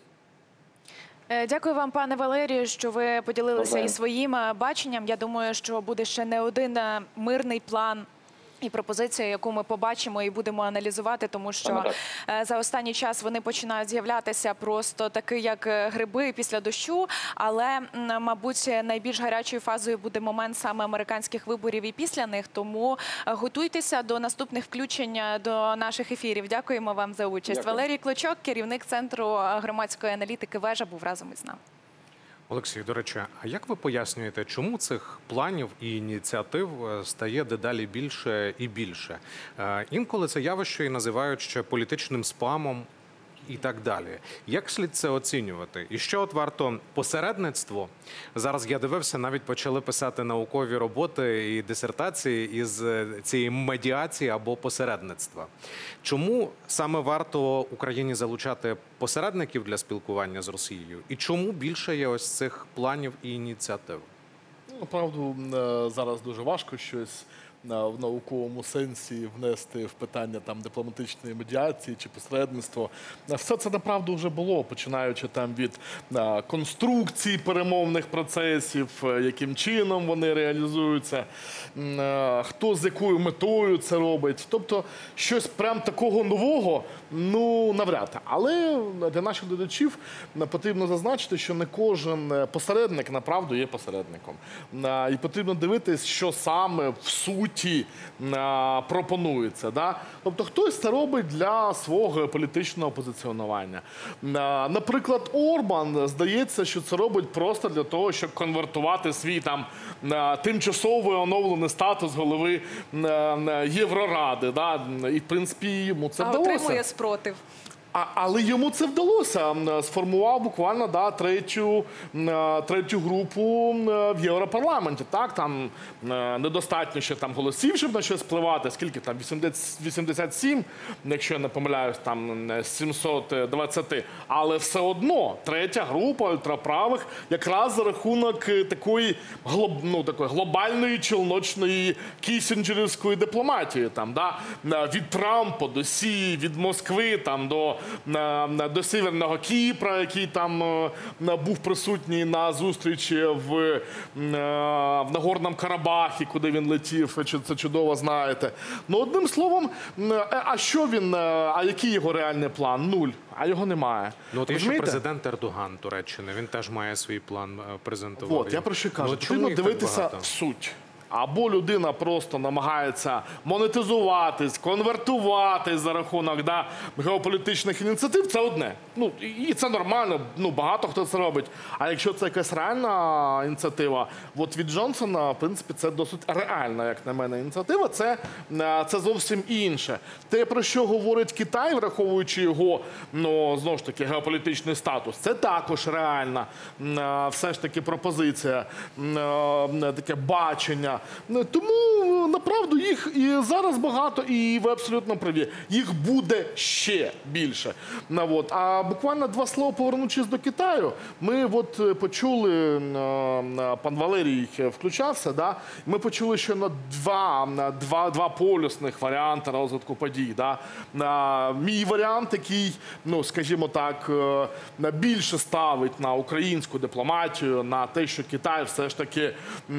[SPEAKER 2] Дякую вам, пане Валерію, що ви поділилися і своїм баченням. Я думаю, що буде ще не один мирний план і пропозиція, яку ми побачимо і будемо аналізувати, тому що за останній час вони починають з'являтися просто таки, як гриби після дощу, але, мабуть, найбільш гарячою фазою буде момент саме американських виборів і після них, тому готуйтеся до наступних включень до наших ефірів. Дякуємо вам за участь.
[SPEAKER 10] Дякую.
[SPEAKER 2] Валерій Клочок, керівник Центру громадської аналітики «Вежа», був разом із нами.
[SPEAKER 1] Олексій, до речі, а як ви пояснюєте, чому цих планів і ініціатив стає дедалі більше і більше? Інколи це явище і називають ще політичним спамом і так далі. Як слід це оцінювати? І що варто посередництво? Зараз я дивився, навіть почали писати наукові роботи і дисертації із цієї медіації або посередництва. Чому саме варто Україні залучати посередників для спілкування з Росією? І чому більше є ось цих планів і ініціатив?
[SPEAKER 8] Направду, зараз дуже важко щось в науковому сенсі внести в питання там дипломатичної медіації чи посередництва. Все це направду вже було, починаючи там від конструкції перемовних процесів, яким чином вони реалізуються, хто з якою метою це робить. Тобто щось прям такого нового, навряд. Але для наших глядачів потрібно зазначити, що не кожен посередник направду є посередником. І потрібно дивитись, що саме в суті пропонується. Да? Тобто хтось це робить для свого політичного позиціонування. Наприклад, Орбан, здається, що це робить просто для того, щоб конвертувати свій там тимчасовий оновлений статус голови Євроради. Да? І, в принципі, йому це вдалося.
[SPEAKER 2] Отримує спротив.
[SPEAKER 8] Але йому це вдалося. Сформував буквально третю групу в Європарламенті. Так, там недостатньо ще там голосів, щоб на щось впливати. Скільки там? 87, якщо я не помиляюсь, там 720. Але все одно третя група ультраправих якраз за рахунок такої глобальної челночної кісінджерівської дипломатії. Там, да? Від Трампа до Сі, від Москви там, до Северного Кіпра, який там був присутній на зустрічі в Нагорному Карабахі, куди він летів, це чудово знаєте. Ну, одним словом, а який його реальний план? Нуль. А його немає.
[SPEAKER 1] Ну, от є ще президент Ердоган Туреччини, він теж має свій план презентувати.
[SPEAKER 8] От, я про що кажу, потрібно дивитися в суть. Або людина просто намагається монетизуватись, конвертуватись за рахунок геополітичних ініціатив, це одне. Ну, і це нормально, багато хто це робить. А якщо це якась реальна ініціатива, от від Джонсона, в принципі, це досить реальна, як на мене, ініціатива, це зовсім інше. Те, про що говорить Китай, враховуючи його, знову ж таки, геополітичний статус, це також реальна все ж таки пропозиція, таке бачення. Тому, направду, їх і зараз багато, і ви абсолютно праві. Їх буде ще більше. А буквально два слова, повернучись до Китаю, ми почули, пан Валерій включався, да? Ми почули, що на два полюсних варіанти розвитку подій. Да? Мій варіант, який, скажімо так, більше ставить на українську дипломатію, на те, що Китай все ж таки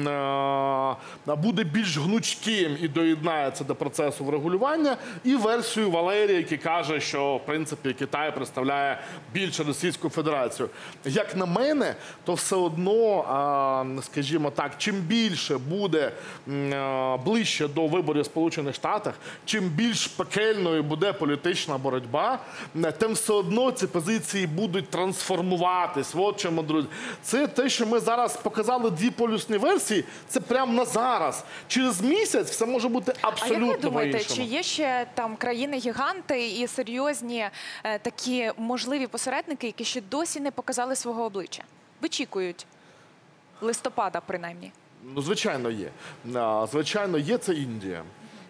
[SPEAKER 8] буде більш гнучким і доєднається до процесу врегулювання, і версію Валерія, який каже, що, в принципі, Китай представляє більше Російську Федерацію. Як на мене, то все одно, скажімо так, чим більше буде ближче до виборів в Сполучених Штатах, чим більш пекельною буде політична боротьба, тим все одно ці позиції будуть трансформуватись. От чому, друзі. Це те, що ми зараз показали дві полюсні версії, це прямо на зараз. Через місяць все може бути абсолютно по-іншому.
[SPEAKER 2] А як ви думаєте, чи є ще там країни-гіганти і серйозні такі можливі посередники, які ще досі не показали свого обличчя? Вичікують листопада, принаймні.
[SPEAKER 8] Ну, звичайно, є. Звичайно, є, це Індія.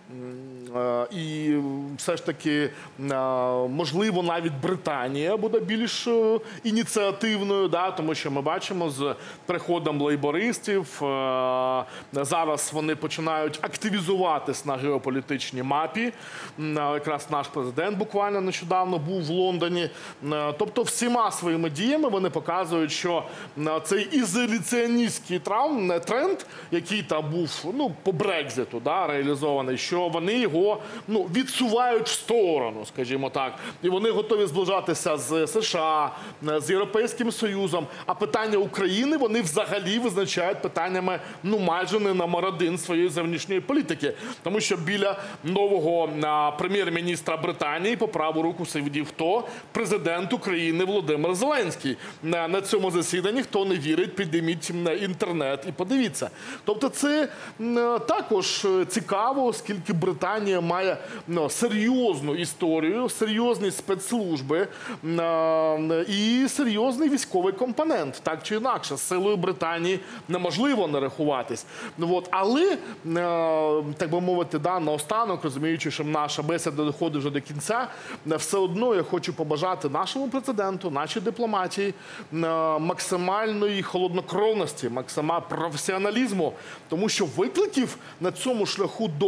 [SPEAKER 8] І все ж таки, можливо, навіть Британія буде більш ініціативною, да? Тому що ми бачимо з приходом лейбористів, зараз вони починають активізуватись на геополітичній мапі. Якраз наш президент буквально нещодавно був в Лондоні. Тобто всіма своїми діями вони показують, що цей ізоляціоністський тренд, який там був по Брекзиту, да, реалізований, що вони його відсувають в сторону, скажімо так. І вони готові зближатися з США, з Європейським Союзом. А питання України вони взагалі визначають питаннями майже не номер один своєї зовнішньої політики. Тому що біля нового прем'єр-міністра Британії по праву руку сидів хто? Президент України Володимир Зеленський. На цьому засіданні, хто не вірить, підійміть інтернет і подивіться. Тобто це також цікаво, оскільки Британія має серйозну історію, серйозні спецслужби і серйозний військовий компонент. Так чи інакше, з силою Британії неможливо не рахуватись. Але, так би мовити, наостанок, розуміючи, що наша бесіда доходить вже до кінця, все одно я хочу побажати нашому президенту, нашій дипломатії максимальної холоднокровності, максимального професіоналізму, тому що викликів на цьому шляху до миру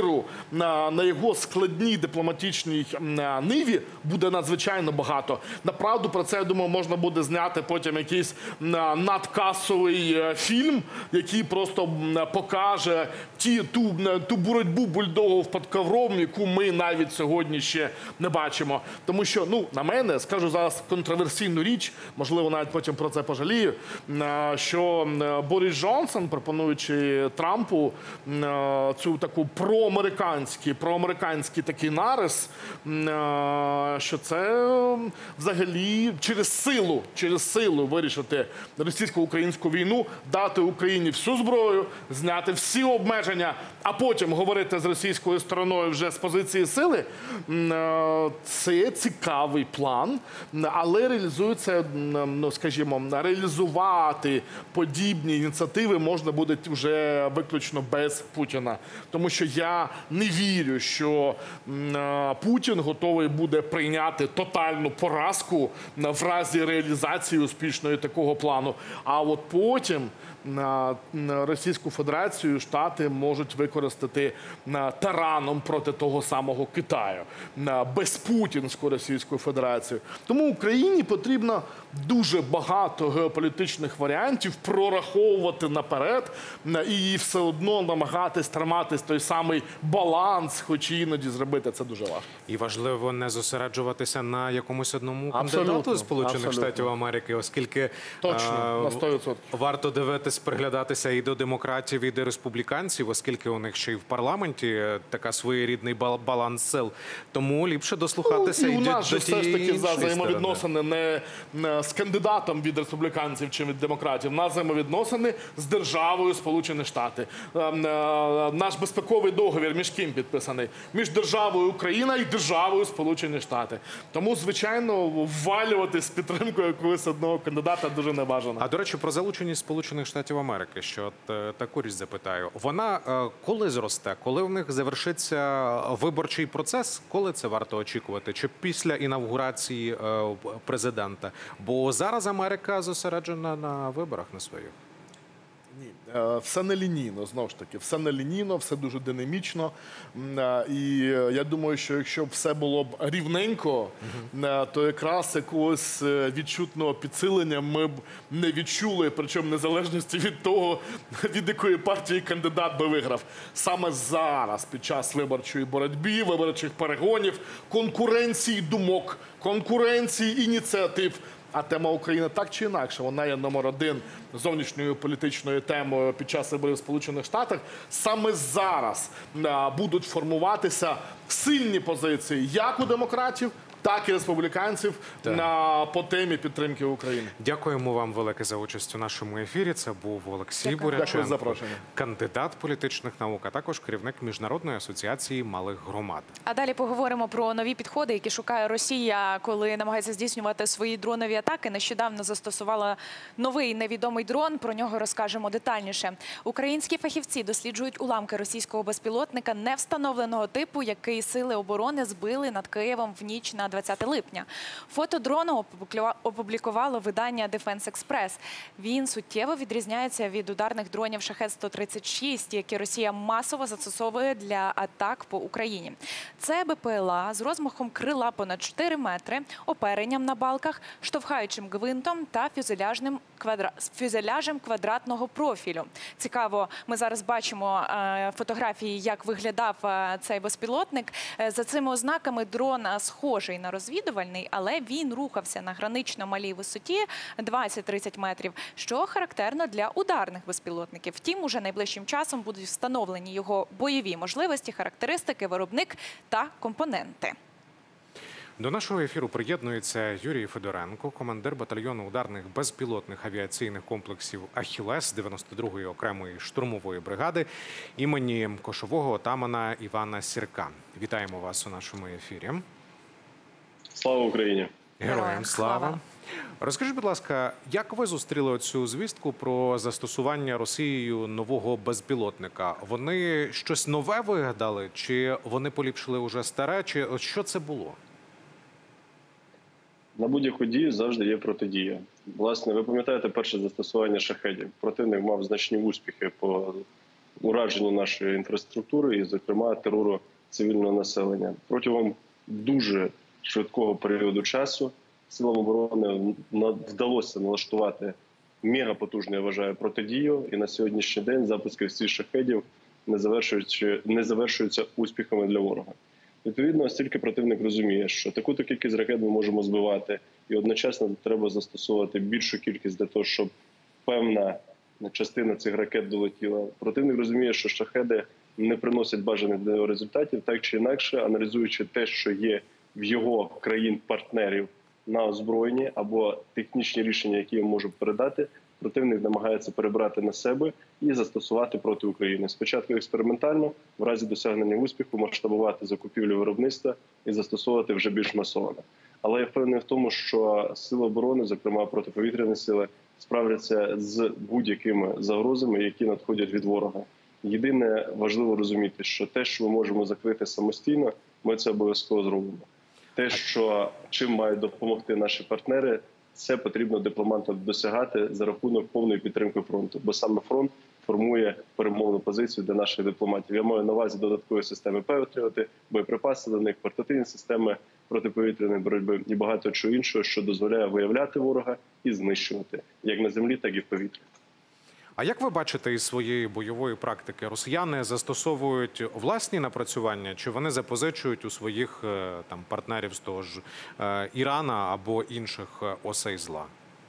[SPEAKER 8] миру на його складній дипломатичній ниві буде надзвичайно багато. Направду про це, я думаю, можна буде зняти потім якийсь надкасовий фільм, який просто покаже ту боротьбу бульдогів під ковром, яку ми навіть сьогодні ще не бачимо. Тому що, на мене, скажу зараз контроверсійну річ, можливо, навіть потім про це пожалію, що Борис Джонсон, пропонуючи Трампу цю таку проамериканський такий нарис, що це взагалі через силу вирішити російсько-українську війну, дати Україні всю зброю, зняти всі обмеження, а потім говорити з російською стороною вже з позиції сили. Це цікавий план, але реалізується, реалізувати подібні ініціативи можна буде вже виключно без Путіна. Тому що я не вірю, що Путін готовий буде прийняти тотальну поразку в разі реалізації успішної такого плану. А от потім Російську Федерацію Штати можуть використати тараном проти того самого Китаю, безпутінську Російську Федерацію. Тому Україні потрібно дуже багато геополітичних варіантів прораховувати наперед і все одно намагатись тримати той самий баланс, хоч іноді зробити це дуже важко.
[SPEAKER 1] І важливо не зосереджуватися на якомусь одному кандидату Сполучених Штатів Америки, оскільки
[SPEAKER 8] точно, на 100%.
[SPEAKER 1] Варто дивитись, приглядатися і до демократів, і до республіканців, оскільки у них ще й в парламенті така своєрідний баланс сил. Тому ліпше дослухатися і до тієї іншої сторони.
[SPEAKER 8] У нас же все ж таки за взаємовідносини не з кандидатом від республіканців чи від демократів, на взаємовідносини з державою Сполучені Штати. Наш безпековий договір між ким підписаний? Між державою Україна і державою Сполучені Штати. Тому, звичайно, ввалювати з підтримкою якогось одного кандидата дуже небажано.
[SPEAKER 1] А, до речі, про залученість Сполучених Штатів Америки, що таку річ запитаю. Вона коли зросте? Коли в них завершиться виборчий процес? Коли це варто очікувати? Чи після інавгурації президента? Бо зараз Америка зосереджена на виборах на своїх.
[SPEAKER 8] Ні, все нелінійно, знову ж таки, все нелінійно, все дуже динамічно. І я думаю, що якщо б все було б рівненько, то якраз якогось відчутного підсилення ми б не відчули, причому в незалежності від того, від якої партії кандидат би виграв. Саме зараз, під час виборчої боротьби, виборчих перегонів, конкуренції думок, конкуренції ініціатив, а тема України так чи інакше, вона є номер один зовнішньою політичною темою під час виборів в Сполучених Штатах. Саме зараз будуть формуватися сильні позиції як у демократів, так і республіканців по темі підтримки України.
[SPEAKER 1] Дякуємо вам велике за участь у нашому ефірі. Це був Олексій Буряченко, кандидат політичних наук, а також керівник Міжнародної асоціації малих громад.
[SPEAKER 2] А далі поговоримо про нові підходи, які шукає Росія, коли намагається здійснювати свої дронові атаки. Нещодавно застосувала новий невідомий дрон, про нього розкажемо детальніше. Українські фахівці досліджують уламки російського безпілотника невстановленого типу, який сили оборони збили над Києвом в ніч на 20 липня. Фото дрону опублікувало видання Defense Express. Він суттєво відрізняється від ударних дронів Шахед-136, які Росія масово застосовує для атак по Україні. Це БПЛА з розмахом крила понад 4 метри, оперенням на балках, штовхаючим гвинтом та фюзеляжем квадратного профілю. Цікаво, ми зараз бачимо фотографії, як виглядав цей безпілотник. За цими ознаками дрон схожий на розвідувальний, але він рухався на гранично малій висоті 20-30 метрів, що характерно для ударних безпілотників. Втім, уже найближчим часом будуть встановлені його бойові можливості, характеристики, виробник та компоненти.
[SPEAKER 1] До нашого ефіру приєднується Юрій Федоренко, командир батальйону ударних безпілотних авіаційних комплексів «Ахілес» 92-ї окремої штурмової бригади імені кошового отамана Івана Сірка. Вітаємо вас у нашому ефірі.
[SPEAKER 11] Слава Україні!
[SPEAKER 1] Героям слава! Розкажіть, будь ласка, як ви зустріли цю звістку про застосування Росією нового безпілотника? Вони щось нове вигадали, чи вони поліпшили уже старе, чи що це було?
[SPEAKER 11] На будь-яку дію завжди є протидія. Власне, ви пам'ятаєте перше застосування шахедів? Противник мав значні успіхи по ураженню нашої інфраструктури і, зокрема, терору цивільного населення. Протягом дуже швидкого періоду часу силам оборони вдалося налаштувати мегапотужну, я вважаю, протидію. І на сьогоднішній день запуски всіх шахедів не завершуються успіхами для ворога. Відповідно, оскільки противник розуміє, що таку-то кількість ракет ми можемо збивати, і одночасно треба застосовувати більшу кількість для того, щоб певна частина цих ракет долетіла. Противник розуміє, що шахеди не приносять бажаних для нього результатів, так чи інакше, аналізуючи те, що є в його країн-партнерів на озброєнні або технічні рішення, які він може передати, противник намагається перебрати на себе і застосувати проти України. Спочатку експериментально, в разі досягнення успіху, масштабувати закупівлю виробництва і застосовувати вже більш масово. Але я впевнений в тому, що сили оборони, зокрема протиповітряні сили, справляться з будь-якими загрозами, які надходять від ворога. Єдине, важливо розуміти, що те, що ми можемо закрити самостійно, ми це обов'язково зробимо. Те, що чим мають допомогти наші партнери, це потрібно дипломатам досягати за рахунок повної підтримки фронту. Бо саме фронт формує перемовну позицію для наших дипломатів. Я маю на увазі додаткові системи Петріоти, боєприпаси до них, портативні системи протиповітряної боротьби і багато чого іншого, що дозволяє виявляти ворога і знищувати як на землі, так і в повітрі.
[SPEAKER 1] А як ви бачите із своєї бойової практики, росіяни застосовують власні напрацювання, чи вони запозичують у своїх там партнерів з того ж Ірана або інших осей зла?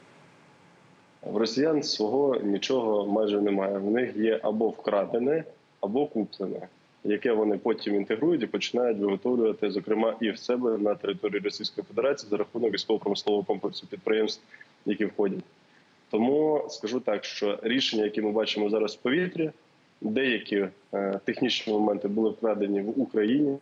[SPEAKER 11] В росіян свого нічого майже немає. В них є або вкрадене, або куплене, яке вони потім інтегрують і починають виготовлювати, зокрема, і в себе на території Російської Федерації за рахунок військово-промислового комплексу підприємств, які входять. Тому скажу так, що рішення, які ми бачимо зараз в повітрі, деякі технічні моменти були вкрадені в Україні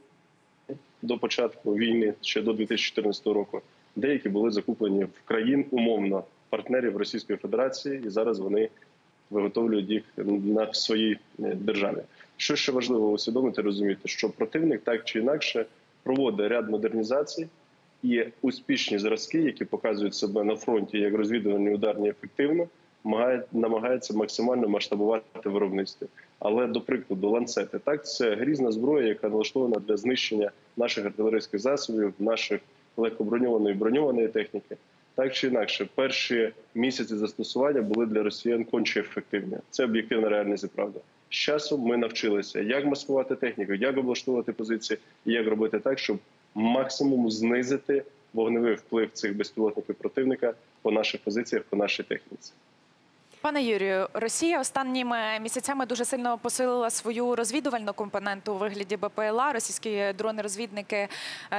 [SPEAKER 11] до початку війни, ще до 2014 року. Деякі були закуплені в країн умовно партнерів Російської Федерації, і зараз вони виготовлюють їх на своїй державі. Що ще важливо усвідомити, розуміти, що противник так чи інакше проводить ряд модернізацій, і успішні зразки, які показують себе на фронті як розвідувальні, ударні, ефективно, намагаються максимально масштабувати виробництво. Але, до прикладу, ланцети. Так, це грізна зброя, яка налаштована для знищення наших артилерійських засобів, наших легкоброньованої і броньованої техніки. Так чи інакше, перші місяці застосування були для росіян конче ефективні. Це об'єктивна реальність і правда. З часом ми навчилися, як маскувати техніку, як облаштовувати позиції, і як робити так, щоб максимум знизити вогневий вплив цих безпілотників противника по наших позиціях, по нашій техніці.
[SPEAKER 2] Пане Юрію, Росія останніми місяцями дуже сильно посилила свою розвідувальну компоненту у вигляді БПЛА. Російські дрони-розвідники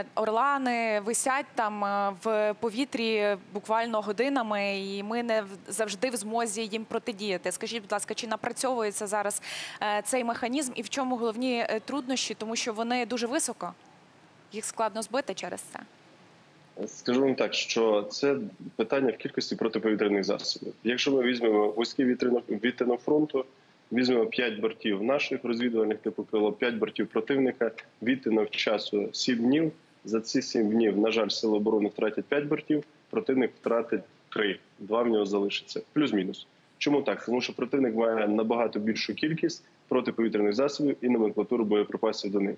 [SPEAKER 2] «Орлани» висять там в повітрі буквально годинами, і ми не завжди в змозі їм протидіяти. Скажіть, будь ласка, чи напрацьовується зараз цей механізм і в чому головні труднощі? Тому що вони дуже високо, їх складно збити через це.
[SPEAKER 11] Скажу вам так, що це питання в кількості протиповітряних засобів. Якщо ми візьмемо вузький відтинок фронту, візьмемо 5 бортів наших розвідувальних типу крило, 5 бортів противника, відтинок часу 7 днів. За ці 7 днів, на жаль, сили оборони втратять 5 бортів, противник втратить 3, 2 в нього залишиться. Плюс-мінус. Чому так? Тому що противник має набагато більшу кількість протиповітряних засобів і номенклатуру боєприпасів до них.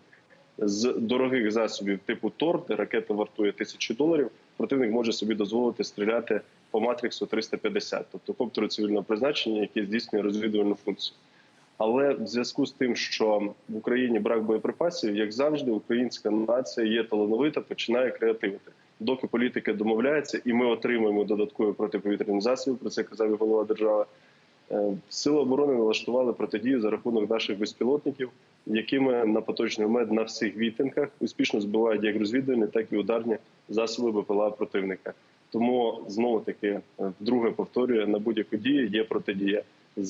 [SPEAKER 11] З дорогих засобів типу ТОР, де ракета вартує $1000, противник може собі дозволити стріляти по матриксу 350, тобто коптеру цивільного призначення, який здійснює розвідувальну функцію. Але в зв'язку з тим, що в Україні брак боєприпасів, як завжди, українська нація є талановита, починає креативити. Доки політики домовляються і ми отримуємо додаткові протиповітряні засоби, про це казав і голова держави, Сили оборони налаштували протидію за рахунок наших безпілотників, якими на поточний момент на всіх відтинках успішно збивають як розвідувальні, так і ударні засоби БПЛА противника. Тому, знову-таки, вдруге повторюю, на будь-яку дію є протидія.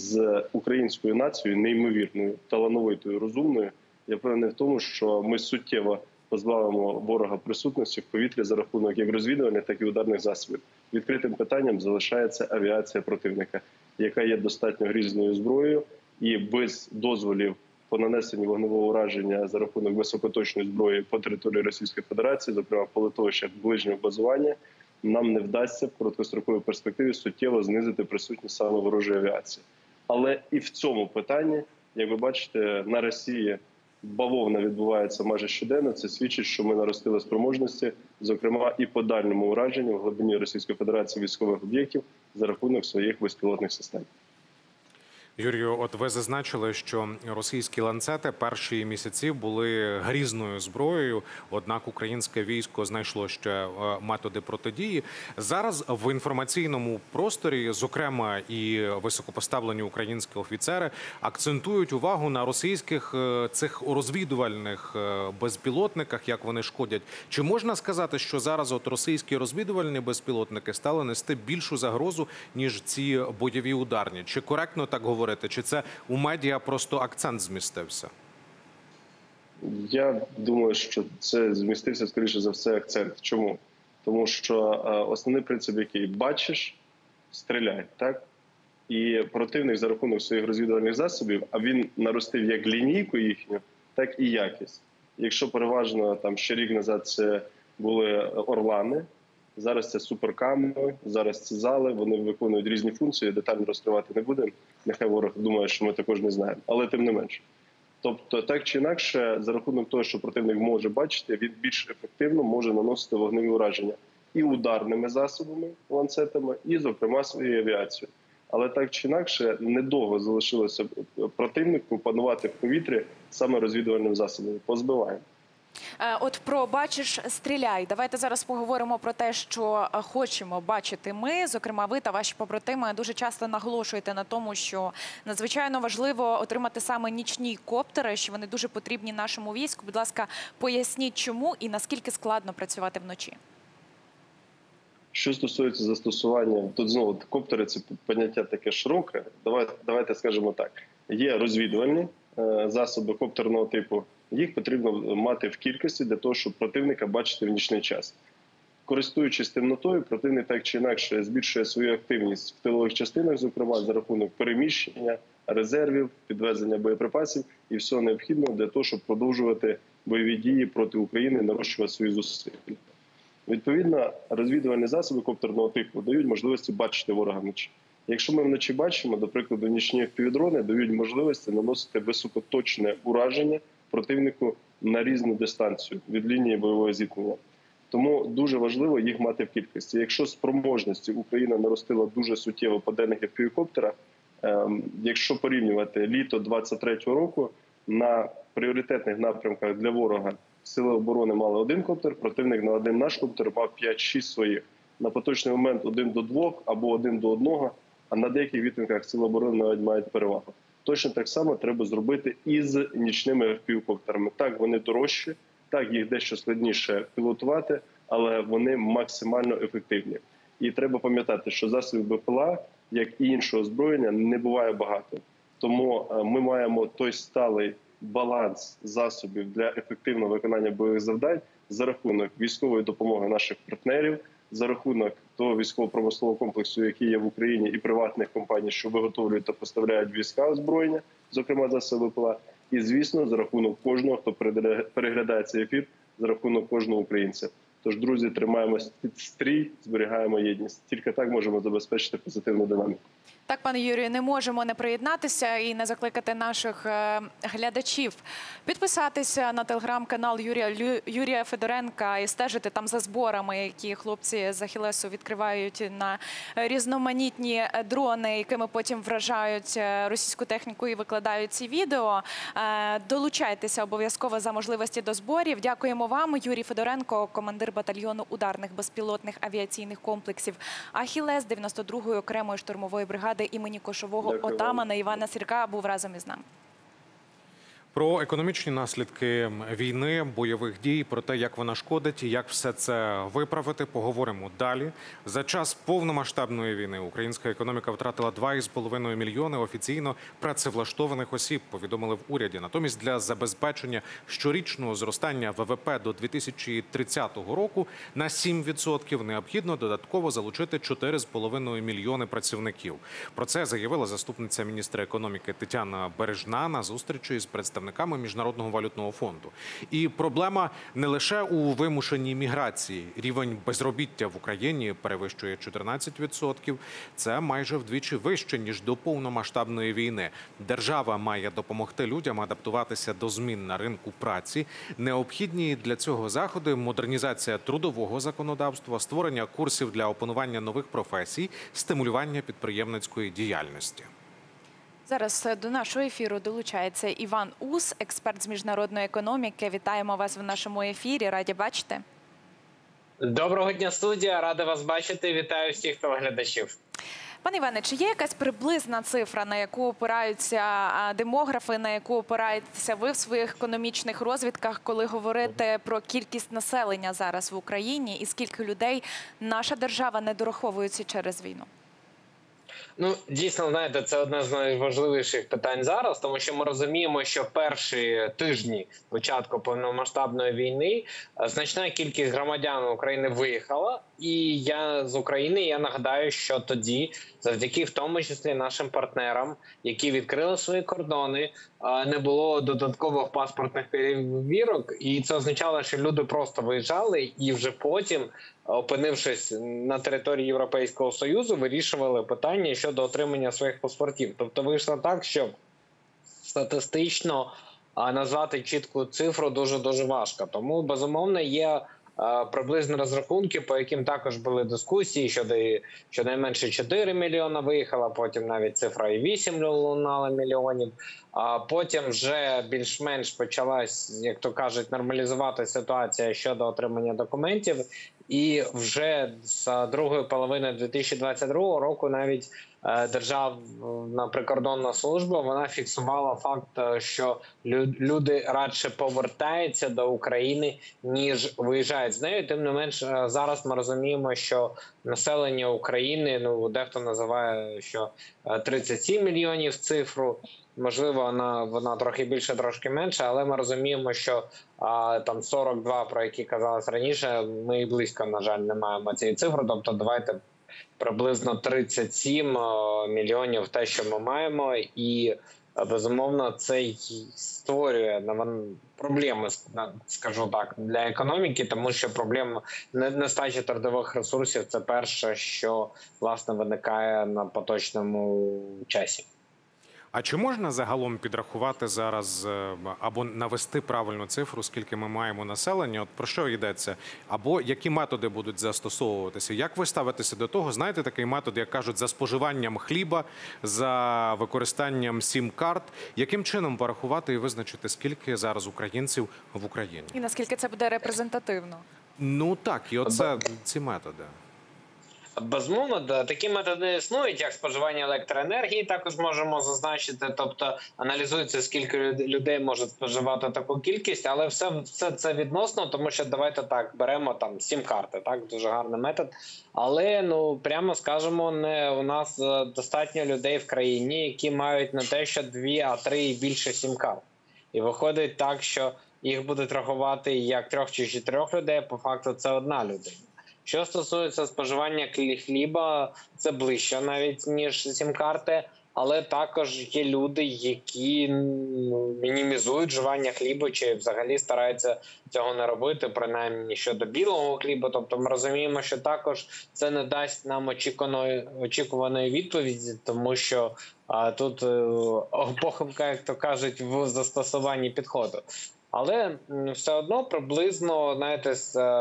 [SPEAKER 11] З українською нацією, неймовірною, талановитою, розумною, я впевнений в тому, що ми суттєво позбавимо ворога присутності в повітрі за рахунок як розвідувальних, так і ударних засобів. Відкритим питанням залишається авіація противника, яка є достатньо грізною зброєю, і без дозволів по нанесенню вогневого ураження за рахунок високоточної зброї по території Російської Федерації, зокрема по литовищах ближнього базування, нам не вдасться в короткостроковій перспективі суттєво знизити присутність саме ворожої авіації. Але і в цьому питанні Як ви бачите, на Росії бавовна відбувається майже щоденно. Це свідчить, що ми наростили спроможності, зокрема і по дальньому ураженню в глибині Російської Федерації військових об'єктів за рахунок своїх безпілотних систем.
[SPEAKER 1] Юрію, от ви зазначили, що російські ланцети перші місяці були грізною зброєю, однак українське військо знайшло ще методи протидії. Зараз в інформаційному просторі, зокрема і високопоставлені українські офіцери, акцентують увагу на російських цих розвідувальних безпілотниках, як вони шкодять. Чи можна сказати, що зараз от російські розвідувальні безпілотники стали нести більшу загрозу, ніж ці бойові ударні? Чи коректно так говорити? Чи це у медіа просто акцент змістився?
[SPEAKER 11] Я думаю, що це змістився, скоріше за все, акцент. Чому? Тому що основний принцип, який бачиш, стріляй, так? І противник за рахунок своїх розвідувальних засобів, а він наростив як лінійку їхню, так і якість. Якщо переважно там ще рік назад це були орлани, зараз це суперками, зараз це зали, вони виконують різні функції, детально розкривати не будемо. Нехай ворог думає, що ми також не знаємо, але тим не менше. Тобто, так чи інакше, за рахунок того, що противник може бачити, він більш ефективно може наносити вогневі ураження і ударними засобами, ланцетами, і, зокрема, своєю авіацією. Але так чи інакше, недовго залишилося противнику панувати в повітрі саме розвідувальним засобом. Позбиваємо.
[SPEAKER 2] От про «бачиш, стріляй». Давайте зараз поговоримо про те, що хочемо бачити ми. Зокрема, ви та ваші побратими дуже часто наголошуєте на тому, що надзвичайно важливо отримати саме нічні коптери, що вони дуже потрібні нашому війську. Будь ласка, поясніть, чому і наскільки складно працювати вночі.
[SPEAKER 11] Що стосується застосування, тут знову коптери – це поняття таке широке. Давайте скажемо так. Є розвідувальні засоби коптерного типу. Їх потрібно мати в кількості для того, щоб противника бачити в нічний час. Користуючись темнотою, противник так чи інакше збільшує свою активність в тилових частинах, зокрема за рахунок переміщення, резервів, підвезення боєприпасів і всього необхідного для того, щоб продовжувати бойові дії проти України, нарощувати свої зусилля. Відповідно, розвідувальні засоби коптерного типу дають можливості бачити ворога вночі. Якщо ми вночі бачимо, до прикладу, нічні FPV-дрони дають можливості наносити високоточне ураження противнику на різну дистанцію від лінії бойового зіткнення. Тому дуже важливо їх мати в кількості. Якщо спроможності Україна наростила дуже суттєво по денних FPV-коптерах, якщо порівнювати літо 23-го року, на пріоритетних напрямках для ворога Сили оборони мали один коптер, противник на один наш коптер мав 5-6 своїх. На поточний момент 1 до 2 або 1 до 1, а на деяких відтинках Сили оборони навіть мають перевагу. Точно так само треба зробити і з нічними FPV-коптерами. Так, вони дорожчі, так, їх дещо складніше пілотувати, але вони максимально ефективні. І треба пам'ятати, що засобів БПЛА, як і іншого озброєння, не буває багато. Тому ми маємо той сталий баланс засобів для ефективного виконання бойових завдань за рахунок військової допомоги наших партнерів, за рахунок того військово-промислового комплексу, який є в Україні, і приватних компаній, що виготовлюють та поставляють війська озброєння, зокрема засоби БПЛА, і, звісно, за рахунок кожного, хто переглядає цей ефір, за рахунок кожного українця. Тож, друзі, тримаємо стрій, зберігаємо єдність. Тільки так можемо забезпечити позитивну динаміку.
[SPEAKER 2] Так, пане Юрію, не можемо не приєднатися і не закликати наших глядачів підписатися на телеграм-канал Юрія Федоренка і стежити там за зборами, які хлопці з Ахілесу відкривають на різноманітні дрони, якими потім вражають російську техніку і викладають ці відео. Долучайтеся обов'язково за можливості до зборів. Дякуємо вам. Юрій Федоренко, командир батальйону ударних безпілотних авіаційних комплексів «Ахілес» 92-ї окремої штурмової бригади імені кошового отамана Івана Сірка був разом із нами.
[SPEAKER 1] Про економічні наслідки війни, бойових дій, про те, як вона шкодить і як все це виправити, поговоримо далі. За час повномасштабної війни українська економіка втратила 2,5 мільйони офіційно працевлаштованих осіб, повідомили в уряді. Натомість для забезпечення щорічного зростання ВВП до 2030 року на 7% необхідно додатково залучити 4,5 мільйони працівників. Про це заявила заступниця міністра економіки Тетяна Бережна на зустрічі з представниками представниками Міжнародного валютного фонду. І проблема не лише у вимушеній міграції. Рівень безробіття в Україні перевищує 14%. Це майже вдвічі вище, ніж до повномасштабної війни. Держава має допомогти людям адаптуватися до змін на ринку праці. Необхідні для цього заходи – модернізація трудового законодавства, створення курсів для опанування нових професій, стимулювання підприємницької діяльності.
[SPEAKER 2] Зараз до нашого ефіру долучається Іван Ус, експерт з міжнародної економіки. Вітаємо вас в нашому ефірі. Раді бачити.
[SPEAKER 12] Доброго дня, студія. Рада вас бачити. Вітаю всіх телеглядачів.
[SPEAKER 2] Пане Іване, чи є якась приблизна цифра, на яку опираються демографи, на яку опираєтеся ви в своїх економічних розвідках, коли говорите про кількість населення зараз в Україні і скільки людей наша держава не дораховується через війну?
[SPEAKER 12] Ну, дійсно, знаєте, це одне з найважливіших питань зараз, тому що ми розуміємо, що перші тижні початку повномасштабної війни значна кількість громадян України виїхала. І я з України, я нагадаю, що тоді, завдяки в тому числі нашим партнерам, які відкрили свої кордони, не було додаткових паспортних перевірок. І це означало, що люди просто виїжджали і вже потім, опинившись на території Європейського Союзу, вирішували питання щодо отримання своїх паспортів. Тобто вийшло так, що статистично назвати чітку цифру дуже-дуже важко. Тому, безумовно, є приблизні розрахунки, по яким також були дискусії, що найменше 4 мільйона виїхало, потім навіть цифра і 8 лунала мільйонів. А потім вже більш-менш почалась, як то кажуть, нормалізувати ситуація щодо отримання документів. І вже з другої половини 2022 року навіть Державна прикордонна служба, вона фіксувала факт, що люди радше повертаються до України, ніж виїжджають з нею. Тим не менш, зараз ми розуміємо, що населення України, ну, дехто називає, що 37 мільйонів цифру, можливо, вона трохи більше, трошки менше, але ми розуміємо, що там 42, про які казалось раніше, ми і близько, на жаль, не маємо цієї цифри, тобто давайте приблизно 37 мільйонів те, що ми маємо, і, безумовно, це створює проблеми, скажу так, для економіки, тому що проблема нестачі трудових ресурсів – це перше, що, власне, виникає на поточному часі.
[SPEAKER 1] А чи можна загалом підрахувати зараз або навести правильну цифру, скільки ми маємо населення? От про що йдеться? Або які методи будуть застосовуватися? Як ви ставитеся до того? Знаєте, такий метод, як кажуть, за споживанням хліба, за використанням сім-карт. Яким чином порахувати і визначити, скільки зараз українців в Україні?
[SPEAKER 2] І наскільки це буде репрезентативно?
[SPEAKER 1] Ну так, і оце ці методи.
[SPEAKER 12] Безумовно, такі методи існують, як споживання електроенергії, також можемо зазначити, тобто аналізується, скільки людей може споживати таку кількість, але все це відносно, тому що давайте так, беремо там сім-карти, так, дуже гарний метод, але, ну, прямо скажемо, у нас достатньо людей в країні, які мають не те, що 2, а 3 і більше сім-карт. І виходить так, що їх будуть рахувати як 3 чи 4 людей, по факту це одна людина. Що стосується споживання хліба, це ближче навіть, ніж сім-карти, але також є люди, які мінімізують вживання хлібу чи взагалі стараються цього не робити, принаймні щодо білого хліба. Тобто ми розуміємо, що також це не дасть нам очікуваної відповіді, тому що тут похибка, як то кажуть, в застосуванні підходу. Але все одно приблизно, знаєте,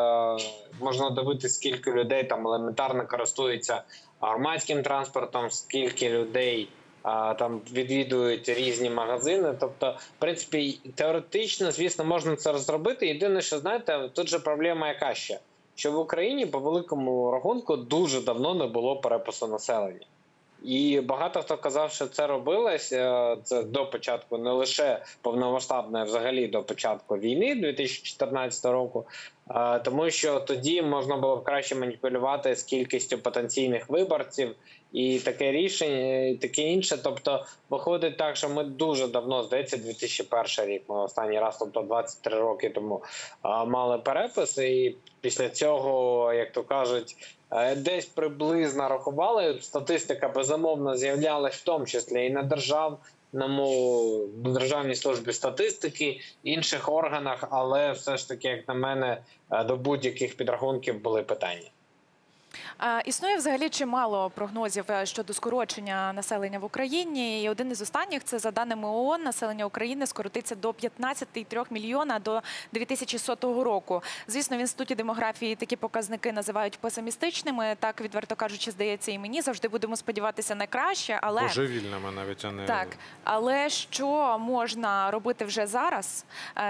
[SPEAKER 12] можна дивитися, скільки людей там елементарно користуються громадським транспортом, скільки людей там відвідують різні магазини. Тобто, в принципі, теоретично, звісно, можна це зробити. Єдине, що, знаєте, тут же проблема яка ще? Що в Україні, по великому рахунку, дуже давно не було перепису населення. І багато хто казав, що це робилось це до початку, не лише повномасштабної, а взагалі до початку війни 2014 року, тому що тоді можна було б краще маніпулювати з кількістю потенційних виборців і таке рішення, і таке інше. Тобто виходить так, що ми дуже давно, здається, 2001 рік, ми останній раз, тобто 23 роки тому, мали перепис, і після цього, як то кажуть, десь приблизно рахували. Статистика, безумовно, з'являлась в тому числі і на Державній службі статистики, інших органах, але все ж таки, як на мене, до будь-яких підрахунків були питання.
[SPEAKER 2] Існує взагалі чимало прогнозів щодо скорочення населення в Україні. І один із останніх – це за даними ООН, населення України скоротиться до 15,3 мільйона до 2100 року. Звісно, в Інституті демографії такі показники називають песимістичними. Так, відверто кажучи, здається і мені. Завжди будемо сподіватися на краще, але...
[SPEAKER 1] Божевільними навіть, а не...
[SPEAKER 2] Так, але що можна робити вже зараз?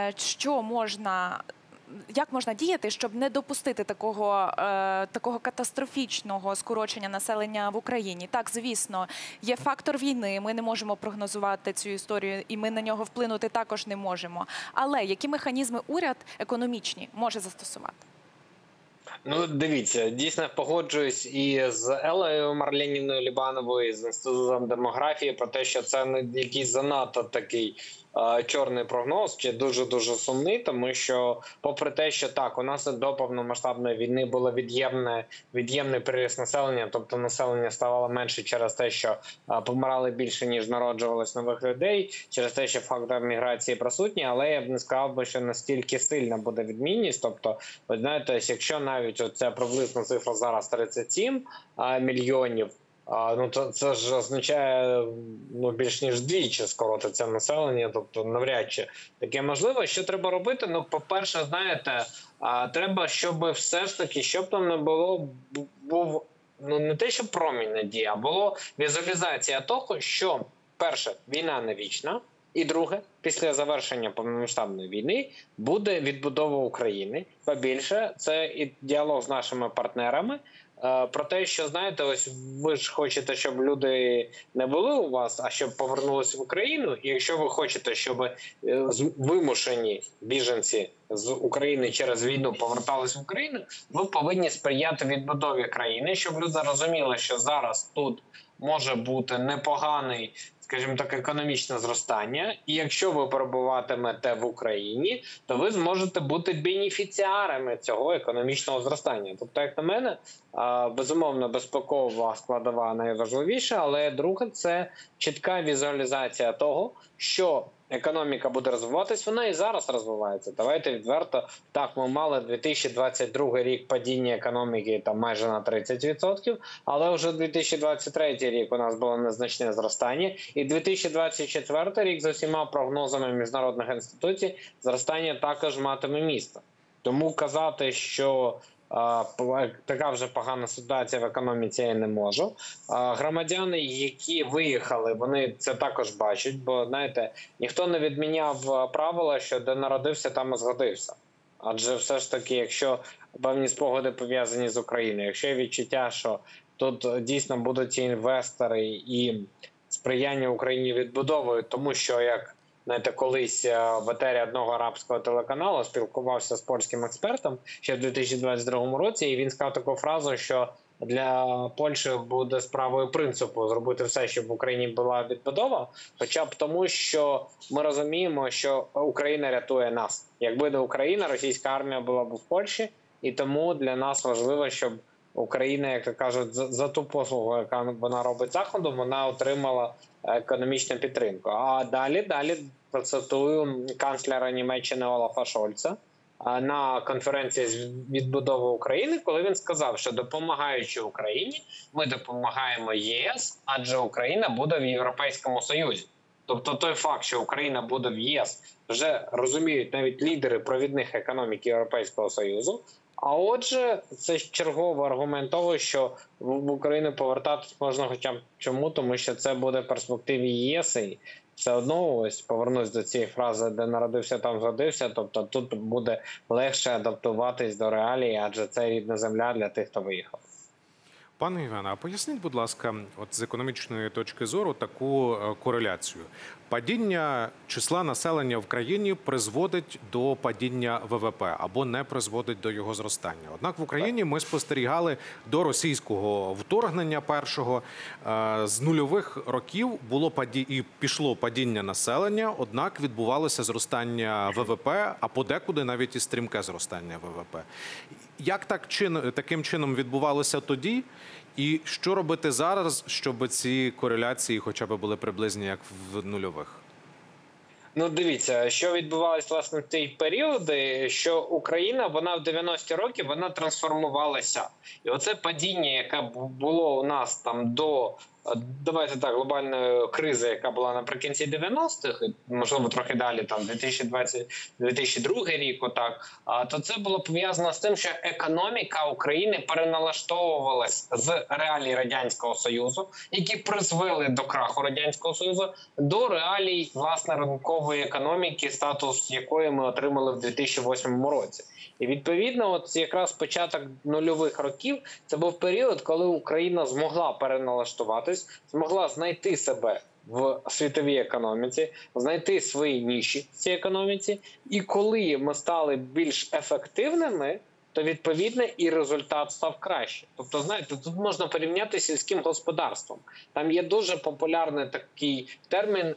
[SPEAKER 2] Як можна діяти, щоб не допустити такого катастрофічного скорочення населення в Україні? Так, звісно, є фактор війни, ми не можемо прогнозувати цю історію, і ми на нього вплинути також не можемо. Але які механізми уряд економічні може застосувати?
[SPEAKER 12] Ну, дивіться, дійсно погоджуюсь і з Елею Марленівною Лібановою, і з Інститутом демографії про те, що це не якийсь занадто такий чорний прогноз, чи дуже-дуже сумний, тому що попри те, що так, у нас до повномасштабної війни було від'ємний приріст населення, тобто населення ставало менше через те, що помирали більше, ніж народжувалось нових людей, через те, що фактор міграції присутній, але я б не сказав, що настільки сильна буде відмінність, тобто, ви знаєте, якщо навіть ця приблизна цифра зараз 37 мільйонів, ну, це ж означає більш ніж вдвічі скоротиться населення, тобто навряд чи таке можливо. Що треба робити? Ну, по-перше, знаєте, треба, щоб все ж таки, щоб там не було, був, не те, що промінь надії, а було візуалізація того, що, перше, війна не вічна, і друге, після завершення повномасштабної війни буде відбудова України. Побільше, це і діалог з нашими партнерами, про те, що, знаєте, ось ви ж хочете, щоб люди не були у вас, а щоб повернулися в Україну. І якщо ви хочете, щоб вимушені біженці з України через війну повертались в Україну, ви повинні сприяти відбудові країни, щоб люди розуміли, що зараз тут може бути непоганий, скажімо так, економічне зростання, і якщо ви перебуватимете в Україні, то ви зможете бути бенефіціарами цього економічного зростання. Тобто, як на мене, безумовно, безпекова складова найважливіша, але друге – це чітка візуалізація того, що економіка буде розвиватись, вона і зараз розвивається. Давайте відверто, так, ми мали 2022 рік падіння економіки там майже на 30%, але вже 2023 рік у нас було незначне зростання, і 2024 рік за всіма прогнозами міжнародних інституцій зростання також матиме місце. Тому казати, що така вже погана ситуація в економіці, я не можу. Громадяни, які виїхали, вони це також бачать, бо, знаєте, ніхто не відміняв правила, що де народився, там і згодився. Адже все ж таки, якщо певні спогади пов'язані з Україною, якщо є відчуття, що тут дійсно будуть ці інвестори і сприяння Україні відбудовою, тому що, як знаєте, колись в етері одного арабського телеканалу спілкувався з польським експертом ще в 2022 році, і він сказав таку фразу, що для Польщі буде справою принципу зробити все, щоб в Україні була відбудова, хоча б тому, що ми розуміємо, що Україна рятує нас. Якби не Україна, російська армія була б в Польщі, і тому для нас важливо, щоб Україна, як то кажуть, за ту послугу, яка вона робить Заходу, вона отримала економічну підтримку. А далі процитую канцлера Німеччини Олафа Шольца на конференції з відбудови України, коли він сказав, що допомагаючи Україні, ми допомагаємо ЄС, адже Україна буде в Європейському Союзі. Тобто той факт, що Україна буде в єС, вже розуміють навіть лідери провідних економік Європейського Союзу. А отже, це черговий аргумент того, що в Україну повертатись можна хоча б чому, тому що це буде в перспективі ЄС. І все одно, ось повернусь до цієї фрази, де народився, там зродився, тобто тут буде легше адаптуватись до реалії, адже це рідна земля для тих, хто виїхав.
[SPEAKER 1] Пане Євгене, а поясніть, будь ласка, от з економічної точки зору таку кореляцію. Падіння числа населення в країні призводить до падіння ВВП або не призводить до його зростання. Однак в Україні ми спостерігали до російського вторгнення першого. З нульових років було і пішло падіння населення, однак відбувалося зростання ВВП, а подекуди навіть і стрімке зростання ВВП. Як таким чином відбувалося тоді? І що робити зараз, щоб ці кореляції хоча б були приблизні як в нульових?
[SPEAKER 12] Ну, дивіться, що відбувалось, власне, в ті періоди, що Україна, вона в 90-ті роки, вона трансформувалася. І оце падіння, яке було у нас там до, давайте так, глобальної кризи, яка була наприкінці 90-х, можливо, трохи далі, там, 2002 рік, отак, то це було пов'язано з тим, що економіка України переналаштовувалась з реалій Радянського Союзу, які призвели до краху Радянського Союзу, до реалій, власне, ринкової економіки, статус якої ми отримали в 2008 році. І відповідно, от якраз початок нульових років – це був період, коли Україна змогла переналаштуватись, змогла знайти себе в світовій економіці, знайти свої ніші в цій економіці. І коли ми стали більш ефективними, то відповідно і результат став краще. Тобто, знаєте, тут можна порівняти з сільським господарством. Там є дуже популярний такий термін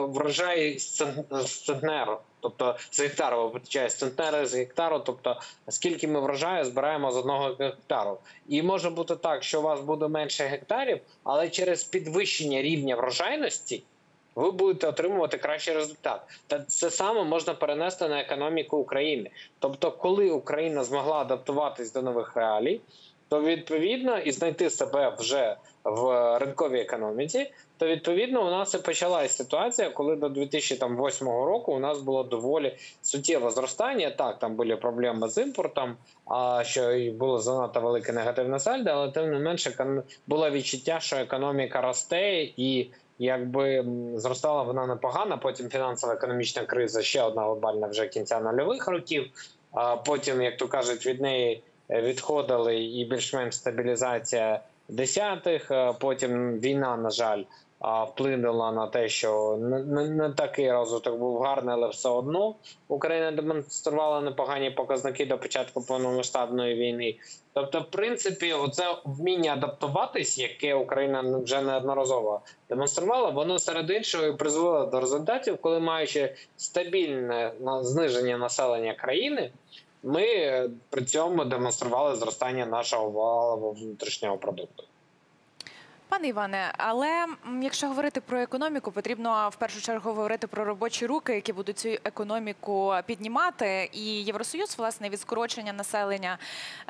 [SPEAKER 12] врожай з центнеру. Тобто з гектару, вибачаю, з центнера з гектару, тобто скільки ми врожаю збираємо з 1 гектару. І може бути так, що у вас буде менше гектарів, але через підвищення рівня врожайності ви будете отримувати кращий результат. Та це саме можна перенести на економіку України. Тобто, коли Україна змогла адаптуватись до нових реалій, то відповідно і знайти себе вже в ринковій економіці, то відповідно у нас і почалась ситуація, коли до 2008 року у нас було доволі суттєве зростання. Так, там були проблеми з імпортом, що і було занадто велике негативне сальдо, але тим не менше було відчуття, що економіка росте і якби зростала вона непогано, потім фінансово-економічна криза, ще одна глобальна вже кінця нульових років, потім, як то кажуть, від неї відходили і більш-менш стабілізація десятих, потім війна, на жаль, вплинула на те, що не такий розвиток був гарний, але все одно Україна демонструвала непогані показники до початку повномасштабної війни. Тобто, в принципі, оце вміння адаптуватись, яке Україна вже неодноразово демонструвала, воно серед іншого призвело до результатів, коли, маючи стабільне зниження населення країни, ми при цьому демонстрували зростання нашого валового внутрішнього продукту.
[SPEAKER 2] Пане Іване, але якщо говорити про економіку, потрібно в першу чергу говорити про робочі руки, які будуть цю економіку піднімати. І Євросоюз, власне, від скорочення населення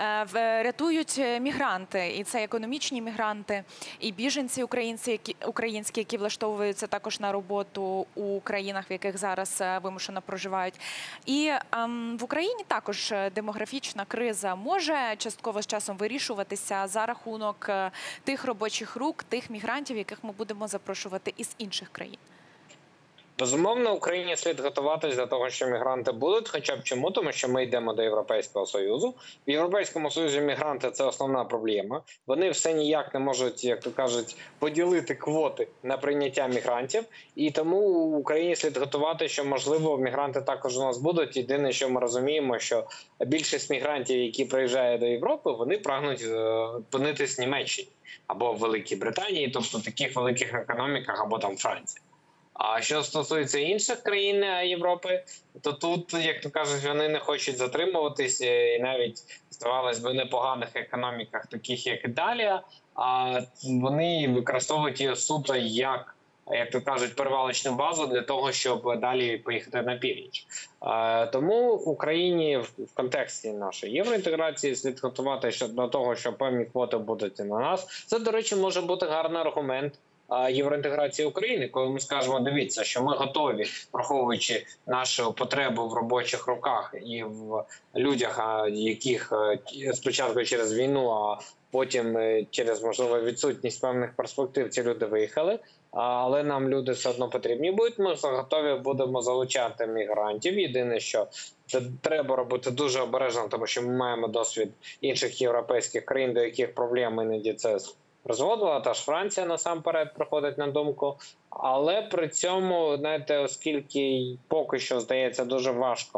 [SPEAKER 2] рятують мігранти. І це економічні мігранти, і біженці українські, які влаштовуються також на роботу у країнах, в яких зараз вимушено проживають. І в Україні також демографічна криза може частково з часом вирішуватися за рахунок тих робочих рук, тих мігрантів, яких ми будемо запрошувати із інших країн.
[SPEAKER 12] Безумовно, Україні слід готуватися до того, що мігранти будуть, хоча б чому, тому що ми йдемо до Європейського Союзу. В Європейському Союзі мігранти – це основна проблема. Вони все ніяк не можуть, як то кажуть, поділити квоти на прийняття мігрантів. І тому Україні слід готувати, що, можливо, мігранти також у нас будуть. Єдине, що ми розуміємо, що більшість мігрантів, які приїжджають до Європи, вони прагнуть опинитись в Німеччині або в Великій Британії, тобто в таких великих економіках, або там Франції. А що стосується інших країн Європи, то тут, як то кажуть, вони не хочуть затримуватися, і навіть, здавалось би, непоганих економіках, таких як Італія, а вони використовують її суто як то кажуть, перевалочну базу для того, щоб далі поїхати на північ. Тому Україні в контексті нашої євроінтеграції слід готувати до того, що певні квоти будуть і на нас. Це, до речі, може бути гарний аргумент євроінтеграції України, коли ми скажемо, дивіться, що ми готові, враховуючи нашу потребу в робочих руках і в людях, яких спочатку через війну, а потім через, можливо, відсутність певних перспектив ці люди виїхали, але нам люди все одно потрібні будуть, ми готові будемо залучати мігрантів. Єдине, що це треба робити дуже обережно, тому що ми маємо досвід інших європейських країн, до яких проблем іноді це призводила, та ж Франція насамперед приходить на думку. Але при цьому, знаєте, оскільки поки що здається дуже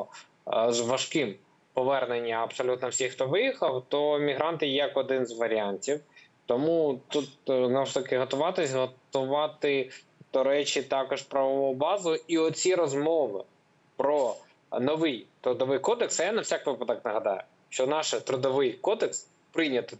[SPEAKER 12] важким повернення абсолютно всіх, хто виїхав, то мігранти як один з варіантів. Тому тут, навпаки, готувати, до речі, також правову базу. І оці розмови про новий трудовий кодекс, а я на всяк випадок нагадаю, що наш трудовий кодекс прийнято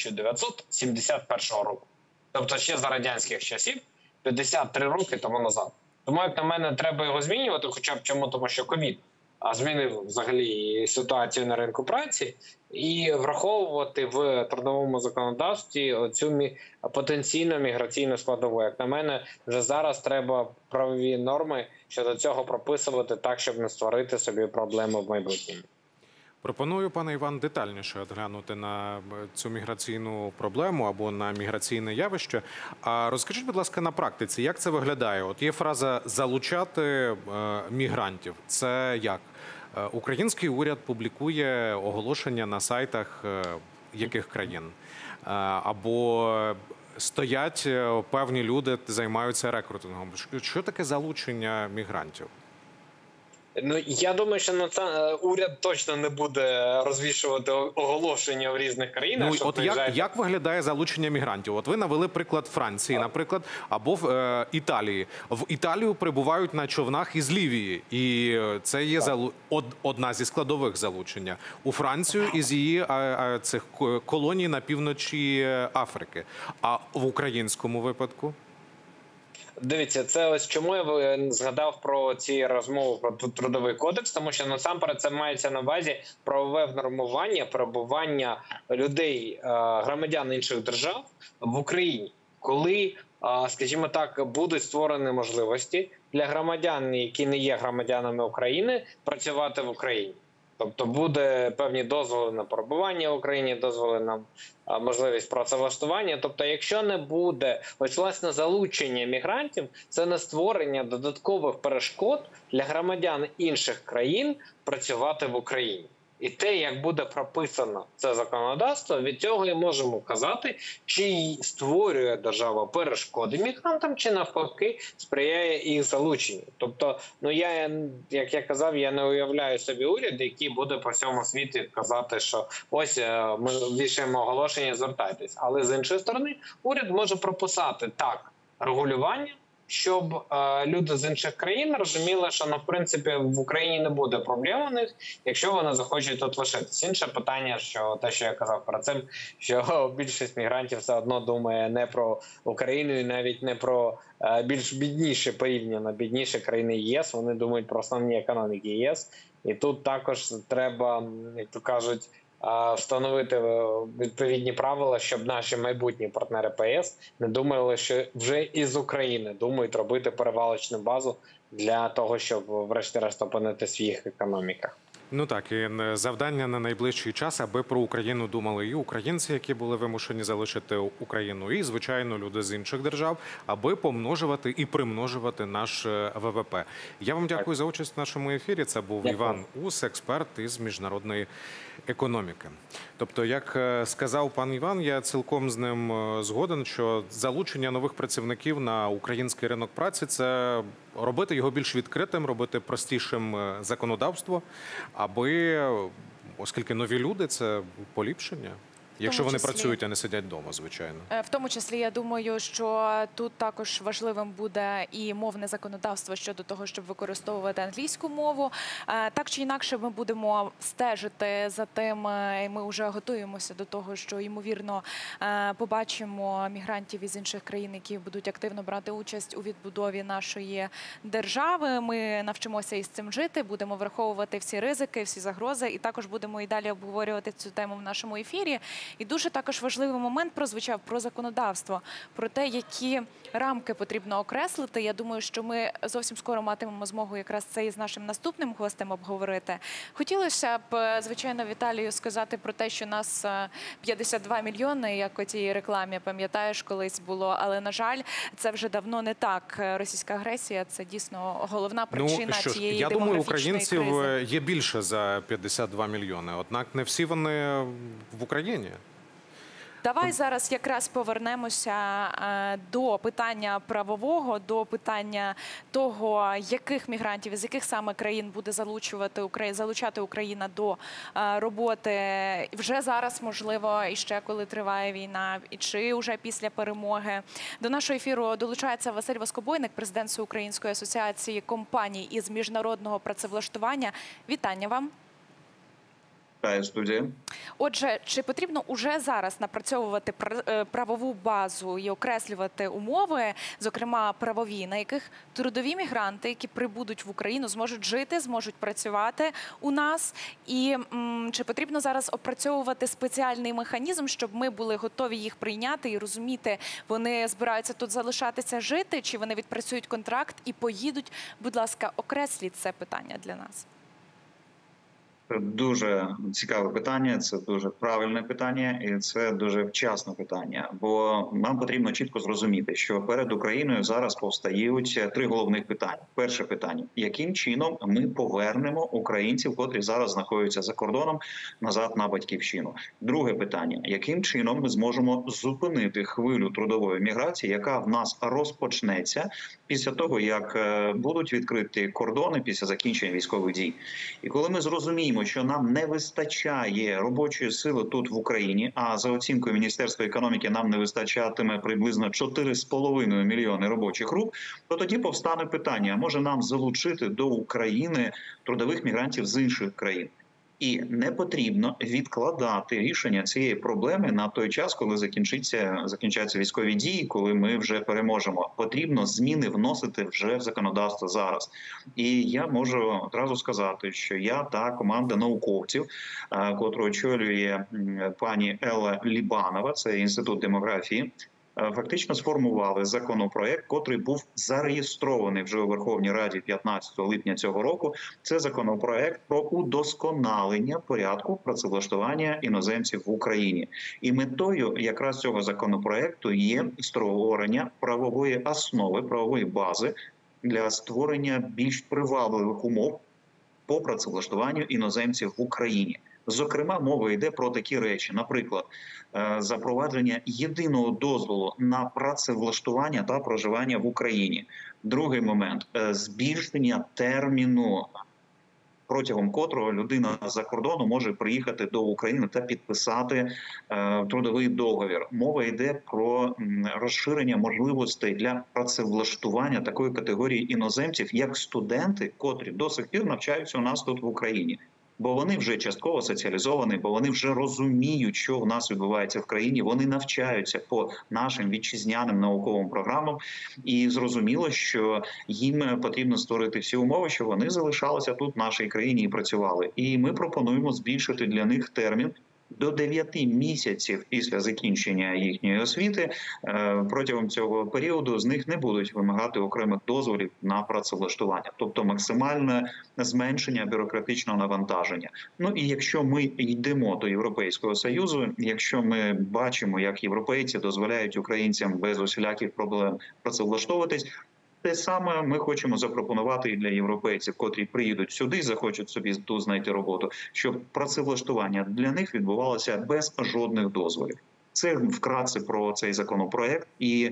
[SPEAKER 12] 1971 року. Тобто ще за радянських часів, 53 роки тому назад. Тому, як на мене, треба його змінювати, хоча б чому, тому що ковід змінив взагалі ситуацію на ринку праці, і враховувати в трудовому законодавстві цю потенційну міграційну складову. Як на мене, вже зараз треба правові норми щодо цього прописувати так, щоб не створити собі проблеми в майбутньому.
[SPEAKER 1] Пропоную, пане Іван, детальніше оглянути на цю міграційну проблему або на міграційне явище. А розкажіть, будь ласка, на практиці, як це виглядає? От є фраза «залучати мігрантів». Це як? Український уряд публікує оголошення на сайтах яких країн? Або стоять певні люди, займаються рекрутингом. Що таке залучення мігрантів?
[SPEAKER 12] Ну, я думаю, що на це уряд точно не буде розвішувати оголошення в різних країнах.
[SPEAKER 1] Ну, от як виглядає залучення мігрантів? От ви навели приклад Франції, наприклад, або в Італії. В Італію прибувають на човнах із Лівії, і це є одна зі складових залучення. У Францію із її цих колоній на півночі Африки. А в українському випадку?
[SPEAKER 12] Дивіться, це ось чому я згадав про ці розмови про трудовий кодекс, тому що насамперед це мається на увазі правове внормування перебування людей, громадян інших держав в Україні, коли, скажімо так, будуть створені можливості для громадян, які не є громадянами України, працювати в Україні. Тобто буде певні дозволи на перебування в Україні, дозволи на можливість працевлаштування. Тобто, якщо не буде ось власне залучення мігрантів, це не створення додаткових перешкод для громадян інших країн працювати в Україні. І те, як буде прописано це законодавство, від цього і можемо казати, чи створює держава перешкоди мігрантам, чи навпаки сприяє їх залученню. Тобто, ну як я казав, я не уявляю собі уряд, який буде по всьому світі казати, що ось ми вішаємо оголошення, звертайтесь. Але з іншої сторони, уряд може прописати так регулювання, щоб люди з інших країн розуміли, що, в принципі, в Україні не буде проблем у них, якщо вони захочуть тут лишитись. Інше питання, що те, що я казав про це, що більшість мігрантів все одно думає не про Україну і навіть не про більш бідніші, порівняно бідніші країни ЄС, вони думають про основні економіки ЄС. І тут також треба, як то кажуть, встановити відповідні правила, щоб наші майбутні партнери ПС не думали, що вже із України думають робити перевалочну базу для того, щоб врешті-решт опинитися в їх економіках.
[SPEAKER 1] Ну так, і завдання на найближчий час, аби про Україну думали і українці, які були вимушені залишити Україну, і, звичайно, люди з інших держав, аби помножувати і примножувати наш ВВП. Я вам дякую за участь в нашому ефірі. Це був Іван Ус, експерт із міжнародної економіки. Тобто, як сказав пан Іван, я цілком з ним згоден, що залучення нових працівників на український ринок праці – це робити його більш відкритим, робити простішим законодавство, аби, оскільки нові люди – це поліпшення. Якщо вони працюють, а не сидять вдома, звичайно.
[SPEAKER 2] В тому числі, я думаю, що тут також важливим буде і мовне законодавство щодо того, щоб використовувати англійську мову. Так чи інакше, ми будемо стежити за тим, і ми вже готуємося до того, що, ймовірно, побачимо мігрантів із інших країн, які будуть активно брати участь у відбудові нашої держави. Ми навчимося із цим жити, будемо враховувати всі ризики, всі загрози, і також будемо і далі обговорювати цю тему в нашому ефірі. І дуже також важливий момент прозвучав про законодавство, про те, які рамки потрібно окреслити. Я думаю, що ми зовсім скоро матимемо змогу якраз це із нашим наступним гостем обговорити. Хотілося б, звичайно, Віталію сказати про те, що нас 52 мільйони, як у тій рекламі, пам'ятаєш, колись було. Але, на жаль, це вже давно не так. Російська агресія – це дійсно головна причина цієї демографічної кризи.
[SPEAKER 1] Я думаю, українців є більше за 52 мільйони, однак не всі вони в Україні.
[SPEAKER 2] Давай зараз якраз повернемося до питання правового, до питання того, яких мігрантів, із яких саме країн буде залучати Україна до роботи вже зараз, можливо, і ще коли триває війна, і чи вже після перемоги. До нашого ефіру долучається Василь Воскобойник, президент Всеукраїнської асоціації компаній із міжнародного працевлаштування. Вітання вам.
[SPEAKER 13] Студія.
[SPEAKER 2] Отже, чи потрібно уже зараз напрацьовувати правову базу і окреслювати умови, зокрема правові, на яких трудові мігранти, які прибудуть в Україну, зможуть жити, зможуть працювати у нас? І чи потрібно зараз опрацьовувати спеціальний механізм, щоб ми були готові їх прийняти і розуміти, вони збираються тут залишатися жити, чи вони відпрацюють контракт і поїдуть? Будь ласка, окресліть це питання для нас.
[SPEAKER 13] Дуже цікаве питання, це дуже правильне питання і це дуже вчасне питання. Бо нам потрібно чітко зрозуміти, що перед Україною зараз повстають три головних питання. Перше питання – яким чином ми повернемо українців, котрі зараз знаходяться за кордоном, назад на батьківщину? Друге питання – яким чином ми зможемо зупинити хвилю трудової міграції, яка в нас розпочнеться після того, як будуть відкриті кордони після закінчення військових дій. І коли ми зрозуміємо, що нам не вистачає робочої сили тут в Україні, а за оцінкою Міністерства економіки нам не вистачатиме приблизно 4,5 мільйони робочих рук, то тоді повстане питання, а може нам залучити до України трудових мігрантів з інших країн? І не потрібно відкладати рішення цієї проблеми на той час, коли закінчаться військові дії, коли ми вже переможемо. Потрібно зміни вносити вже в законодавство зараз. І я можу одразу сказати, що я та команда науковців, котру очолює пані Елла Лібанова, це Інститут демографії, фактично сформували законопроект, котрий був зареєстрований вже у Верховній Раді 15 липня цього року. Це законопроект про удосконалення порядку працевлаштування іноземців в Україні. І метою якраз цього законопроекту є створення правової основи, правової бази для створення більш привабливих умов по працевлаштуванню іноземців в Україні. Зокрема, мова йде про такі речі, наприклад, запровадження єдиного дозволу на працевлаштування та проживання в Україні. Другий момент – збільшення терміну, протягом котрого людина за кордону може приїхати до України та підписати трудовий договір. Мова йде про розширення можливостей для працевлаштування такої категорії іноземців, як студенти, котрі до сих пір навчаються у нас тут в Україні. Бо вони вже частково соціалізовані, бо вони вже розуміють, що в нас відбувається в країні. Вони навчаються по нашим вітчизняним науковим програмам. І зрозуміло, що їм потрібно створити всі умови, щоб вони залишалися тут, в нашій країні, і працювали. І ми пропонуємо збільшити для них термін до 9 місяців після закінчення їхньої освіти. Протягом цього періоду з них не будуть вимагати окремих дозволів на працевлаштування. Тобто максимальне зменшення бюрократичного навантаження. Ну і якщо ми йдемо до Європейського Союзу, якщо ми бачимо, як європейці дозволяють українцям без усіляких проблем працевлаштовуватись, те саме ми хочемо запропонувати і для європейців, котрі приїдуть сюди, захочуть собі тут знайти роботу, щоб працевлаштування для них відбувалося без жодних дозволів. Це вкратце про цей законопроект. І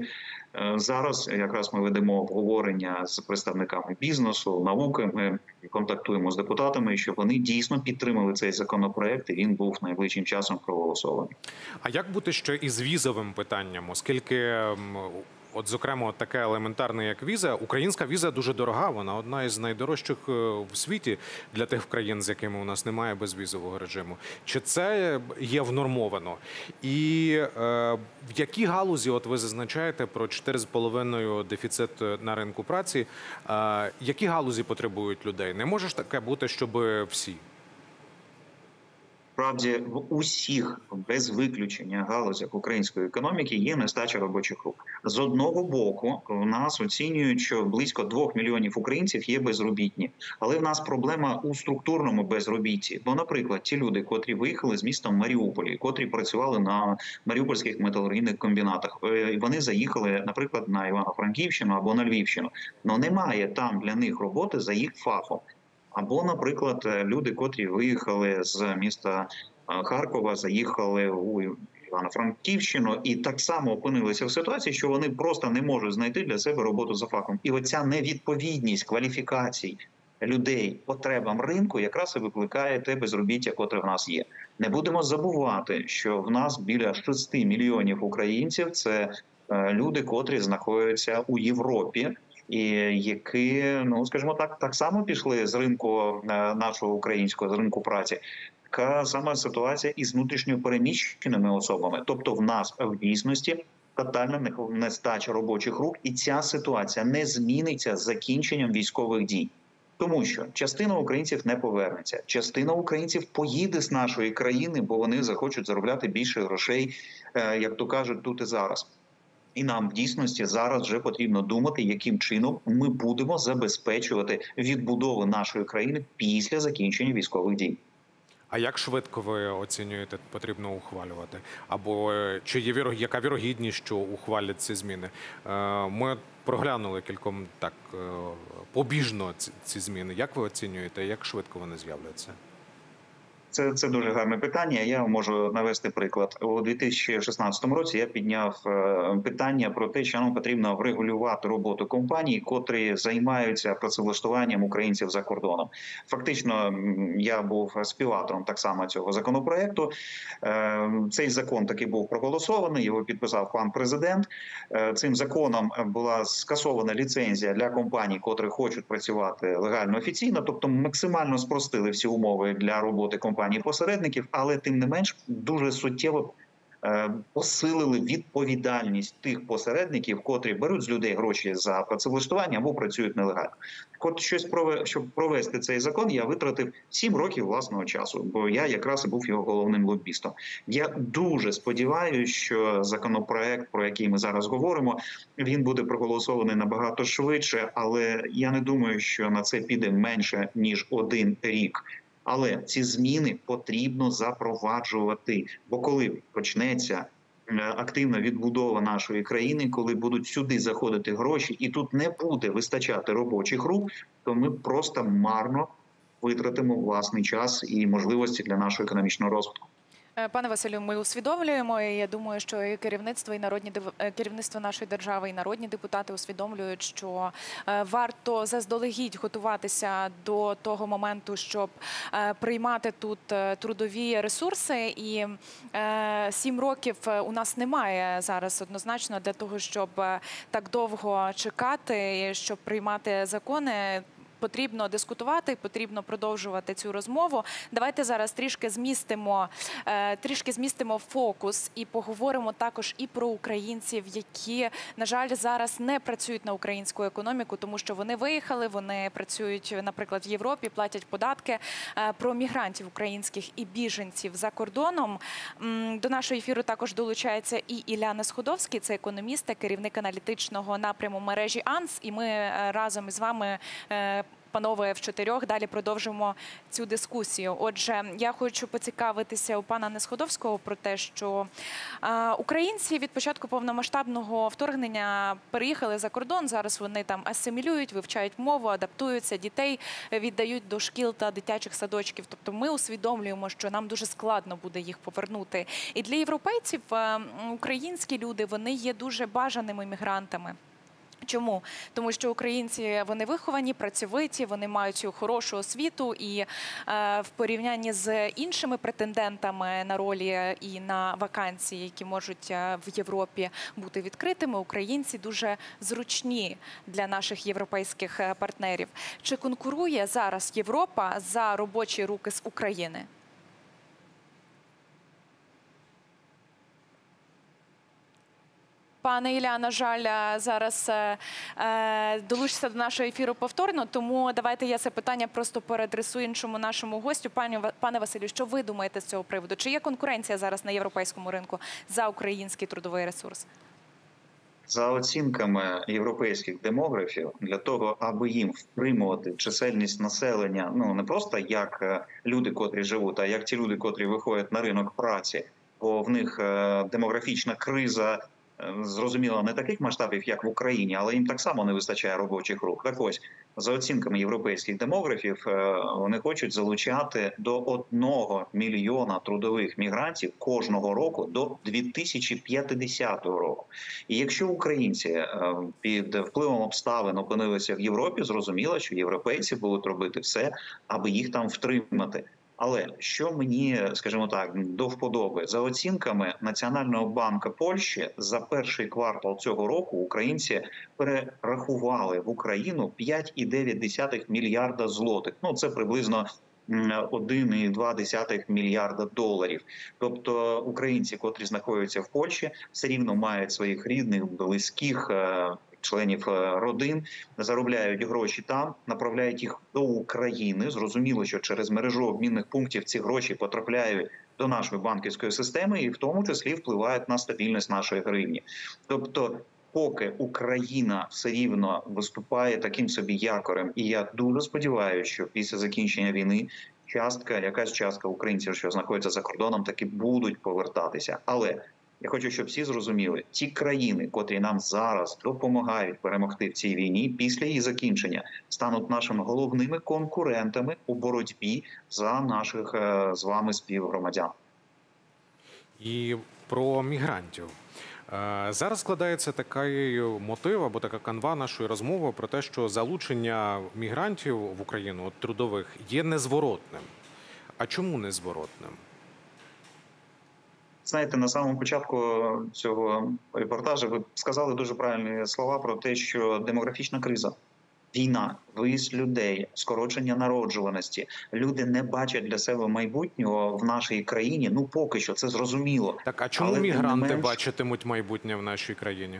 [SPEAKER 13] зараз якраз ми ведемо обговорення з представниками бізнесу, науки. Ми контактуємо з депутатами, щоб вони дійсно підтримали цей законопроект, і він був найближчим часом проголосований.
[SPEAKER 1] А як бути ще із візовим питанням? Оскільки от, зокрема, таке елементарне, як віза. Українська віза дуже дорога, вона одна із найдорожчих в світі для тих країн, з якими у нас немає безвізового режиму. Чи це є внормовано? І в якій галузі, от ви зазначаєте про 4,5 дефіцит на ринку праці, які галузі потребують людей? Не може ж таке бути, щоб всі?
[SPEAKER 13] Справді, в усіх, без виключення, галузях української економіки є нестача робочих рук. З одного боку, в нас оцінюють, що близько 2 мільйонів українців є безробітні. Але в нас проблема у структурному безробітті. Бо, наприклад, ті люди, котрі виїхали з міста Маріуполі, котрі працювали на маріупольських металургійних комбінатах, вони заїхали, наприклад, на Івано-Франківщину або на Львівщину. Но немає там для них роботи за їх фахом. Або, наприклад, люди, котрі виїхали з міста Харкова, заїхали у Івано-Франківщину і так само опинилися в ситуації, що вони просто не можуть знайти для себе роботу за фахом. І оця невідповідність кваліфікацій людей потребам ринку якраз і викликає те безробіття, котре в нас є. Не будемо забувати, що в нас біля 6 мільйонів українців – це люди, котрі знаходяться у Європі, і які, ну скажімо так само пішли з ринку нашого українського, з ринку праці. така сама ситуація із внутрішньо переміщеними особами. Тобто в нас в дійсності тотальна нестача робочих рук, і ця ситуація не зміниться з закінченням військових дій. Тому що частина українців не повернеться, частина українців поїде з нашої країни, бо вони захочуть заробляти більше грошей, як то кажуть, тут і зараз. І нам в дійсності зараз вже потрібно думати, яким чином ми будемо забезпечувати відбудову нашої країни після закінчення військових дій.
[SPEAKER 1] А як швидко ви оцінюєте, потрібно ухвалювати? Або чи є яка вірогідність, що ухвалять ці зміни? Ми проглянули кільком так побіжно ці зміни. Як ви оцінюєте, як швидко вони з'являться?
[SPEAKER 13] Це дуже гарне питання. Я можу навести приклад. У 2016 році я підняв питання про те, що нам потрібно врегулювати роботу компаній, котрі займаються працевлаштуванням українців за кордоном. Фактично, я був співавтором так само цього законопроекту. Цей закон таки був проголосований, його підписав пан президент. Цим законом була скасована ліцензія для компаній, котрі хочуть працювати легально, офіційно, тобто максимально спростили всі умови для роботи компаній-посередників, але тим не менш дуже суттєво посилили відповідальність тих посередників, котрі беруть з людей гроші за працевлаштування або працюють нелегально. От щоб провести цей закон, я витратив 7 років власного часу, бо я якраз і був його головним лобістом. Я дуже сподіваюся, що законопроект, про який ми зараз говоримо, він буде проголосований набагато швидше, але я не думаю, що на це піде менше, ніж 1 рік. Але ці зміни потрібно запроваджувати, бо коли почнеться активна відбудова нашої країни, коли будуть сюди заходити гроші, і тут не буде вистачати робочих рук, то ми просто марно витратимо власний час і можливості для нашого економічного розвитку.
[SPEAKER 2] Пане Василю, ми усвідомлюємо, і я думаю, що і керівництво нашої держави, і народні депутати усвідомлюють, що варто заздалегідь готуватися до того моменту, щоб приймати тут трудові ресурси. І 7 років у нас немає зараз однозначно для того, щоб так довго чекати, щоб приймати закони. Потрібно дискутувати, потрібно продовжувати цю розмову. Давайте зараз трішки змістимо фокус і поговоримо також і про українців, які, на жаль, зараз не працюють на українську економіку, тому що вони виїхали, вони працюють, наприклад, в Європі, платять податки. Про мігрантів українських і біженців за кордоном. До нашого ефіру також долучається і Ілля Несходовський, це економіст, керівник аналітичного напряму мережі АНС. І ми разом із вами, панове, в 4 далі продовжимо цю дискусію. Отже, я хочу поцікавитися у пана Несходовського про те, що українці від початку повномасштабного вторгнення переїхали за кордон, зараз вони там асимілюють, вивчають мову, адаптуються, дітей віддають до шкіл та дитячих садочків. Тобто ми усвідомлюємо, що нам дуже складно буде їх повернути. І для європейців українські люди, вони є дуже бажаними мігрантами. Чому? Тому що українці, вони виховані, працьовиті, вони мають хорошу освіту, і в порівнянні з іншими претендентами на ролі і на вакансії, які можуть в Європі бути відкритими, українці дуже зручні для наших європейських партнерів. Чи конкурує зараз Європа за робочі руки з України? Пане Ілля, на жаль, зараз долучиться до нашого ефіру повторно, тому давайте я це питання просто переадресую іншому нашому гостю. Пане Василю, що ви думаєте з цього приводу? Чи є конкуренція зараз на європейському ринку за український трудовий ресурс?
[SPEAKER 13] За оцінками європейських демографів, для того, аби їм втримувати чисельність населення, не просто як люди, котрі живуть, а як ті люди, котрі виходять на ринок праці, бо в них демографічна криза, зрозуміло, не таких масштабів, як в Україні, але їм так само не вистачає робочих рук. Так ось, за оцінками європейських демографів, вони хочуть залучати до 1 мільйона трудових мігрантів кожного року до 2050 року. І якщо українці під впливом обставин опинилися в Європі, зрозуміло, що європейці будуть робити все, аби їх там втримати. Але що мені, скажімо так, до вподоби, за оцінками Національного банку Польщі, за перший квартал цього року українці перерахували в Україну 5,9 мільярда злотих. Це приблизно 1,2 мільярда доларів. Тобто українці, котрі знаходяться в Польщі, все рівно мають своїх рідних, близьких, членів родин, заробляють гроші там, направляють їх до України. Зрозуміло, що через мережу обмінних пунктів ці гроші потрапляють до нашої банківської системи і в тому числі впливають на стабільність нашої гривні. Тобто, поки Україна все рівно виступає таким собі якорем, і я дуже сподіваюся, що після закінчення війни якась частка українців, що знаходяться за кордоном, таки будуть повертатися. Але я хочу, щоб всі зрозуміли, ті країни, котрі нам зараз допомагають перемогти в цій війні, після її закінчення стануть нашими головними конкурентами у боротьбі за наших з вами співгромадян.
[SPEAKER 1] І про мігрантів. Зараз складається такий мотив або така канва нашої розмови про те, що залучення мігрантів в Україну, трудових, є незворотним. А чому незворотним?
[SPEAKER 13] Знаєте, на самому початку цього репортажу ви сказали дуже правильні слова про те, що демографічна криза, війна, виїзд людей, скорочення народжуваності, люди не бачать для себе майбутнього в нашій країні, ну поки що, це зрозуміло.
[SPEAKER 1] Так, а чому мігранти бачитимуть майбутнє в нашій країні?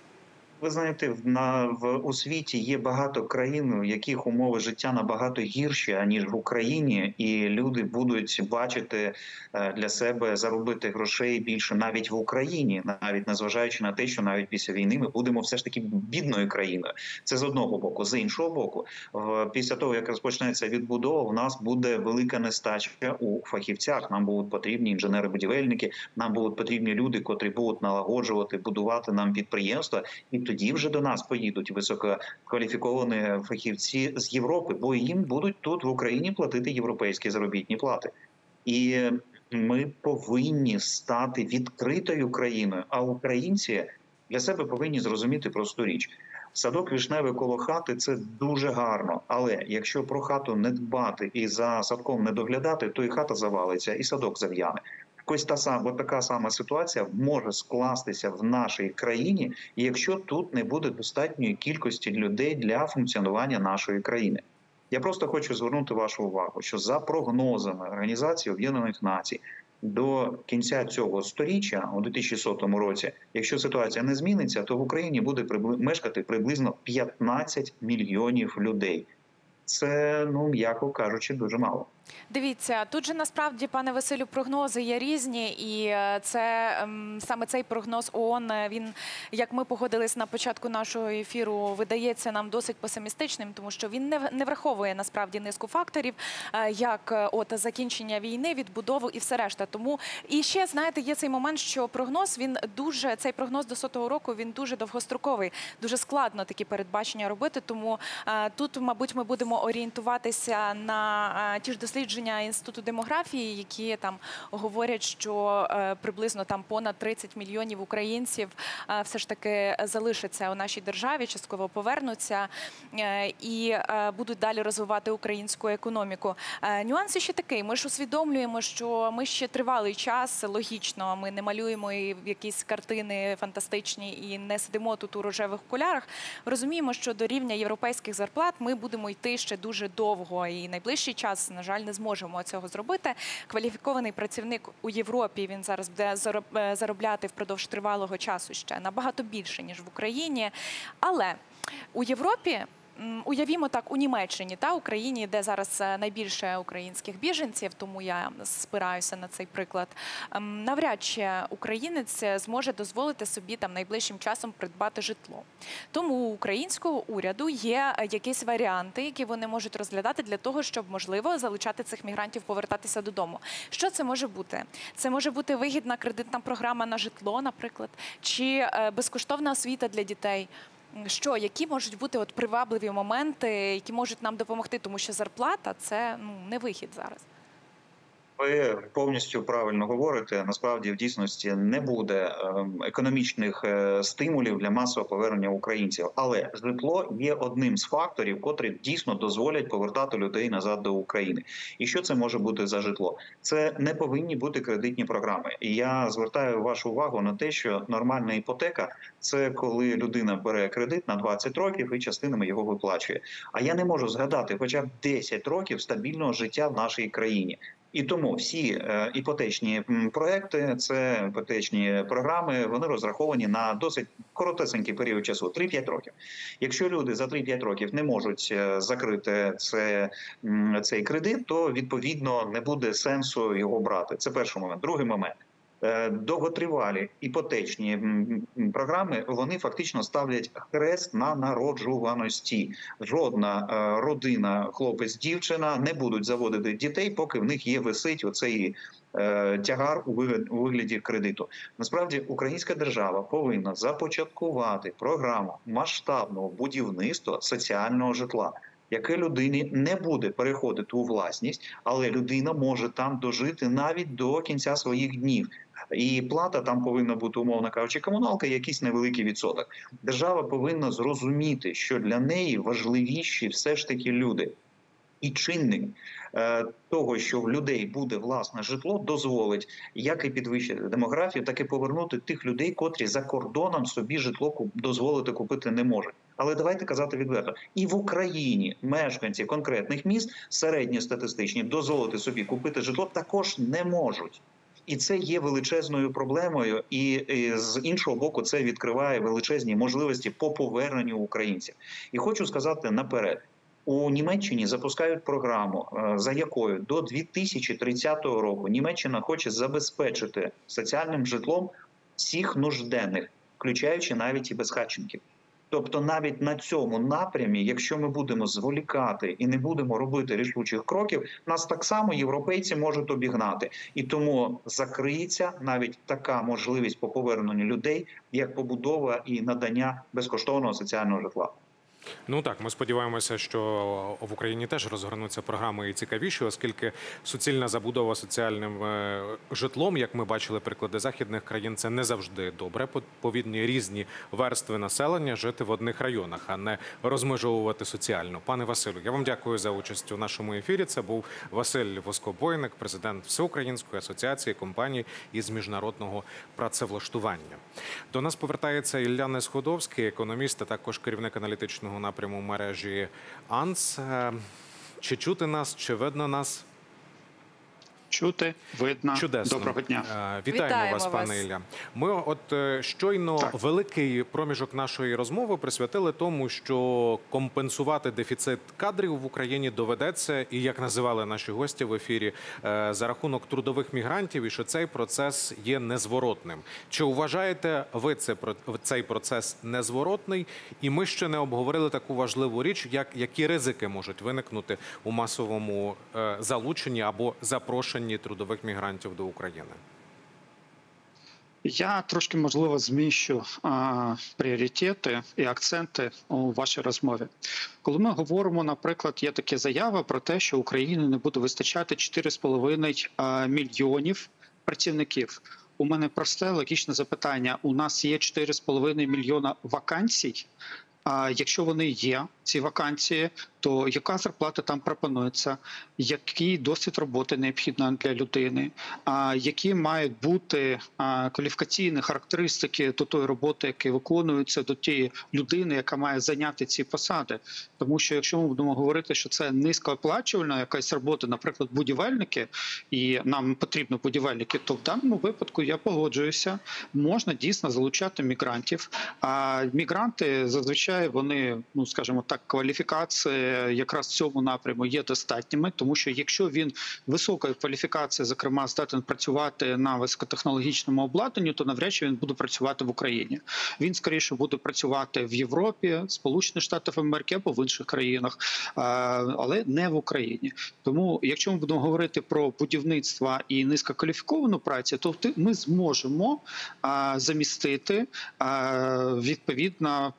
[SPEAKER 13] Ви знаєте, у світі є багато країн, в яких умови життя набагато гірші, аніж в Україні, і люди будуть бачити для себе заробити грошей більше навіть в Україні, навіть незважаючи на те, що навіть після війни ми будемо все ж таки бідною країною. Це з одного боку. З іншого боку, після того, як розпочнеться відбудова, в нас буде велика нестача у фахівцях. Нам будуть потрібні інженери-будівельники, нам будуть потрібні люди, котрі будуть налагоджувати, будувати нам підприємства, і тоді вже до нас поїдуть висококваліфіковані фахівці з Європи, бо їм будуть тут в Україні платити європейські заробітні плати. І ми повинні стати відкритою країною, а українці для себе повинні зрозуміти просту річ. Садок вишневий коло хати – це дуже гарно, але якщо про хату не дбати і за садком не доглядати, то і хата завалиться, і садок зав'яне. Ось така сама ситуація може скластися в нашій країні, якщо тут не буде достатньої кількості людей для функціонування нашої країни. Я просто хочу звернути вашу увагу, що за прогнозами Організації Об'єднаних Націй до кінця цього сторіччя, у 2100 році, якщо ситуація не зміниться, то в Україні буде мешкати приблизно 15 мільйонів людей. Це, м'яко кажучи, дуже мало.
[SPEAKER 2] Дивіться, тут же насправді, пане Василю, прогнози є різні, і це саме цей прогноз ООН, він, як ми погодились на початку нашого ефіру, видається нам досить песимістичним, тому що він не враховує насправді низку факторів, як закінчення війни, відбудову і все решта. Тому і ще, знаєте, є цей момент, що прогноз, цей прогноз до 100-го року, він дуже довгостроковий, дуже складно такі передбачення робити, тому тут, мабуть, ми будемо орієнтуватися на ті ж дослідження Інституту демографії, які там говорять, що приблизно там понад 30 мільйонів українців все ж таки залишаться у нашій державі, частково повернуться і будуть далі розвивати українську економіку. Нюанс ще такий, ми ж усвідомлюємо, що ми ще тривалий час, логічно, ми не малюємо якісь картини фантастичні і не сидимо тут у рожевих окулярах. Розуміємо, що до рівня європейських зарплат ми будемо йти ще дуже довго і найближчий час, на жаль, не зможемо цього зробити. Кваліфікований працівник у Європі, він зараз буде заробляти впродовж тривалого часу ще набагато більше, ніж в Україні. Але у Європі, уявімо так, у Німеччині, Україні, де зараз найбільше українських біженців, тому я спираюся на цей приклад, навряд чи українець зможе дозволити собі там найближчим часом придбати житло. Тому у українського уряду є якісь варіанти, які вони можуть розглядати для того, щоб, можливо, залучати цих мігрантів повертатися додому. Що це може бути? Це може бути вигідна кредитна програма на житло, наприклад, чи безкоштовна освіта для дітей. Які можуть бути привабливі моменти, які можуть нам допомогти, тому що зарплата – це не вихід зараз?
[SPEAKER 13] Ви повністю правильно говорите. Насправді, в дійсності не буде економічних стимулів для масового повернення українців. Але житло є одним з факторів, котрі дійсно дозволять повертати людей назад до України. І що це може бути за житло? Це не повинні бути кредитні програми. І я звертаю вашу увагу на те, що нормальна іпотека – це коли людина бере кредит на 20 років і частинами його виплачує. А я не можу згадати хоча б 10 років стабільного життя в нашій країні. І тому всі іпотечні проекти, це іпотечні програми, вони розраховані на досить коротесенький період часу – 3-5 років. Якщо люди за 3-5 років не можуть закрити цей кредит, то відповідно не буде сенсу його брати. Це перший момент. Другий момент. Довготривалі іпотечні програми, вони фактично ставлять хрест на народжуваності. Жодна родина, хлопець, дівчина не будуть заводити дітей, поки в них висить оцей тягар у вигляді кредиту. Насправді, українська держава повинна започаткувати програму масштабного будівництва соціального житла, яке людині не буде переходити у власність, але людина може там дожити навіть до кінця своїх днів. І плата там повинна бути, умовно кажучи, комуналка, якийсь невеликий відсоток. Держава повинна зрозуміти, що для неї важливіші все ж таки люди. І чинник того, що в людей буде власне житло, дозволить як і підвищити демографію, так і повернути тих людей, котрі за кордоном собі житло дозволити купити не можуть. Але давайте казати відверто, і в Україні мешканці конкретних міст, середньостатистичні, дозволити собі купити житло також не можуть. І це є величезною проблемою, і з іншого боку це відкриває величезні можливості по поверненню українців. І хочу сказати наперед, у Німеччині запускають програму, за якою до 2030 року Німеччина хоче забезпечити соціальним житлом всіх нужденних, включаючи навіть і безхатченків. Тобто навіть на цьому напрямі, якщо ми будемо зволікати і не будемо робити рішучих кроків, нас так само європейці можуть обігнати. І тому закриється навіть така можливість по поверненню людей, як побудова і надання безкоштовного соціального житла.
[SPEAKER 1] Ну так, ми сподіваємося, що в Україні теж розгорнуться програми і цікавіші, оскільки суцільна забудова соціальним житлом, як ми бачили приклади західних країн, це не завжди добре. Повинні різні верстви населення жити в одних районах, а не розмежовувати соціально. Пане Василю, я вам дякую за участь у нашому ефірі. Це був Василь Воскобойник, президент Всеукраїнської асоціації компаній із міжнародного працевлаштування. До нас повертається Ілля Несходовський, економіст, а також керівник аналітичного напряму мережі АНС. Чи чути нас, чи видно нас?
[SPEAKER 14] Чути, видно.
[SPEAKER 1] Чудесно.
[SPEAKER 14] Доброго дня.
[SPEAKER 1] Вітаємо вас, пане Ілля. Ми щойно великий проміжок нашої розмови присвятили тому, що компенсувати дефіцит кадрів в Україні доведеться, і як називали наші гості в ефірі, за рахунок трудових мігрантів, і що цей процес є незворотним. Чи вважаєте ви цей процес незворотний? І ми ще не обговорили таку важливу річ, які ризики можуть виникнути у масовому залученні або запрошенні трудових мігрантів до України?
[SPEAKER 14] Я трошки, можливо, зміщу пріоритети і акценти у вашій розмові. Коли ми говоримо, наприклад, є такі заяви про те, що Україні не буде вистачати 4,5 мільйонів працівників. У мене просте логічне запитання. У нас є 4,5 мільйона вакансій. А якщо вони є, ці вакансії, то яка зарплата там пропонується, який досвід роботи необхідно для людини, які мають бути кваліфікаційні характеристики до тої роботи, яка виконується, до тієї людини, яка має зайняти ці посади. Тому що якщо ми будемо говорити, що це низькооплачувальна якась робота, наприклад, будівельники, і нам потрібно будівельники, то в даному випадку я погоджуюся, можна дійсно залучати мігрантів. А мігранти зазвичай вони, ну скажімо так, кваліфікації якраз в цьому напряму є достатніми, тому що якщо він високої кваліфікації, зокрема, здатен працювати на високотехнологічному обладнанні, то навряд чи він буде працювати в Україні. Він скоріше буде працювати в Європі, Сполучених Штатів Америки або в інших країнах, але не в Україні. Тому, якщо ми будемо говорити про будівництво і низькокваліфіковану працю, то ми зможемо замістити відповідно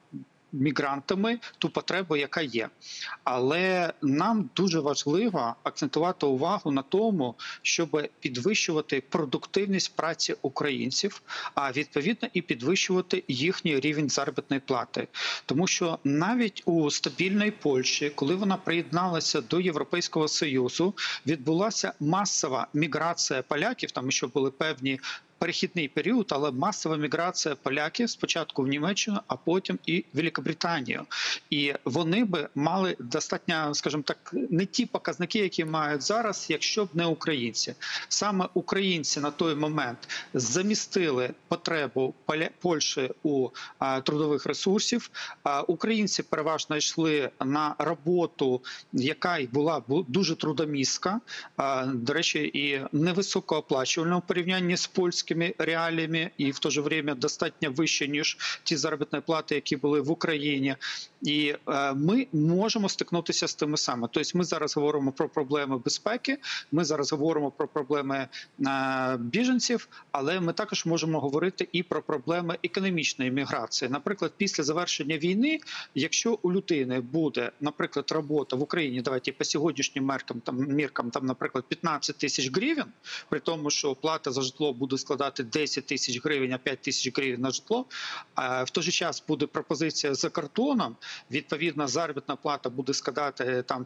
[SPEAKER 14] мігрантами ту потребу, яка є. Але нам дуже важливо акцентувати увагу на тому, щоб підвищувати продуктивність праці українців, а відповідно і підвищувати їхній рівень заробітної плати. Тому що навіть у стабільній Польщі, коли вона приєдналася до Європейського Союзу, відбулася масова міграція поляків, там ще були певні перехідний період, але масова міграція поляків спочатку в Німеччину, а потім і в Великобританію. І вони би мали достатньо, скажімо так, не ті показники, які мають зараз, якщо б не українці. Саме українці на той момент замістили потребу Польщі у трудових ресурсів. Українці переважно йшли на роботу, яка була дуже трудомістка, до речі, і невисокооплачувальна в порівнянні з польськими реаліями, і в то же время достатньо вище, ніж ті заробітні плати, які були в Україні. І ми можемо стикнутися з тими самими. Тобто ми зараз говоримо про проблеми безпеки, ми зараз говоримо про проблеми біженців, але ми також можемо говорити і про проблеми економічної міграції. Наприклад, після завершення війни, якщо у людини буде, наприклад, робота в Україні, давайте по сьогоднішнім міркам, наприклад, 15 тисяч гривень, при тому, що плата за житло буде складати 10 тисяч гривень, а 5 тисяч гривень на житло, в той же час буде пропозиція за кордоном, відповідно, заробітна плата буде складати там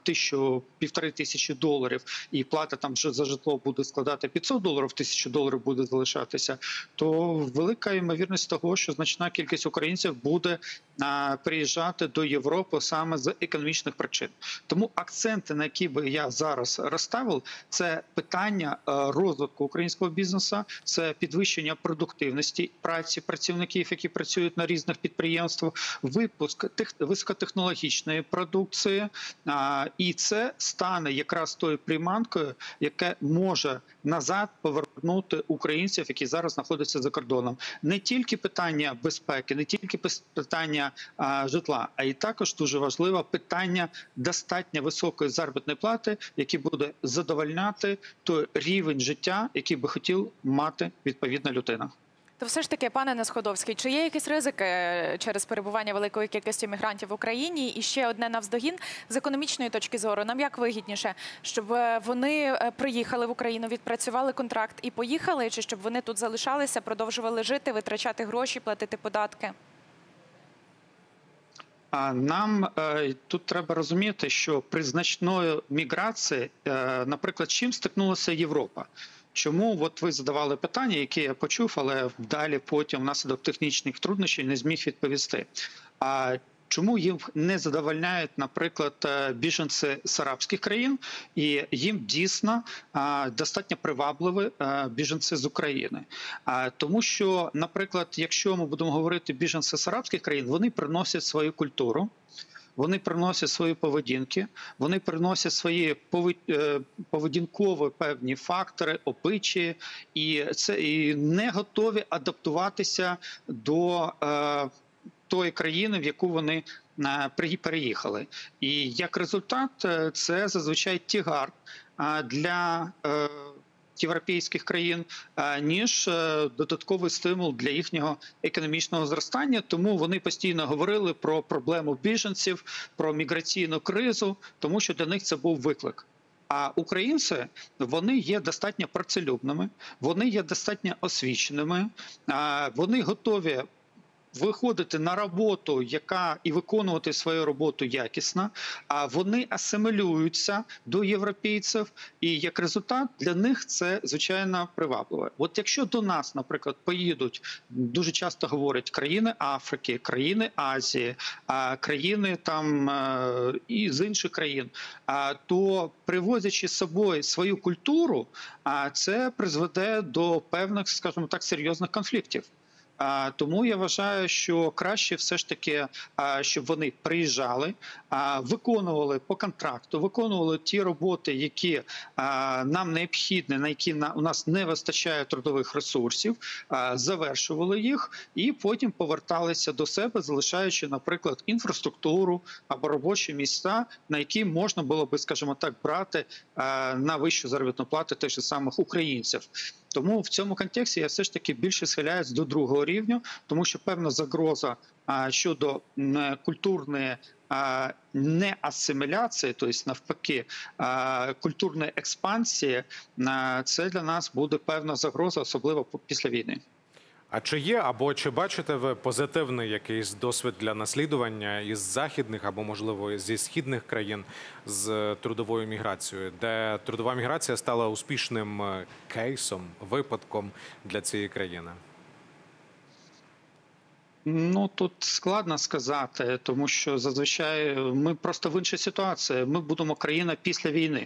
[SPEAKER 14] $1500 і плата там за житло буде складати $500, $1000 буде залишатися, то велика ймовірність того, що значна кількість українців буде приїжджати до Європи саме з економічних причин. Тому акценти, на які би я зараз розставив, це питання розвитку українського бізнесу, це підвищення продуктивності праці працівників, які працюють на різних підприємствах, випуск високотехнологічної продукції, і це стане якраз тою приманкою, яка може назад повернути українців, які зараз знаходяться за кордоном. Не тільки питання безпеки, не тільки питання житла, а й також дуже важливо питання достатньо високої заробітної плати, який буде задовольняти той рівень життя, який би хотів мати відповідна людина.
[SPEAKER 2] То все ж таки, пане Несходовський, чи є якісь ризики через перебування великої кількості мігрантів в Україні? І ще одне навздогін, з економічної точки зору, нам як вигідніше, щоб вони приїхали в Україну, відпрацювали контракт і поїхали, чи щоб вони тут залишалися, продовжували жити, витрачати гроші, платити податки?
[SPEAKER 14] Нам тут треба розуміти, що при значної міграції, наприклад, чим стикнулася Європа? Чому от ви задавали питання, яке я почув, але далі потім внаслідок технічних труднощів не зміг відповісти. Чому їм не задовольняють, наприклад, біженці з арабських країн, і їм дійсно достатньо привабливі біженці з України? Тому що, наприклад, якщо ми будемо говорити біженці з арабських країн, вони приносять свою культуру, вони приносять свої поведінки, вони приносять свої поведінкові певні фактори, обичаї, і не готові адаптуватися до тої країни, в яку вони переїхали. І як результат, це зазвичай тягар для європейських країн, ніж додатковий стимул для їхнього економічного зростання. Тому вони постійно говорили про проблему біженців, про міграційну кризу, тому що для них це був виклик. А українці, вони є достатньо працелюбними, вони є достатньо освіченими, вони готові виходити на роботу, яка і виконувати свою роботу якісно, а вони асимілюються до європейців, і як результат для них це, звичайно, привабливо. От якщо до нас, наприклад, поїдуть, дуже часто говорять, країни Африки, країни Азії, країни там і з інших країн, то привозячи з собою свою культуру, це призведе до певних, скажімо так, серйозних конфліктів. Тому я вважаю, що краще все ж таки, щоб вони приїжджали, виконували по контракту, виконували ті роботи, які нам необхідні, на які у нас не вистачає трудових ресурсів, завершували їх і потім поверталися до себе, залишаючи, наприклад, інфраструктуру або робочі місця, на які можна було би, скажімо так, брати на вищу заробітну плату тих же самих українців. Тому в цьому контексті я все ж таки більше схиляюсь до другого рівню, тому що певна загроза щодо культурної не асиміляції, тобто навпаки культурної експансії, це для нас буде певна загроза, особливо після війни.
[SPEAKER 1] А чи є, або чи бачите ви позитивний якийсь досвід для наслідування із західних, або, можливо, зі східних країн з трудовою міграцією, де трудова міграція стала успішним кейсом, випадком для цієї країни?
[SPEAKER 14] Ну, тут складно сказати, тому що зазвичай ми просто в іншій ситуації. Ми будемо країна після війни.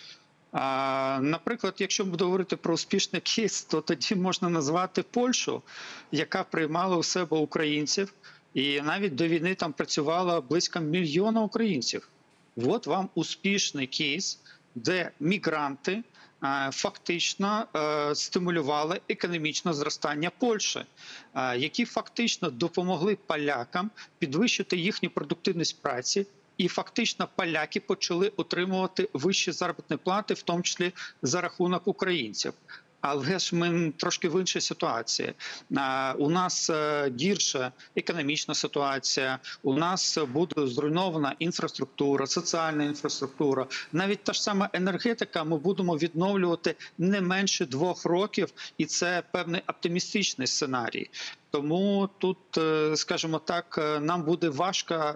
[SPEAKER 14] Наприклад, якщо буде говорити про успішний кейс, то тоді можна назвати Польщу, яка приймала у себе українців, і навіть до війни там працювало близько 1 мільйона українців. От вам успішний кейс, де мігранти фактично стимулювали економічне зростання Польщі, які фактично допомогли полякам підвищити їхню продуктивність праці, і фактично поляки почали отримувати вищі заробітні плати, в тому числі за рахунок українців. Але ж ми трошки в іншій ситуації. У нас гірша економічна ситуація, у нас буде зруйнована інфраструктура, соціальна інфраструктура. Навіть та ж сама енергетика ми будемо відновлювати не менше 2 років, і це певний оптимістичний сценарій. Тому тут, скажімо так, нам буде важко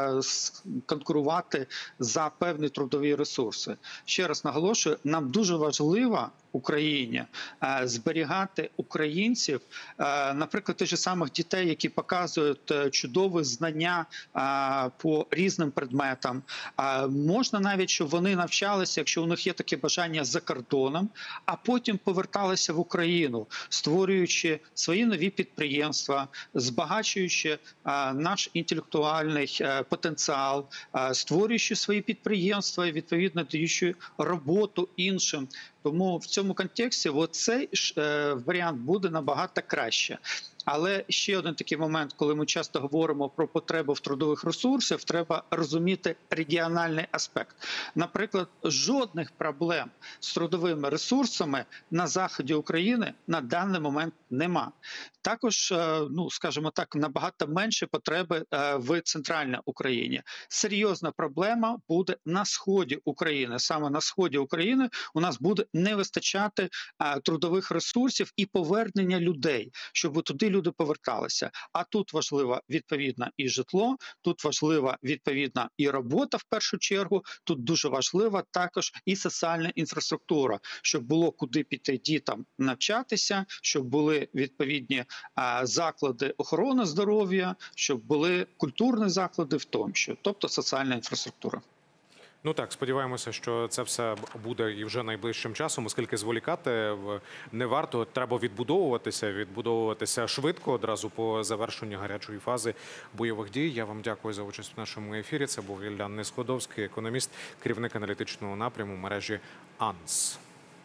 [SPEAKER 14] конкурувати за певні трудові ресурси. Ще раз наголошую, нам дуже важливо Україні зберігати українців, наприклад, тих же самих дітей, які показують чудові знання по різним предметам. Можна навіть, щоб вони навчалися, якщо у них є таке бажання, за кордоном, а потім поверталися в Україну, створюючи свої нові підприємства, збагачуючи наш інтелектуальний потенціал, створюючи свої підприємства і, відповідно, даючи роботу іншим. Тому в цьому контексті цей варіант буде набагато краще. Але ще один такий момент, коли ми часто говоримо про потребу в трудових ресурсах, треба розуміти регіональний аспект. Наприклад, жодних проблем з трудовими ресурсами на заході України на даний момент нема. Також, скажімо так, набагато менше потреби в центральній Україні. Серйозна проблема буде на сході України. Саме на сході України у нас буде не вистачати трудових ресурсів і повернення людей, щоб туди люди поверталися. А тут важливо, відповідно, і житло, тут важлива, відповідно, і робота в першу чергу, тут дуже важлива також і соціальна інфраструктура, щоб було куди піти дітям навчатися, щоб були відповідні заклади охорони здоров'я, щоб були культурні заклади в тому числі, тобто соціальна інфраструктура.
[SPEAKER 1] Ну так, сподіваємося, що це все буде і вже найближчим часом, оскільки зволікати не варто. Треба відбудовуватися швидко, одразу по завершенню гарячої фази бойових дій. Я вам дякую за участь в нашому ефірі. Це був Іллян Несходовський, економіст, керівник аналітичного напряму мережі АНС.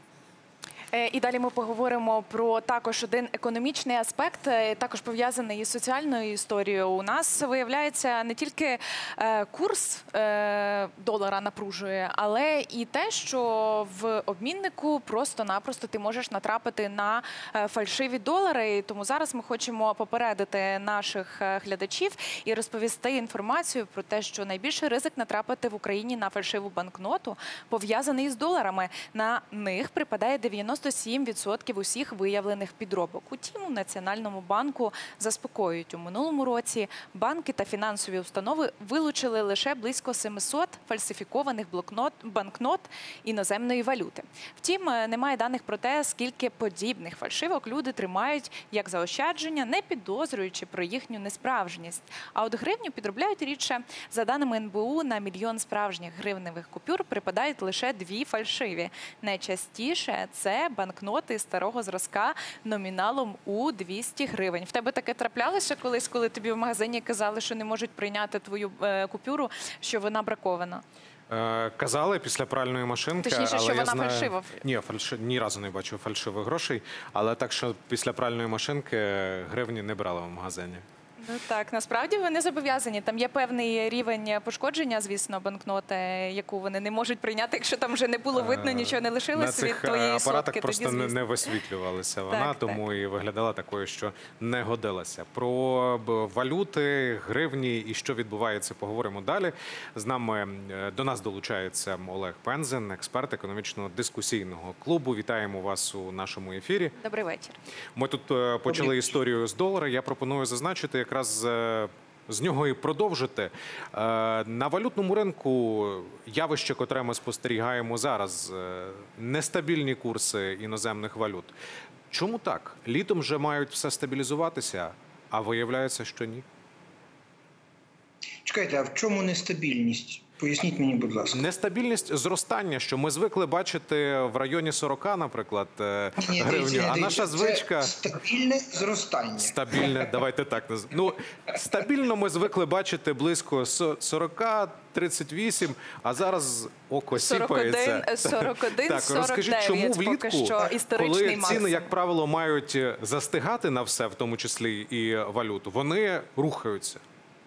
[SPEAKER 2] І далі ми поговоримо про також один економічний аспект, також пов'язаний із соціальною історією. У нас, виявляється, не тільки курс долара напружує, але і те, що в обміннику просто-напросто ти можеш натрапити на фальшиві долари. Тому зараз ми хочемо попередити наших глядачів і розповісти інформацію про те, що найбільший ризик натрапити в Україні на фальшиву банкноту пов'язаний із доларами. На них припадає 97% усіх виявлених підробок. Утім, у Національному банку заспокоюють, у минулому році банки та фінансові установи вилучили лише близько 700 фальсифікованих банкнот іноземної валюти. Втім, немає даних про те, скільки подібних фальшивок люди тримають як заощадження, не підозрюючи про їхню несправжність. А от гривню підробляють рідше. За даними НБУ, на 1 мільйон справжніх гривневих купюр припадають лише 2 фальшиві. Найчастіше це банкноти старого зразка номіналом у 200 гривень. В тебе таке траплялося колись, коли тобі в магазині казали, що не можуть прийняти твою купюру, що вона бракована?
[SPEAKER 1] Казали після пральної машинки.
[SPEAKER 2] Точніше,
[SPEAKER 1] але
[SPEAKER 2] що
[SPEAKER 1] я
[SPEAKER 2] вона фальшива.
[SPEAKER 1] Ні, ні разу не бачив фальшивих грошей. Але так, що після пральної машинки гривні не брали в магазині.
[SPEAKER 2] Ну так, насправді вони зобов'язані. Там є певний рівень пошкодження, звісно, банкноти, яку вони не можуть прийняти, якщо там вже не було видно, нічого не лишилося від твоєї
[SPEAKER 1] На цих апаратах
[SPEAKER 2] сотки.
[SPEAKER 1] просто
[SPEAKER 2] тоді,
[SPEAKER 1] не висвітлювалася вона,
[SPEAKER 2] Так,
[SPEAKER 1] тому і виглядала такою, що не годилася. Про валюти, гривні і що відбувається, поговоримо далі. До нас долучається Олег Пензен, експерт економічного дискусійного клубу. Вітаємо вас у нашому ефірі.
[SPEAKER 2] Добрий вечір.
[SPEAKER 1] Ми тут почали історію з долара. Я пропоную зазначити якраз з нього і продовжити. На валютному ринку явище, котре ми спостерігаємо зараз, нестабільні курси іноземних валют. Чому так? Літом вже мають все стабілізуватися, а виявляється, що ні.
[SPEAKER 15] Чекайте, а в чому нестабільність? Поясніть мені, будь ласка.
[SPEAKER 1] Нестабільність зростання, що ми звикли бачити в районі 40, наприклад, гривню, а наша звичка...
[SPEAKER 15] Це стабільне зростання.
[SPEAKER 1] Стабільне, давайте так назвемо. Ну, стабільно ми звикли бачити близько 40, 38, а зараз око сіпається.
[SPEAKER 2] 41,
[SPEAKER 1] так,
[SPEAKER 2] 49,
[SPEAKER 1] розкажіть, чому влітку,
[SPEAKER 2] поки що історичний
[SPEAKER 1] коли
[SPEAKER 2] максимум.
[SPEAKER 1] ціни, як правило, мають застигати на все, в тому числі і валюту, вони рухаються?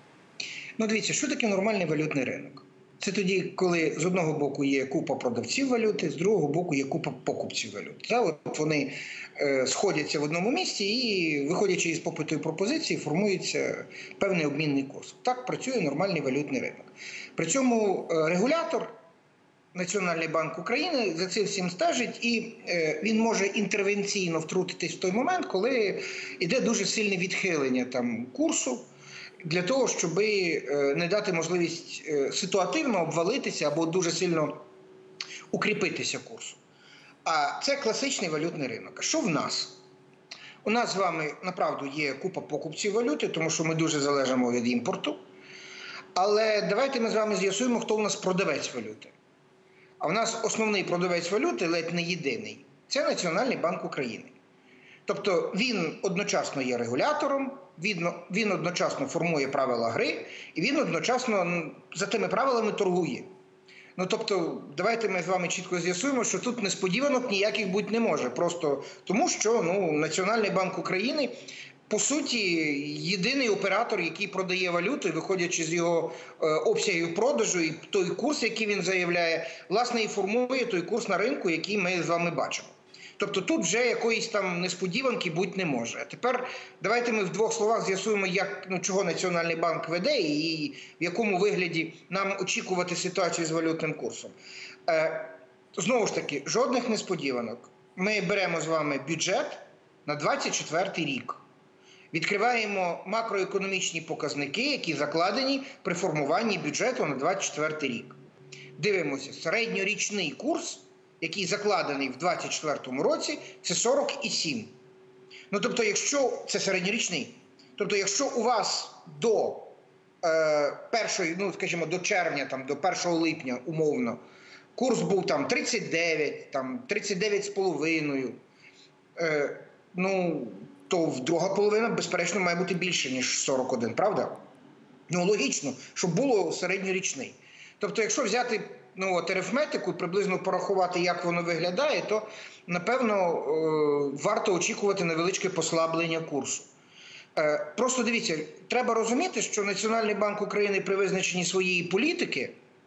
[SPEAKER 15] Ну, дивіться, що таке нормальний валютний ринок? Це тоді, коли з одного боку є купа продавців валюти, з другого боку є купа покупців валюти. От вони сходяться в одному місці і, виходячи із попиту і пропозиції, формується певний обмінний курс. Так працює нормальний валютний ринок. При цьому регулятор, Національний банк України, за цим всім стежить, і він може інтервенційно втрутитись в той момент, коли йде дуже сильне відхилення курсу, для того, щоб не дати можливість ситуативно обвалитися або дуже сильно укріпитися курсу. А це класичний валютний ринок. А що в нас? У нас з вами, направду, є купа покупців валюти, тому що ми дуже залежимо від імпорту. Але давайте ми з вами з'ясуємо, хто у нас продавець валюти. А в нас основний продавець валюти, ледь не єдиний, це Національний банк України. Тобто він одночасно є регулятором, він одночасно формує правила гри, і він одночасно за тими правилами торгує. Ну, тобто, давайте ми з вами чітко з'ясуємо, що тут несподіванок ніяких бути не може. Просто тому, що Національний банк України, по суті, єдиний оператор, який продає валюту, і виходячи з його обсягів продажу, і той курс, який він заявляє, власне, і формує той курс на ринку, який ми з вами бачимо. Тобто тут вже якоїсь там несподіванки бути не може. А тепер давайте ми в двох словах з'ясуємо, чого Національний банк веде і в якому вигляді нам очікувати ситуацію з валютним курсом. Знову ж таки, жодних несподіванок. Ми беремо з вами бюджет на 2024 рік. Відкриваємо макроекономічні показники, які закладені при формуванні бюджету на 2024 рік. Дивимося, середньорічний курс, який закладений в 2024 році, це 40,7. Ну, тобто, якщо це середньорічний, тобто, якщо у вас до до червня, до 1 липня, умовно, курс був 39, 39,5, то друга половина, безперечно, має бути більше, ніж 41, правда? Ну, логічно, щоб було середньорічний. Тобто, якщо взяти арифметику і приблизно порахувати, як воно виглядає, то, напевно, варто очікувати невеличке послаблення курсу. Просто дивіться, треба розуміти, що Національний банк України при визначенні своєї політики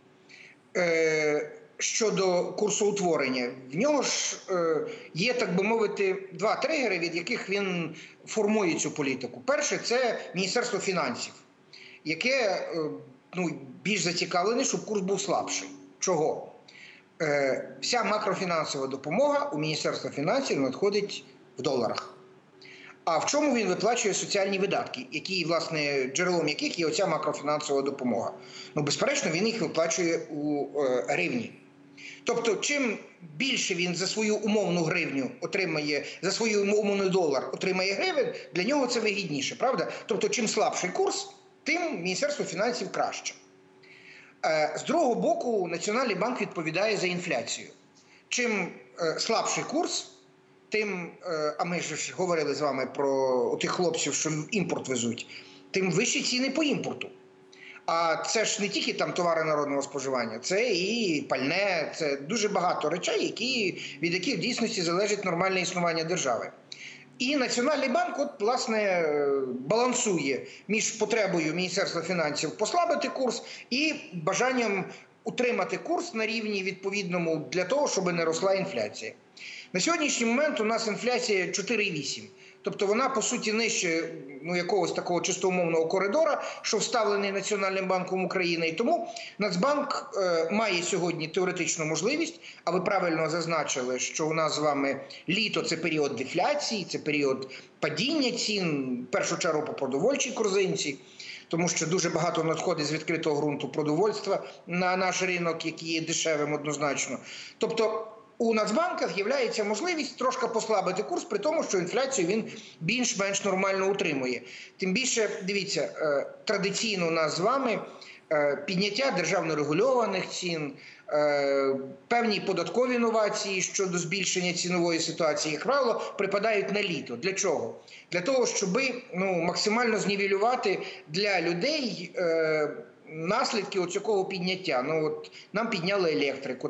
[SPEAKER 15] щодо курсоутворення, в нього ж є, так би мовити, два тригери, від яких він формує цю політику. Перше – це Міністерство фінансів, яке більш зацікавлене, щоб курс був слабший. Чого? Вся макрофінансова допомога у Міністерства фінансів надходить в доларах. А в чому він виплачує соціальні видатки, власне, джерелом яких є оця макрофінансова допомога? Безперечно, він їх виплачує у гривні. Тобто, чим більше він за свою умовну гривню отримає, за свій умовний долар отримає гривень, для нього це вигідніше, правда? Тобто, чим слабший курс, тим Міністерство фінансів краще. З другого боку, Національний банк відповідає за інфляцію. Чим слабший курс, тим, а ми ж говорили з вами про тих хлопців, що імпорт везуть, тим вищі ціни по імпорту. А це ж не тільки товари народного споживання, це і пальне, це дуже багато речей, від яких в дійсності залежить нормальне існування держави. І Національний банк, от, власне, балансує між потребою Міністерства фінансів послабити курс і бажанням утримати курс на рівні відповідному для того, щоб не росла інфляція. На сьогоднішній момент у нас інфляція 4,8. Тобто вона, по суті, нижче якогось такого чисто умовного коридора, що вставлений Національним банком України. І тому Нацбанк має сьогодні теоретичну можливість, а ви правильно зазначили, що у нас з вами літо – це період дефляції, це період падіння цін, в першу чергу по продовольчій корзинці, тому що дуже багато надходить з відкритого ґрунту продовольства на наш ринок, який є дешевим однозначно. Тобто у Нацбанка з'являється можливість трошки послабити курс, при тому, що інфляцію він більш-менш нормально утримує. Тим більше, дивіться, традиційно у нас з вами підняття державно регульованих цін, певні податкові інновації щодо збільшення цінової ситуації, як правило, припадають на літо. Для чого? Для того, щоб максимально знівелювати для людей наслідки оцього підняття. Нам підняли електрику,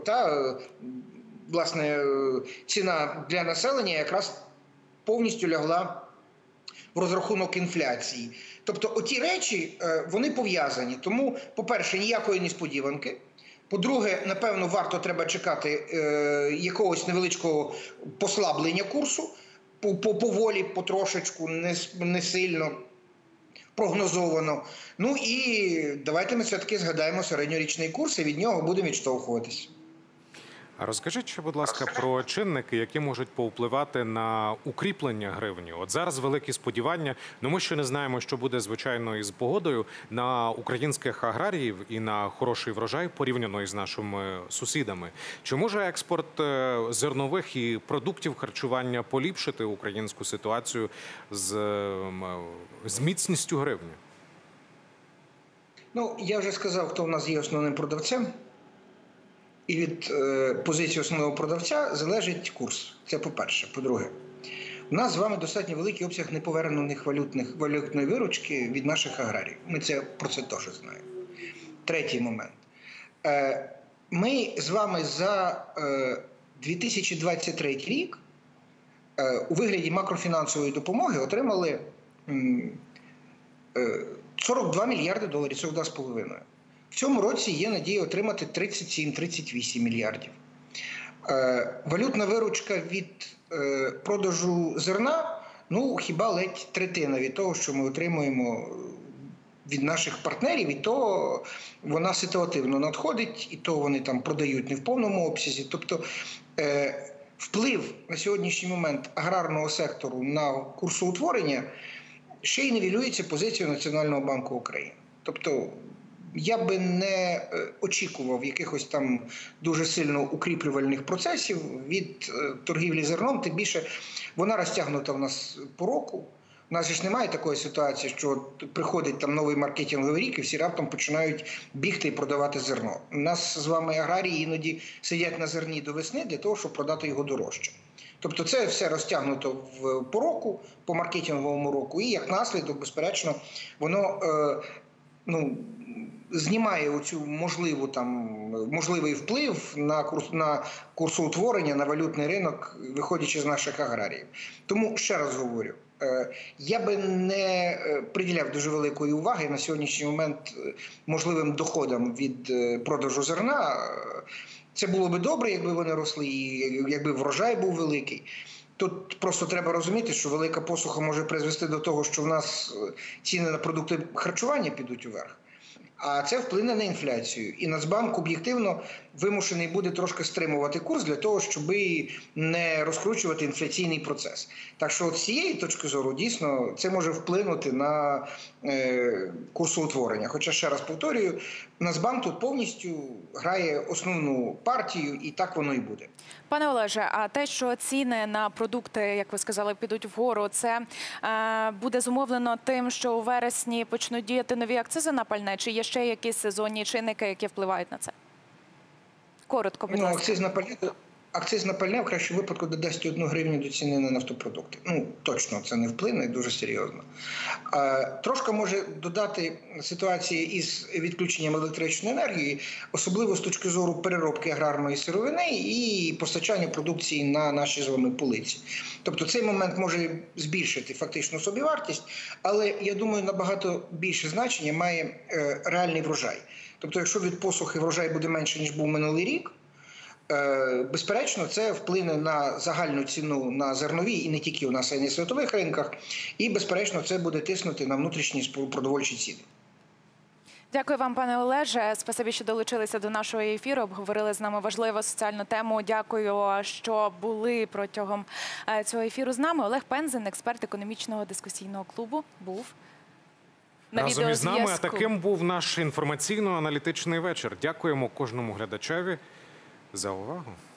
[SPEAKER 15] власне, ціна для населення якраз повністю лягла в розрахунок інфляції. Тобто оті речі, вони пов'язані. Тому, по-перше, ніякої несподіванки. По-друге, напевно, треба чекати якогось невеличкого послаблення курсу, поволі, потрошечку, не сильно прогнозовано. Ну і давайте ми все-таки згадаємо середньорічний курс і від нього будемо відштовхуватись.
[SPEAKER 1] А розкажіть ще, будь ласка, про чинники, які можуть повпливати на укріплення гривні. От зараз великі сподівання, ми ще не знаємо, що буде, звичайно, із погодою, на українських аграріїв і на хороший врожай порівняно із нашими сусідами. Чи може експорт зернових і продуктів харчування поліпшити українську ситуацію з міцністю гривні?
[SPEAKER 15] Я вже сказав, хто в нас є основним продавцем. І від позиції основного продавця залежить курс. Це по-перше. По-друге, у нас з вами достатньо великий обсяг неповернених валютної виручки від наших аграріїв. Ми про це теж знаємо. Третій момент. Ми з вами за 2023 рік у вигляді макрофінансової допомоги отримали 42 мільярди доларів, 42,5. В цьому році є надія отримати 37-38 мільярдів. Валютна виручка від продажу зерна, хіба ледь третина від того, що ми отримуємо від наших партнерів, і то вона ситуативно надходить, і то вони там продають не в повному обсязі. Тобто вплив на сьогоднішній момент аграрного сектору на курсоутворення ще й нівелюється позицією Національного банку України. Тобто я би не очікував якихось там дуже сильно укріплювальних процесів від торгівлі зерном, тим більше вона розтягнута в нас по року. У нас ж немає такої ситуації, що приходить там новий маркетинговий рік і всі раптом починають бігти і продавати зерно. У нас з вами аграрії іноді сидять на зерні до весни для того, щоб продати його дорожче. Тобто це все розтягнуто по року, по маркетинговому року, і як наслідок, безперечно, воно знімає оцю можливий вплив на курсоутворення, на валютний ринок, виходячи з наших аграріїв. Тому, ще раз говорю, я би не приділяв дуже великої уваги на сьогоднішній момент можливим доходам від продажу зерна. Це було би добре, якби вони росли, і якби врожай був великий. Тут просто треба розуміти, що велика посуха може призвести до того, що в нас ціни на продукти харчування підуть уверх. А це вплине на інфляцію. І Нацбанк об'єктивно вимушений буде трошки стримувати курс для того, щоб не розкручувати інфляційний процес. Так що з цієї точки зору, дійсно, це може вплинути на курсоутворення. Хоча, ще раз повторюю, Нацбанк тут повністю грає основну партію, і так воно і буде.
[SPEAKER 2] Пане Олеже, а те, що ціни на продукти, як ви сказали, підуть вгору, це буде зумовлено тим, що у вересні почнуть діяти нові акцизи на пальне, чи є ще якісь сезонні чинники, які впливають на це? Коротко, будь ласка.
[SPEAKER 15] акциз на пальне в кращому випадку додасть 1 гривню до ціни на нафтопродукти. Ну, точно це не вплине, дуже серйозно. Трошки може додати ситуації із відключенням електричної енергії, особливо з точки зору переробки аграрної сировини і постачання продукції на наші з вами полиці. Тобто цей момент може збільшити фактично собівартість, але, я думаю, набагато більше значення має реальний врожай. Тобто, якщо від посухи врожай буде менше, ніж був минулий рік, безперечно, це вплине на загальну ціну на зернові, і не тільки у нас, а й на світових ринках, і, безперечно, це буде тиснути на внутрішні продовольчі ціни.
[SPEAKER 2] Дякую вам, пане Олеже. Спасибі, що долучилися до нашого ефіру, обговорили з нами важливу соціальну тему. Дякую, що були протягом цього ефіру з нами. Олег Пензен, експерт економічного дискусійного клубу, був на
[SPEAKER 1] разом із нами. А
[SPEAKER 2] відеозв'язку.
[SPEAKER 1] таким був наш інформаційно-аналітичний вечір. Дякуємо кожному глядачеві за увагу.